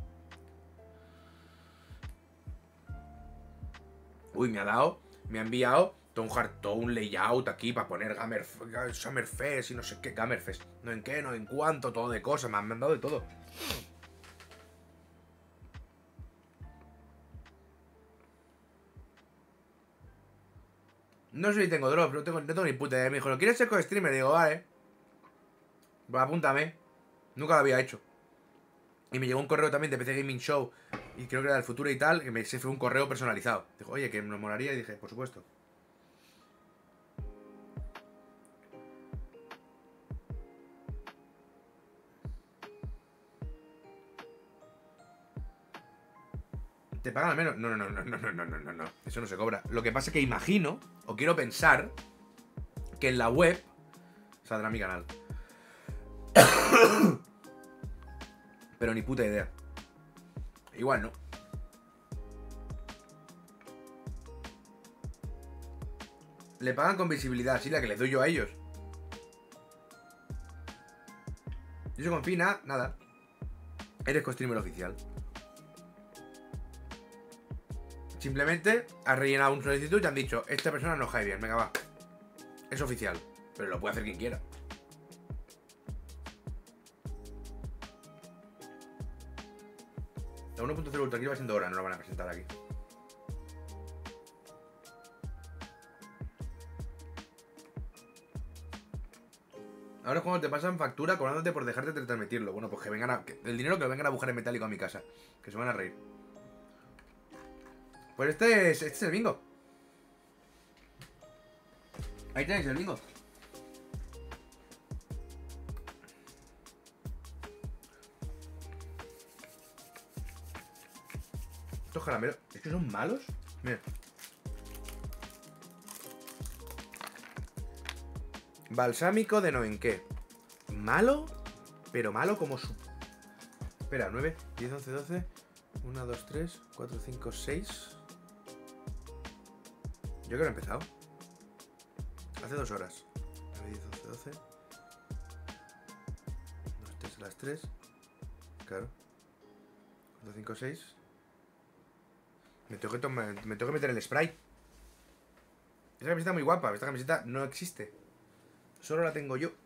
Uy, me ha enviado todo un layout aquí para poner Summerfest y no sé qué, Gamerfest. No en qué, no en cuánto, todo de cosas, me han mandado de todo. No sé si tengo drop, no tengo ni puta idea. Me dijo, ¿lo quieres ser co-streamer? Digo, vale. Pues apúntame. Nunca lo había hecho. Y me llegó un correo también de PC Gaming Show, y creo que era del futuro y tal, que se fue un correo personalizado. Dijo, oye, que me molaría, y dije, por supuesto. ¿Te pagan al menos? No. Eso no se cobra. Lo que pasa es que imagino, o quiero pensar, que en la web saldrá mi canal. Pero ni puta idea. Igual no. Le pagan con visibilidad, sí, la que les doy yo a ellos. Yo soy Confina, nada. Eres co-streamer oficial. Simplemente has rellenado un solicitud y te han dicho, esta persona no cae bien, venga va. Es oficial, pero lo puede hacer quien quiera. La 1.0 Ultra aquí va siendo hora, no lo van a presentar aquí. Ahora es cuando te pasan factura cobrándote por dejarte de transmitirlo. Bueno, pues que vengan a... el dinero que lo vengan a buscar en metálico a mi casa. Que se van a reír. Pues este es el bingo. Ahí tenéis el bingo. Estos caramelos, ¿es que son malos? Mira. Balsámico de no en qué. Malo, pero malo como su... Espera, 9, 10, 11, 12 1, 2, 3, 4, 5, 6. Yo creo que he empezado hace 2 horas. 9, 10, 11, 12 2, 3 a las 3. Claro. 4, 5, 6. Me tengo que meter el spray. Esta camiseta es muy guapa. Esta camiseta no existe. Solo la tengo yo.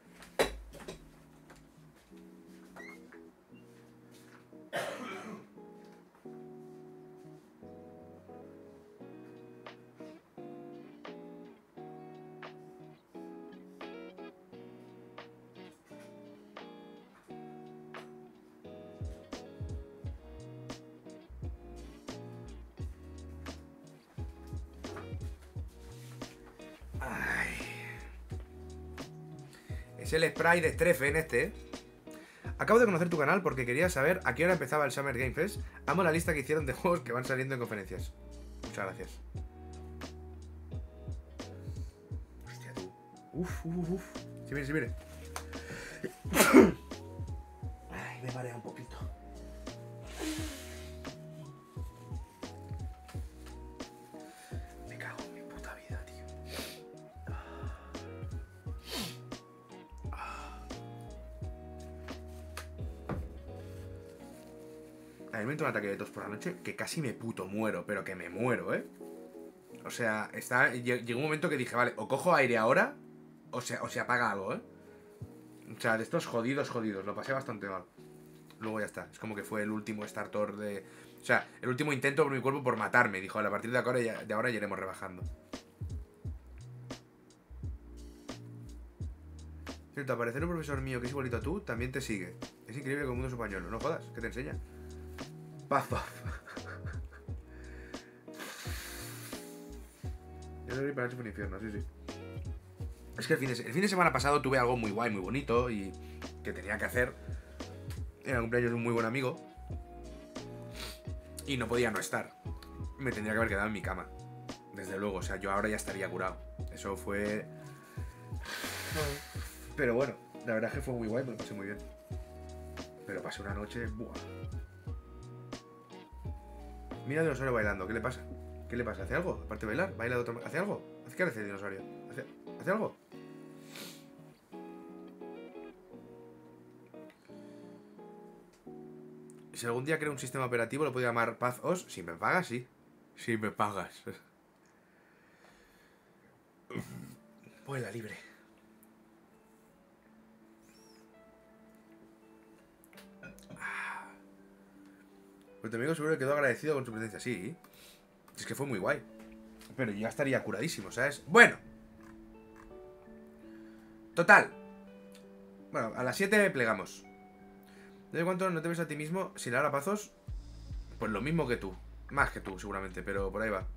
Es el spray de Strefen este. Acabo de conocer tu canal porque quería saber a qué hora empezaba el Summer Game Fest. Amo la lista que hicieron de juegos que van saliendo en conferencias. Muchas gracias. Hostia, tú. Uf. Sí, mire. Ay, me marea un poquito. Me cago en mi puta vida, tío. A mí me entró un ataque de tos por la noche que casi me puto muero, pero que me muero, ¿eh? O sea, llegó un momento que dije, vale, o cojo aire ahora, o se apaga algo, ¿eh? O sea, de estos jodidos, lo pasé bastante mal. Luego ya está, es como que fue el último startor de... O sea, el último intento por mi cuerpo por matarme. Dijo, a partir de ahora ya iremos rebajando. Cierto, aparecer un profesor mío que es igualito a tú, también te sigue. Es increíble como el mundo es español, no jodas, ¿qué te enseña? Paz. Yo debería para el infierno, sí. Es que el fin de semana pasado tuve algo muy guay, muy bonito y que tenía que hacer. Era el cumpleaños de un muy buen amigo y no podía no estar. Me tendría que haber quedado en mi cama. Desde luego, o sea, yo ahora ya estaría curado. Eso fue... Pero bueno, la verdad es que fue muy guay, me lo pasé muy bien. Pero pasé una noche... ¡buah! Mira al dinosaurio bailando, ¿qué le pasa? ¿Qué le pasa? ¿Hace algo? Aparte de bailar, baila de otro... ¿Hace algo? ¿Qué hace el dinosaurio? ¿Hace algo? Si algún día creo un sistema operativo, lo puedo llamar Paz OS. Si me pagas, sí. Si me pagas. Vuela libre. Pues tu amigo seguro que quedó agradecido con su presencia. Sí. Es que fue muy guay. Pero yo ya estaría curadísimo, ¿sabes? Bueno. Total. Bueno, a las 7 plegamos. ¿De cuánto no te ves a ti mismo sin Laura Pazos? Pues lo mismo que tú. Más que tú, seguramente, pero por ahí va.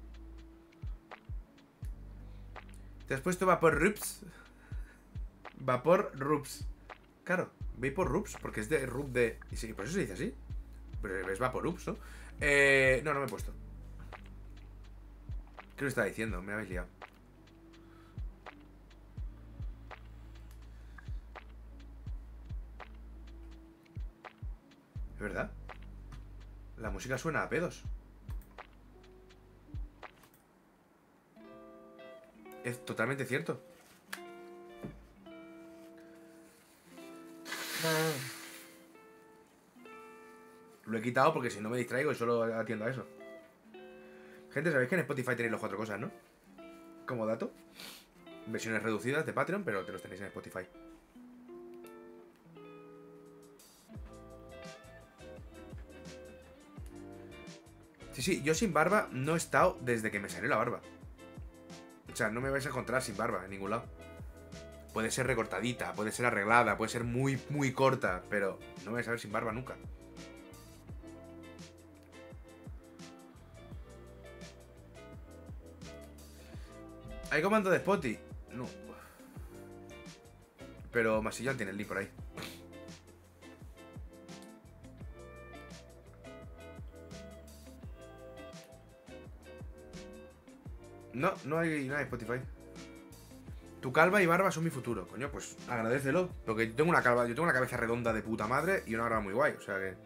¿Te has puesto Vapor Rups? Vapor Rups. Claro, Vapor Rups, porque es de Rup de... Y sí, por eso se dice así. Pero es Vapor Rups, ¿no? No me he puesto. ¿Qué lo estaba diciendo? Me habéis liado. ¿Es verdad? La música suena a pedos. Es totalmente cierto. Lo he quitado porque si no me distraigo y solo atiendo a eso. Gente, sabéis que en Spotify tenéis las 4 cosas, ¿no? Como dato. Versiones reducidas de Patreon, pero te los tenéis en Spotify. Sí, yo sin barba no he estado desde que me salió la barba. O sea, no me vais a encontrar sin barba en ningún lado. Puede ser recortadita, puede ser arreglada, puede ser muy, muy corta, pero no me vais a ver sin barba nunca. ¿Hay comando de Spotty? No. Pero Masillón tiene el link por ahí. No hay Spotify. Tu calva y barba son mi futuro. Coño, pues agradécelo. Porque yo tengo una cabeza redonda de puta madre y una barba muy guay, o sea que...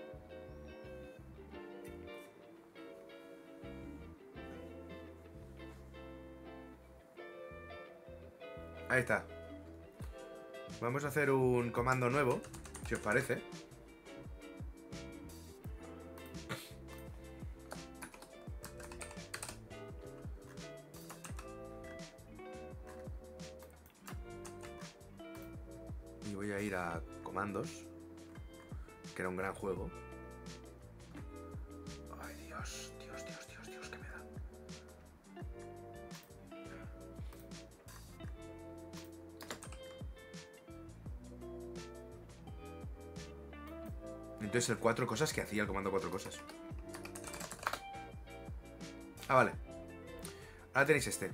Ahí está. Vamos a hacer un comando nuevo, si os parece. Y voy a ir a comandos, que era un gran juego. Ay, Dios, ¿qué me da? Entonces el 4 cosas que hacía el comando 4 cosas. Ah, vale. Ahora tenéis este.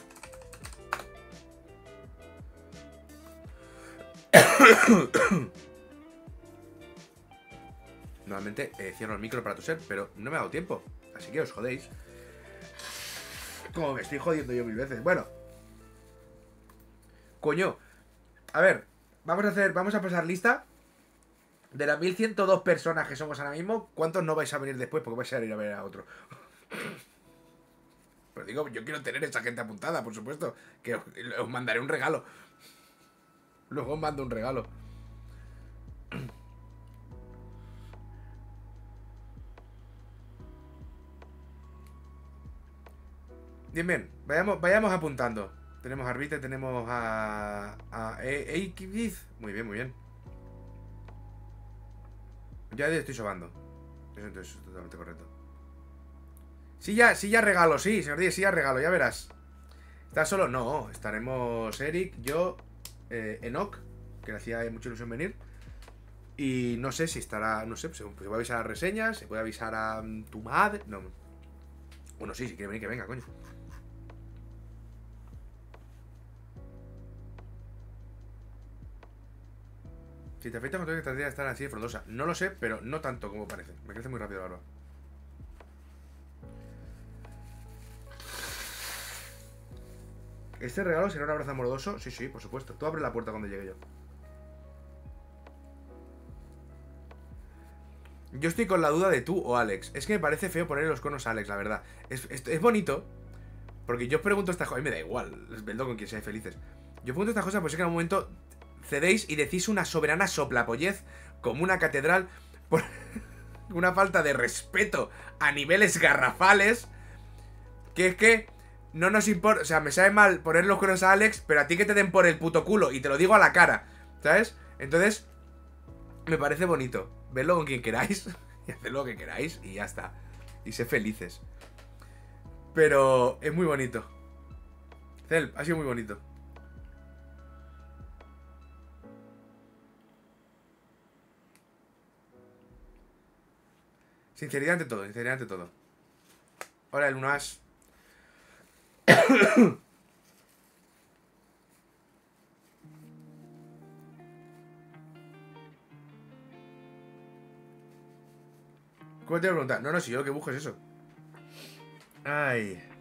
Normalmente cierro el micro para toser, pero no me ha dado tiempo. Así que os jodéis. Como me estoy jodiendo yo 1000 veces. Bueno. Coño. A ver. Vamos a pasar lista. De las 1102 personas que somos ahora mismo, ¿cuántos no vais a venir después? Porque vais a ir a ver a otro. Pero digo, yo quiero tener esa gente apuntada, por supuesto. Que os mandaré un regalo. Luego os mando un regalo. Bien. Vayamos apuntando. Tenemos a Arbite, tenemos a Eikibiz. Muy bien. Ya estoy sobando. Eso es totalmente correcto. Sí, ya regalo, sí, señor Díez, sí, ya regalo, ya verás. ¿Estás solo? No, estaremos Eric, yo, Enoch, que le hacía mucha ilusión venir. Y no sé si estará, no sé, pues se puede avisar a reseñas, se puede avisar a tu madre. No. Bueno, sí, si quiere venir, que venga, coño. Si te afecta con todo que tendría que estar así de frondosa. No lo sé, pero no tanto como parece. Me crece muy rápido la barba. ¿Este regalo será un abrazo amoroso? Sí, por supuesto. Tú abre la puerta cuando llegue yo. Yo estoy con la duda de tú o Alex. Es que me parece feo ponerle los conos a Alex, la verdad. Es bonito. Porque yo os pregunto estas cosas. A mí me da igual. Les vendo con quien seáis felices. Yo pregunto estas cosas porque sé que en un momento cedéis y decís una soberana soplapollez como una catedral por una falta de respeto a niveles garrafales. Que es que no nos importa. O sea, me sabe mal poner los conos a Alex, pero a ti que te den por el puto culo. Y te lo digo a la cara, ¿sabes? Entonces, me parece bonito. Vedlo con quien queráis y haced lo que queráis y ya está. Y sed felices. Pero es muy bonito. Cel, ha sido muy bonito. Sinceridad ante todo, sinceridad ante todo. Hola, el Lunas. ¿Cómo te voy a preguntar? No, si yo lo que busco es eso. Ay.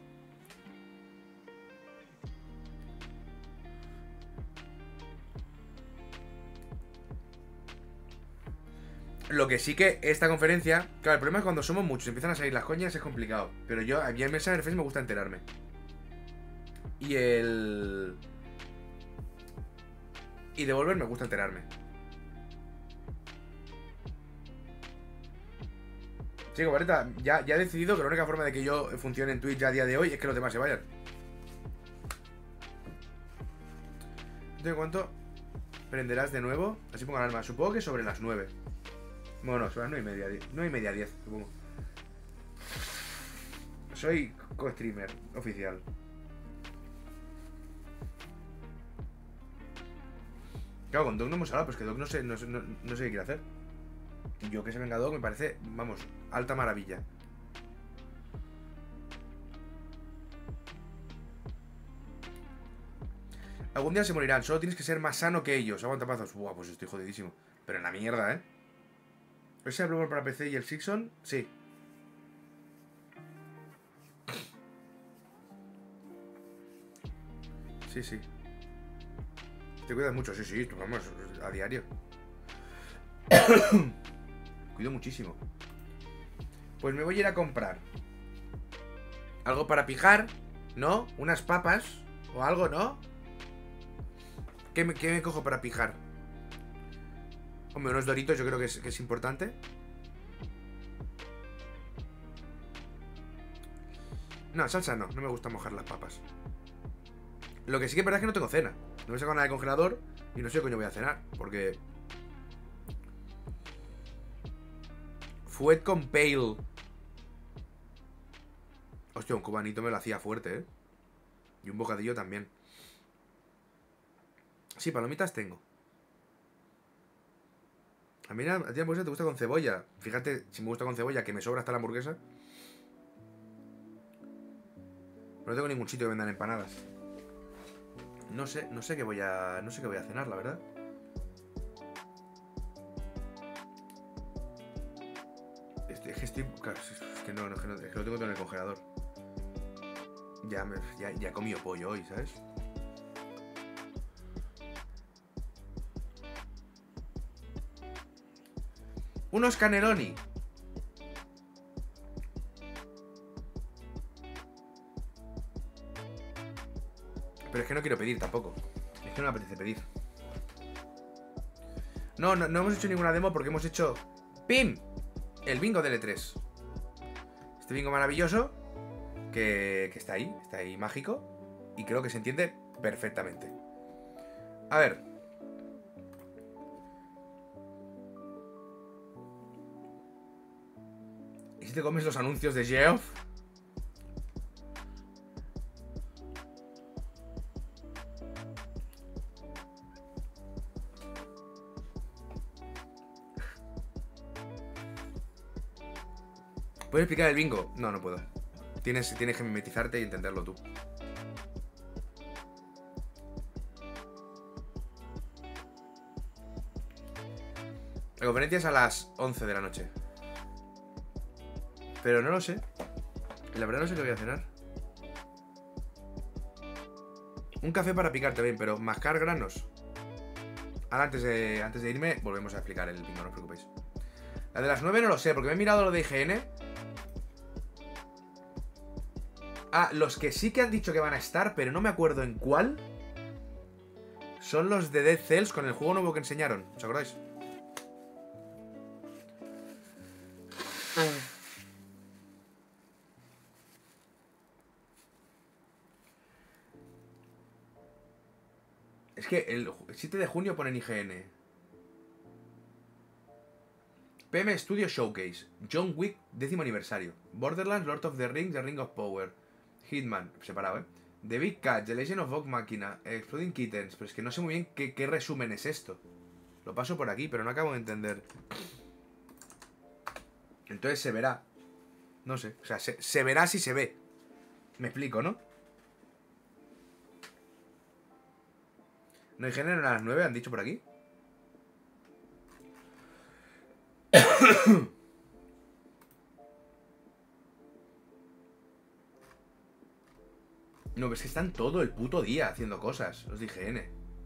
Lo que sí que esta conferencia... Claro, el problema es cuando somos muchos, empiezan a salir las coñas, es complicado. Pero yo, a mí en Mensaje de Face me gusta enterarme. Y el... Y Devolver me gusta enterarme. Sí, Cobareta, ya he decidido que la única forma de que yo funcione en Twitch a día de hoy es que los demás se vayan. ¿De cuánto prenderás de nuevo? Así pongo alarma. Supongo que sobre las 9. Bueno, no, sobre las 9:30, 10, supongo. Soy co-streamer oficial. Claro, con Doc no hemos hablado, pues que Doc no sé qué quiere hacer. Yo que se venga Doc me parece, vamos, alta maravilla. Algún día se morirán, solo tienes que ser más sano que ellos. Aguanta pazos. Buah, pues estoy jodidísimo. Pero en la mierda, ¿eh? ¿Ese Bloodborne para PC y el Sixon? Sí. Sí, sí. Te cuidas mucho, sí, vamos, a diario. Cuido muchísimo. Pues me voy a ir a comprar algo para pijar, ¿no? Unas papas o algo, ¿no? ¿Qué me cojo para pijar? Hombre, unos doritos yo creo que es importante. No, salsa no me gusta mojar las papas. Lo que sí que es verdad es que no tengo cena. No me saco nada del congelador y no sé qué coño voy a cenar. Porque... Fuet con pale. Hostia, un cubanito me lo hacía fuerte, ¿eh? Y un bocadillo también. Sí, palomitas tengo. A mí a ti la hamburguesa te gusta con cebolla. Fíjate, si me gusta con cebolla, que me sobra hasta la hamburguesa. No tengo ningún sitio que vendan empanadas. No sé qué voy a cenar, la verdad. Es que no lo tengo todo en el congelador. Ya he comido pollo hoy, ¿sabes? Unos cannelloni. Pero es que no quiero pedir tampoco. Es que no me apetece pedir. No hemos hecho ninguna demo porque hemos hecho... ¡Pim! El bingo del E3. Este bingo maravilloso que está ahí mágico. Y creo que se entiende perfectamente. A ver. ¿Y si te comes los anuncios de Geoff? ¿Puedes explicar el bingo? No puedo. Tienes que mimetizarte y entenderlo tú. La conferencia es a las 11 de la noche. Pero no lo sé. La verdad no sé qué voy a cenar. Un café para picarte bien, pero mascar granos. Ahora antes de irme volvemos a explicar el bingo, no os preocupéis. La de las 9 no lo sé, porque me he mirado lo de IGN. Ah, los que sí que han dicho que van a estar, pero no me acuerdo en cuál, son los de Dead Cells con el juego nuevo que enseñaron. ¿Os acordáis? Es que el 7 de junio ponen IGN. PM Studio Showcase. John Wick, 10º aniversario. Borderlands, Lord of the Rings, The Ring of Power. Hitman, separado, ¿eh? The Big Cat, The Legend of Vogue Machina, Exploding Kittens. Pero es que no sé muy bien qué resumen es esto. Lo paso por aquí, pero no acabo de entender. Entonces se verá. No sé, o sea, se verá si se ve. Me explico, ¿no? No hay género a las 9, han dicho por aquí. No, ves que están todo el puto día haciendo cosas, los de IGN.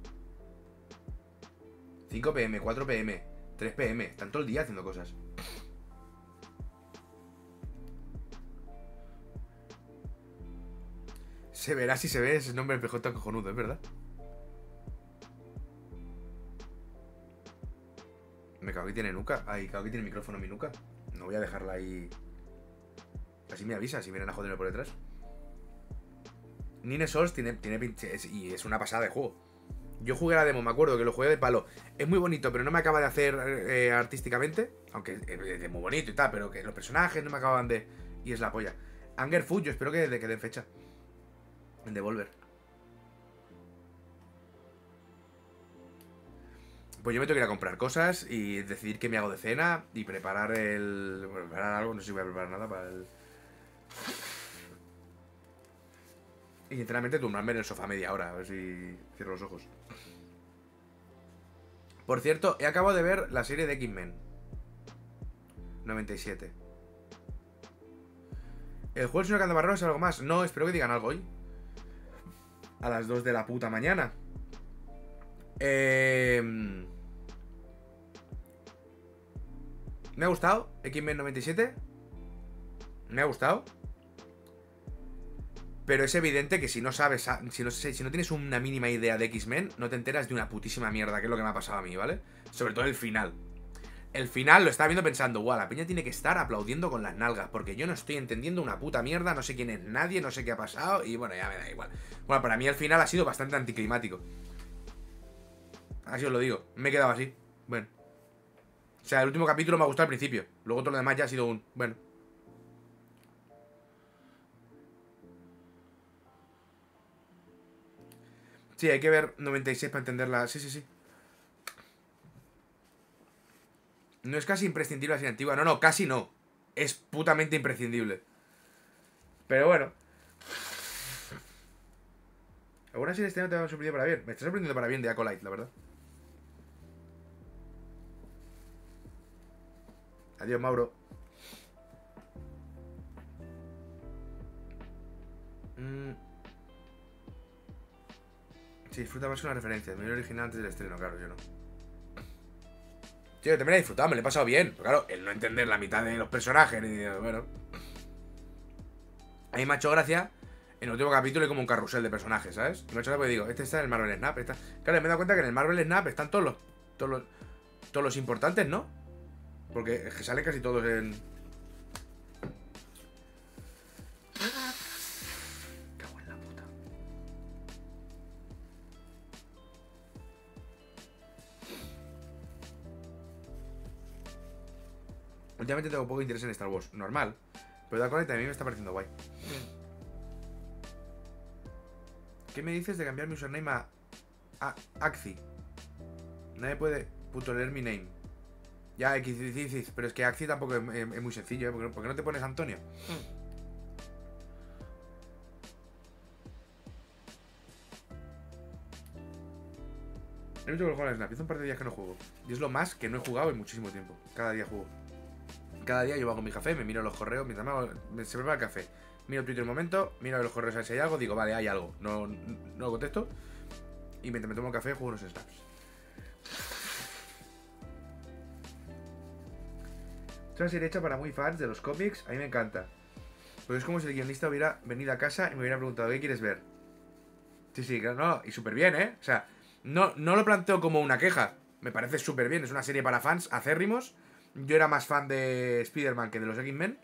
5 PM, 4 PM, 3 PM, están todo el día haciendo cosas. Se verá si se ve ese nombre del PJ cojonudo, es verdad. Me cago que tiene nuca. Ay, cago que tiene micrófono mi nuca. No voy a dejarla ahí. Así me avisa si vienen a joderme por detrás. Nine Sols tiene y es una pasada de juego. Yo jugué la demo, me acuerdo que lo jugué de palo. Es muy bonito, pero no me acaba de hacer artísticamente. Aunque es muy bonito y tal, pero que los personajes no me acaban de... Y es la polla. Anger Food, yo espero que den fecha. En Devolver. Pues yo me tengo que ir a comprar cosas y decidir qué me hago de cena y preparar preparar algo, no sé si voy a preparar nada para el... Y sinceramente tumbarme en el sofá media hora, a ver si cierro los ojos. Por cierto, he acabado de ver la serie de X-Men 97. ¿El juego del señor Candabarro es algo más? No, espero que digan algo hoy. A las 2 de la puta mañana. Me ha gustado X-Men 97. Me ha gustado. Pero es evidente que si no sabes, si no tienes una mínima idea de X-Men, no te enteras de una putísima mierda, que es lo que me ha pasado a mí, ¿vale? Sobre todo el final. El final lo estaba viendo pensando, guau, la peña tiene que estar aplaudiendo con las nalgas, porque yo no estoy entendiendo una puta mierda, no sé quién es nadie, no sé qué ha pasado, y bueno, ya me da igual. Bueno, para mí el final ha sido bastante anticlimático. Así os lo digo, me he quedado así. Bueno. O sea, el último capítulo me ha gustado al principio. Luego todo lo demás ya ha sido un... Bueno. Sí, hay que ver 96 para entenderla. Sí, sí, sí. No es casi imprescindible la serie antigua. No, no, casi no. Es putamente imprescindible. Pero bueno. ¿Alguna serie este año te ha sorprendido para bien? Me está sorprendiendo para bien de Acolyte, la verdad. Adiós, Mauro. Sí, disfruta más que una referencia. El menú original antes del estreno, claro, yo no. Tío, yo también he disfrutado, me lo he pasado bien. Pero claro, el no entender la mitad de los personajes, bueno. A mí me ha hecho gracia. En el último capítulo hay como un carrusel de personajes, ¿sabes? Y me ha hecho gracia porque digo, este está en el Marvel Snap. Claro, me he dado cuenta que en el Marvel Snap están todos los importantes, ¿no? Porque es que salen casi todos en... Cago en la puta. Últimamente tengo poco interés en Star Wars. Normal. Pero Dark Knight a mí me está pareciendo guay. ¿Qué me dices de cambiar mi username a Axi? Nadie puede puto leer mi name. Ya, X, pero es que Axi tampoco es muy sencillo, ¿eh? ¿Por qué no te pones Antonio? He visto que lo juego en Snap, hace un par de días que no juego. Y es lo más que no he jugado en muchísimo tiempo. Cada día juego. Cada día yo hago mi café, me miro los correos, mientras se prepara el café. Miro Twitter un momento, miro los correos a ver si hay algo, digo, vale, hay algo. No lo contesto. Y mientras me tomo el café, juego unos snaps. Es una serie hecha para muy fans de los cómics, a mí me encanta. Pues es como si el guionista hubiera venido a casa y me hubiera preguntado, ¿qué quieres ver? Sí, sí, claro, no, y súper bien, ¿eh? O sea, no lo planteo como una queja. Me parece súper bien, es una serie para fans acérrimos. Yo era más fan de Spider-Man que de los X-Men.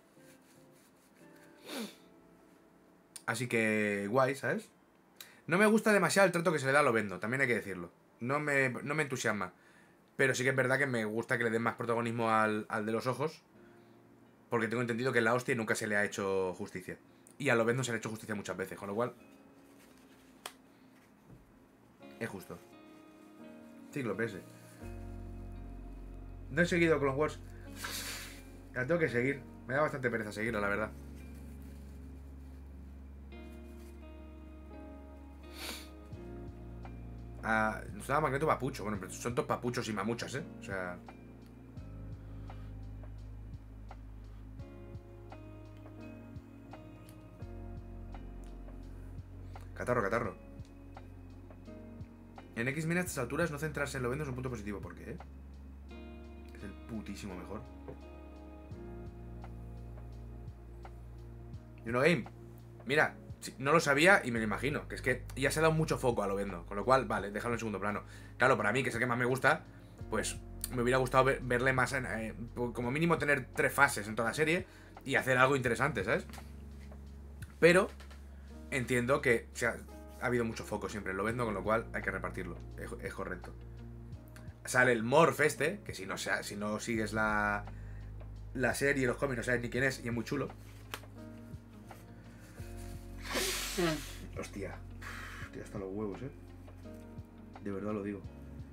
Así que guay, ¿sabes? No me gusta demasiado el trato que se le da a Lobezno, también hay que decirlo. No me entusiasma. Pero sí que es verdad que me gusta que le den más protagonismo al de los ojos. Porque tengo entendido que en la hostia nunca se le ha hecho justicia. Y a Lobezno se le ha hecho justicia muchas veces, con lo cual... es justo. Cíclope ese. No he seguido Clone Wars. La tengo que seguir. Me da bastante pereza seguirlo, la verdad. Nos daba Magneto papucho. Bueno, pero son dos papuchos y mamuchas, ¿eh? O sea... Catarro. En X-Men a estas alturas no centrarse en Lobezno es un punto positivo. ¿Por qué? Es el putísimo mejor. You know Game. Mira, no lo sabía y me lo imagino. Que es que ya se ha dado mucho foco a Lobezno. Con lo cual, vale, déjalo en segundo plano. Claro, para mí, que es el que más me gusta, pues me hubiera gustado verle más, como mínimo tener 3 fases en toda la serie y hacer algo interesante, ¿sabes? Pero entiendo que ha habido mucho foco siempre en Lobezno, con lo cual hay que repartirlo, es correcto. Sale el Morph este, que si no sigues la serie y los cómics no sabes ni quién es, y es muy chulo. Hostia, hasta los huevos, de verdad lo digo.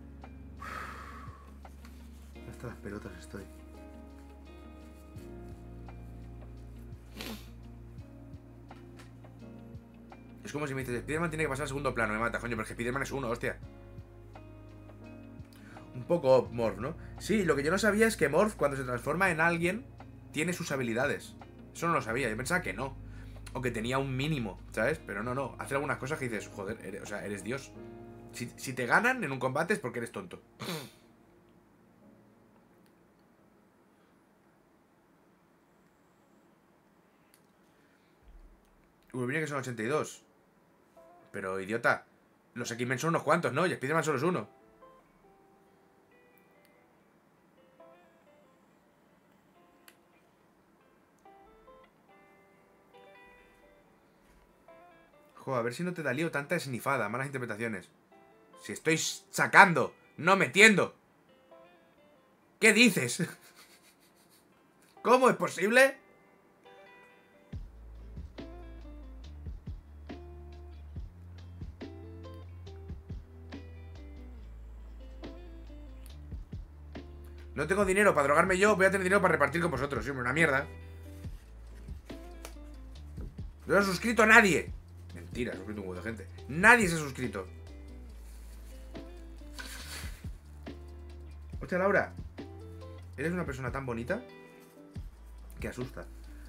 Hasta las pelotas estoy. Es como si me dices, Spiderman tiene que pasar al segundo plano, me mata, coño, pero es que Spiderman es uno, hostia. Un poco Morph, ¿no? Sí, lo que yo no sabía es que Morph, cuando se transforma en alguien, tiene sus habilidades. Eso no lo sabía, yo pensaba que no. O que tenía un mínimo, ¿sabes? Pero no, hace algunas cosas que dices, joder, eres Dios. Si te ganan en un combate es porque eres tonto. Wolverine que son 82. Pero, idiota, los X-Men son unos cuantos, ¿no? Y Spider-Man solo es uno. Joder, a ver si no te da lío tanta esnifada, malas interpretaciones. Si estoy sacando, no metiendo. ¿Qué dices? ¿Cómo es posible? No tengo dinero para drogarme yo, voy a tener dinero para repartir con vosotros. Siempre una mierda. No se ha suscrito a nadie. Mentira, se ha suscrito un huevo de gente. Nadie se ha suscrito. Hostia, Laura, eres una persona tan bonita que asusta.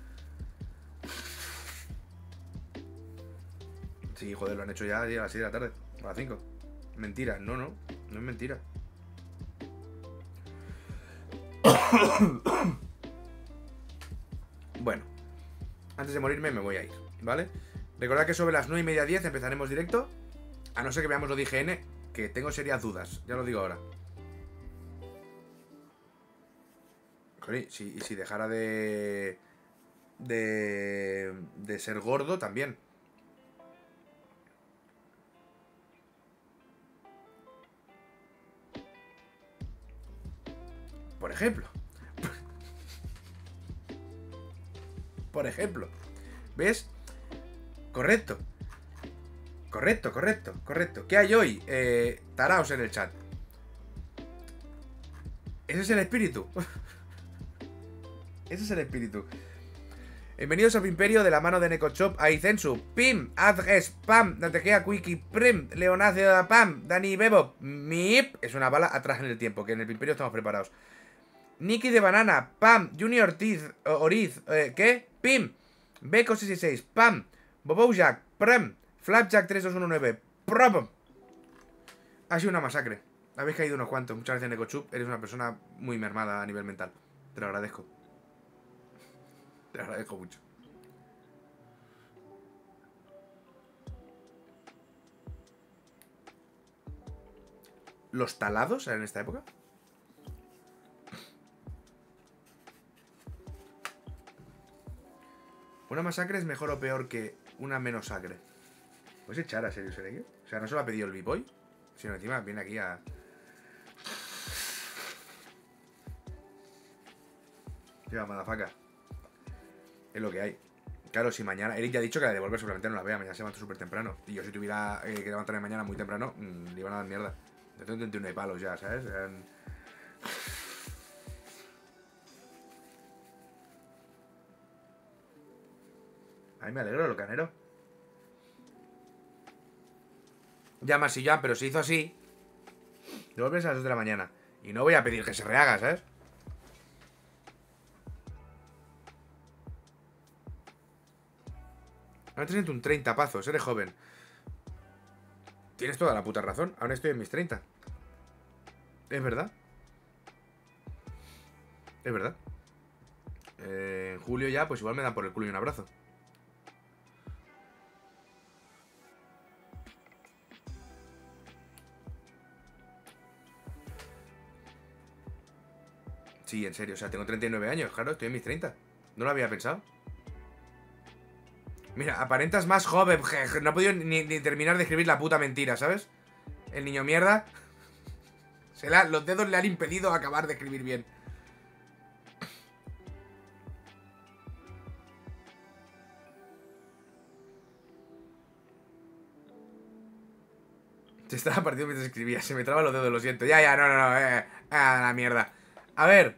Sí, joder, lo han hecho ya a las 6 de la tarde. A las 5. Mentira, no es mentira. Bueno, antes de morirme me voy a ir, ¿vale? Recordad que sobre las 9:30, 10 empezaremos directo. A no ser que veamos lo de IGN, que tengo serias dudas, ya lo digo ahora. Joder, y si dejara de ser gordo también. Por ejemplo. Por ejemplo. ¿Ves? Correcto. Correcto. ¿Qué hay hoy? Taraos en el chat. Ese es el espíritu. Ese es el espíritu. Bienvenidos al Imperio de la mano de Nekochop, Aizensu, Pim, Adges, Pam, Dategea, Quiki, Prim, Leonacio, Pam, Dani Bebo, Mip. Es una bala atrás en el tiempo, que en el Imperio estamos preparados. Nikki de Banana, Pam, Junior Oriz, ¿qué? Pim, Beko 66, Pam, Bobojack, Prem, Flapjack 3219, Prom. Ha sido una masacre. Habéis caído unos cuantos. Muchas gracias, Nekochup. Eres una persona muy mermada a nivel mental. Te lo agradezco. Te lo agradezco mucho. ¿Los talados en esta época? ¿Una masacre es mejor o peor que una menos sacre? ¿Puedes echar a Serious Elegio? O sea, no solo ha pedido el B-Boy, sino encima viene aquí a... Lleva, madafaca. Es lo que hay. Claro, si mañana... Eric ya ha dicho que la de devolver seguramente no la vea. Mañana se levanta súper temprano. Y yo si tuviera que levantarme mañana muy temprano, le iban a dar mierda. Yo tengo 31 de palos ya, ¿sabes? Ay, me alegro, lo canero. Ya más y ya, pero se hizo así. Devuelves a las 2 de la mañana. Y no voy a pedir que se rehaga, ¿sabes? Ahora te siento un 30 pazos, eres joven. Tienes toda la puta razón. Ahora estoy en mis 30. Es verdad. Es verdad. En julio ya, pues igual me dan por el culo y un abrazo. Sí, en serio, o sea, tengo 39 años, claro, estoy en mis 30. No lo había pensado. Mira, aparentas más joven, no he podido ni terminar de escribir la puta mentira, ¿sabes? El niño mierda. Los dedos le han impedido acabar de escribir bien. Se estaba partiendo mientras escribía. Se me traban los dedos, lo siento. Ya, no. La mierda. A ver.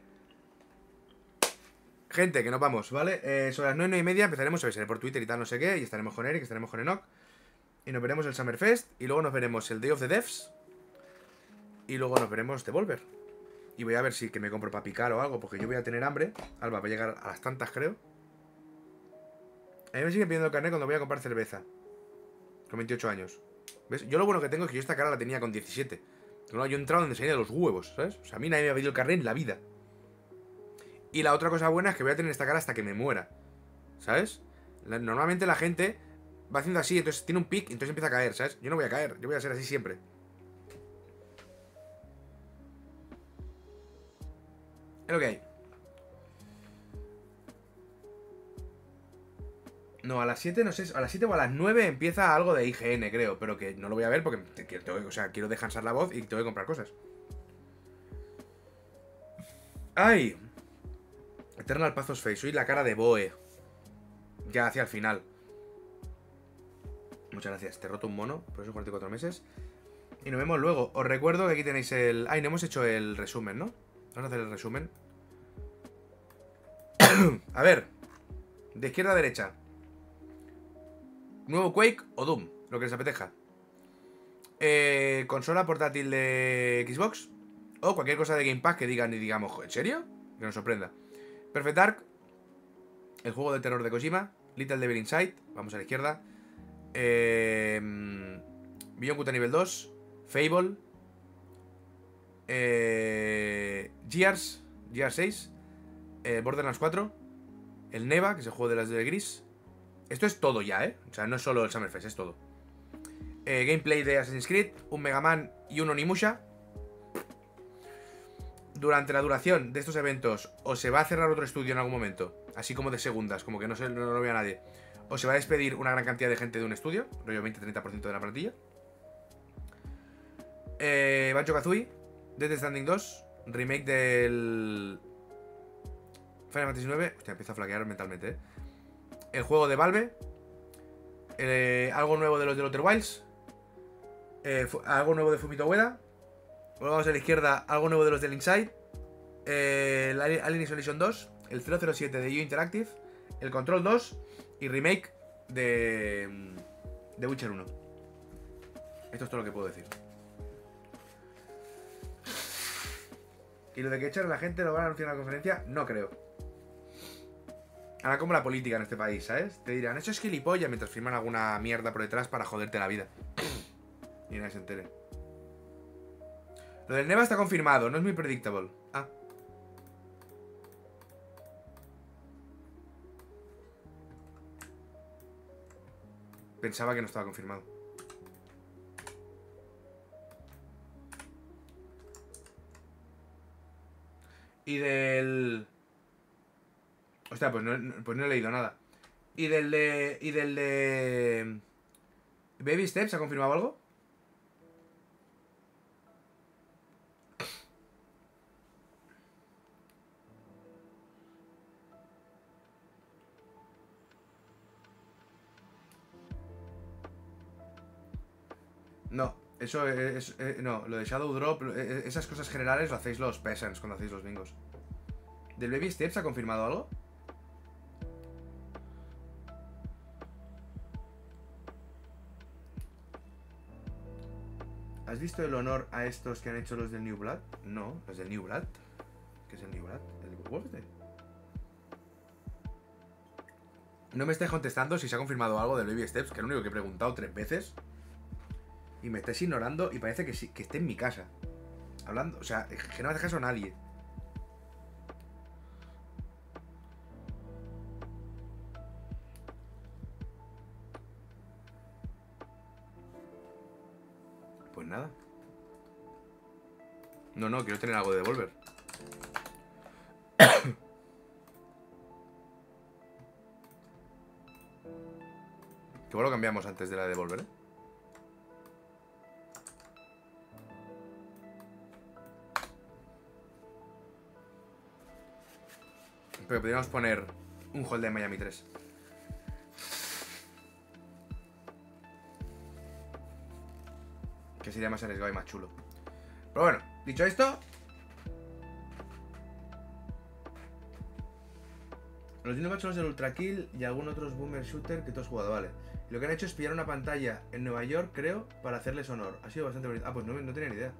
Gente, que nos vamos, ¿vale? Son las 9:30. Empezaremos a ver por Twitter y tal, no sé qué. Y estaremos con Eric, estaremos con Enoch. Y nos veremos el Summerfest. Y luego nos veremos el Day of the Devs. Y luego nos veremos Devolver. Y voy a ver si que me compro para picar o algo, porque yo voy a tener hambre. Alba va a llegar a las tantas, creo. A mí me sigue pidiendo el carnet cuando voy a comprar cerveza. Con 28 años. ¿Ves? Yo lo bueno que tengo es que yo esta cara la tenía con 17. No, yo he entrado donde se de los huevos, ¿sabes? O sea, a mí nadie me ha pedido el carnet en la vida. Y la otra cosa buena es que voy a tener esta cara hasta que me muera, ¿sabes? Normalmente la gente va haciendo así, entonces tiene un pic, entonces empieza a caer, ¿sabes? Yo no voy a caer, yo voy a ser así siempre. Es lo que hay. No, a las 7 no sé, a las 7 o a las 9 empieza algo de IGN, creo. Pero que no lo voy a ver porque quiero descansar la voz y tengo que comprar cosas. ¡Ay! Eternal Pathos Face, soy la cara de Boe. Ya hacia el final. Muchas gracias, te he roto un mono, por esos 44 meses. Y nos vemos luego. Os recuerdo que aquí tenéis el... Ay, no hemos hecho el resumen, ¿no? Vamos a hacer el resumen. A ver. De izquierda a derecha. Nuevo Quake o Doom, lo que les apetezca. Consola portátil de Xbox. O cualquier cosa de Game Pass que digan y digamos, ¿en serio? Que nos sorprenda. Perfect Dark. El juego de terror de Kojima. Little Devil Inside. Vamos a la izquierda. Beyond Good nivel 2. Fable. Gears 6. Borderlands 4. El Neva, que es el juego de las de Gris. Esto es todo ya, ¿eh? O sea, no es solo el Summerfest, es todo. Gameplay de Assassin's Creed, un Mega Man y un Onimusha. Durante la duración de estos eventos, o se va a cerrar otro estudio en algún momento, así como de segundas, como que no lo vea nadie, o se va a despedir una gran cantidad de gente de un estudio, rollo 20-30% de la plantilla. Banjo-Kazooie, Death Stranding 2, remake del Final Fantasy 9. Hostia, empieza a flaquear mentalmente, ¿eh? El juego de Valve. Algo nuevo de los de Outer Wilds. Algo nuevo de Fumito Ueda. Vamos a la izquierda. Algo nuevo de los del Inside. El Alien Isolation 2. El 007 de IO Interactive. El Control 2. Y remake de Witcher 1. Esto es todo lo que puedo decir. Y lo de que echar a la gente lo van a anunciar en la conferencia, no creo. Ahora como la política en este país, ¿sabes? Te dirán, eso es gilipollas, mientras firman alguna mierda por detrás para joderte la vida. Y nadie se entere. Lo del Neva está confirmado, no es muy predictable. Ah. Pensaba que no estaba confirmado. Y del... Hostia, pues no he leído nada. ¿Y del de Baby Steps ha confirmado algo? No, eso es... no, lo de Shadow Drop, esas cosas generales lo hacéis los peasants cuando hacéis los bingos. ¿Del Baby Steps ha confirmado algo? ¿Has visto el honor a estos que han hecho los del New Blood? No, los del New Blood. ¿Qué es el New Blood? ¿El Wolfenstein? No me estáis contestando si se ha confirmado algo del Baby Steps, que es lo único que he preguntado 3 veces. Y me estáis ignorando y parece que sí, que esté en mi casa. Hablando, o sea, que no me hace caso a nadie. Pues nada. No, quiero tener algo de Devolver. igual lo cambiamos antes de la de devolver, ¿eh? Pero podríamos poner un hall de Miami 3. Que sería más arriesgado y más chulo. Pero bueno, dicho esto, los Dino son los del Ultra Kill y algún otros boomer shooter que tú has jugado, vale. Y lo que han hecho es pillar una pantalla en Nueva York, creo, para hacerles honor. Ha sido bastante bonito. Ah, pues no tenía ni idea.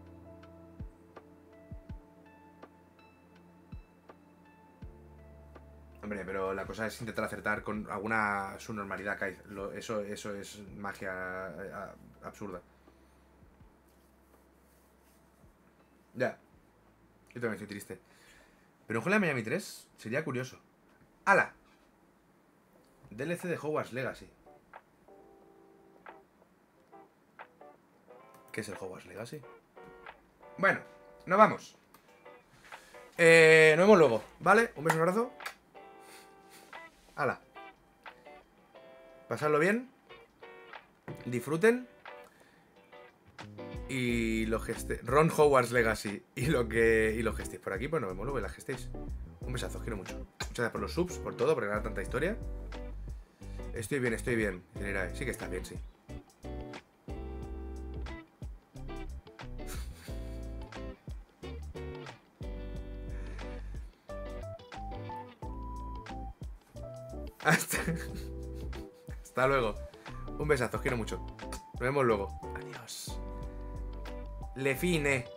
Hombre, pero la cosa es intentar acertar con alguna subnormalidad, Kai. Eso es magia absurda. Ya. Yo también estoy triste. Pero un juego de Miami 3 sería curioso. ¡Hala! DLC de Hogwarts Legacy. ¿Qué es el Hogwarts Legacy? Bueno, nos vamos. Nos vemos luego, ¿vale? Un beso, un abrazo. ¡Hala! Pasadlo bien. Disfruten. Y lo gestéis. Ron Hogwarts Legacy. Y lo gestéis por aquí, pues nos vemos luego y la gestéis. Un besazo, os quiero mucho. Muchas gracias por los subs, por todo, por ganar tanta historia. Estoy bien, sí que estás bien, sí. Hasta luego. Un besazo, os quiero mucho. Nos vemos luego. Adiós. Le fine.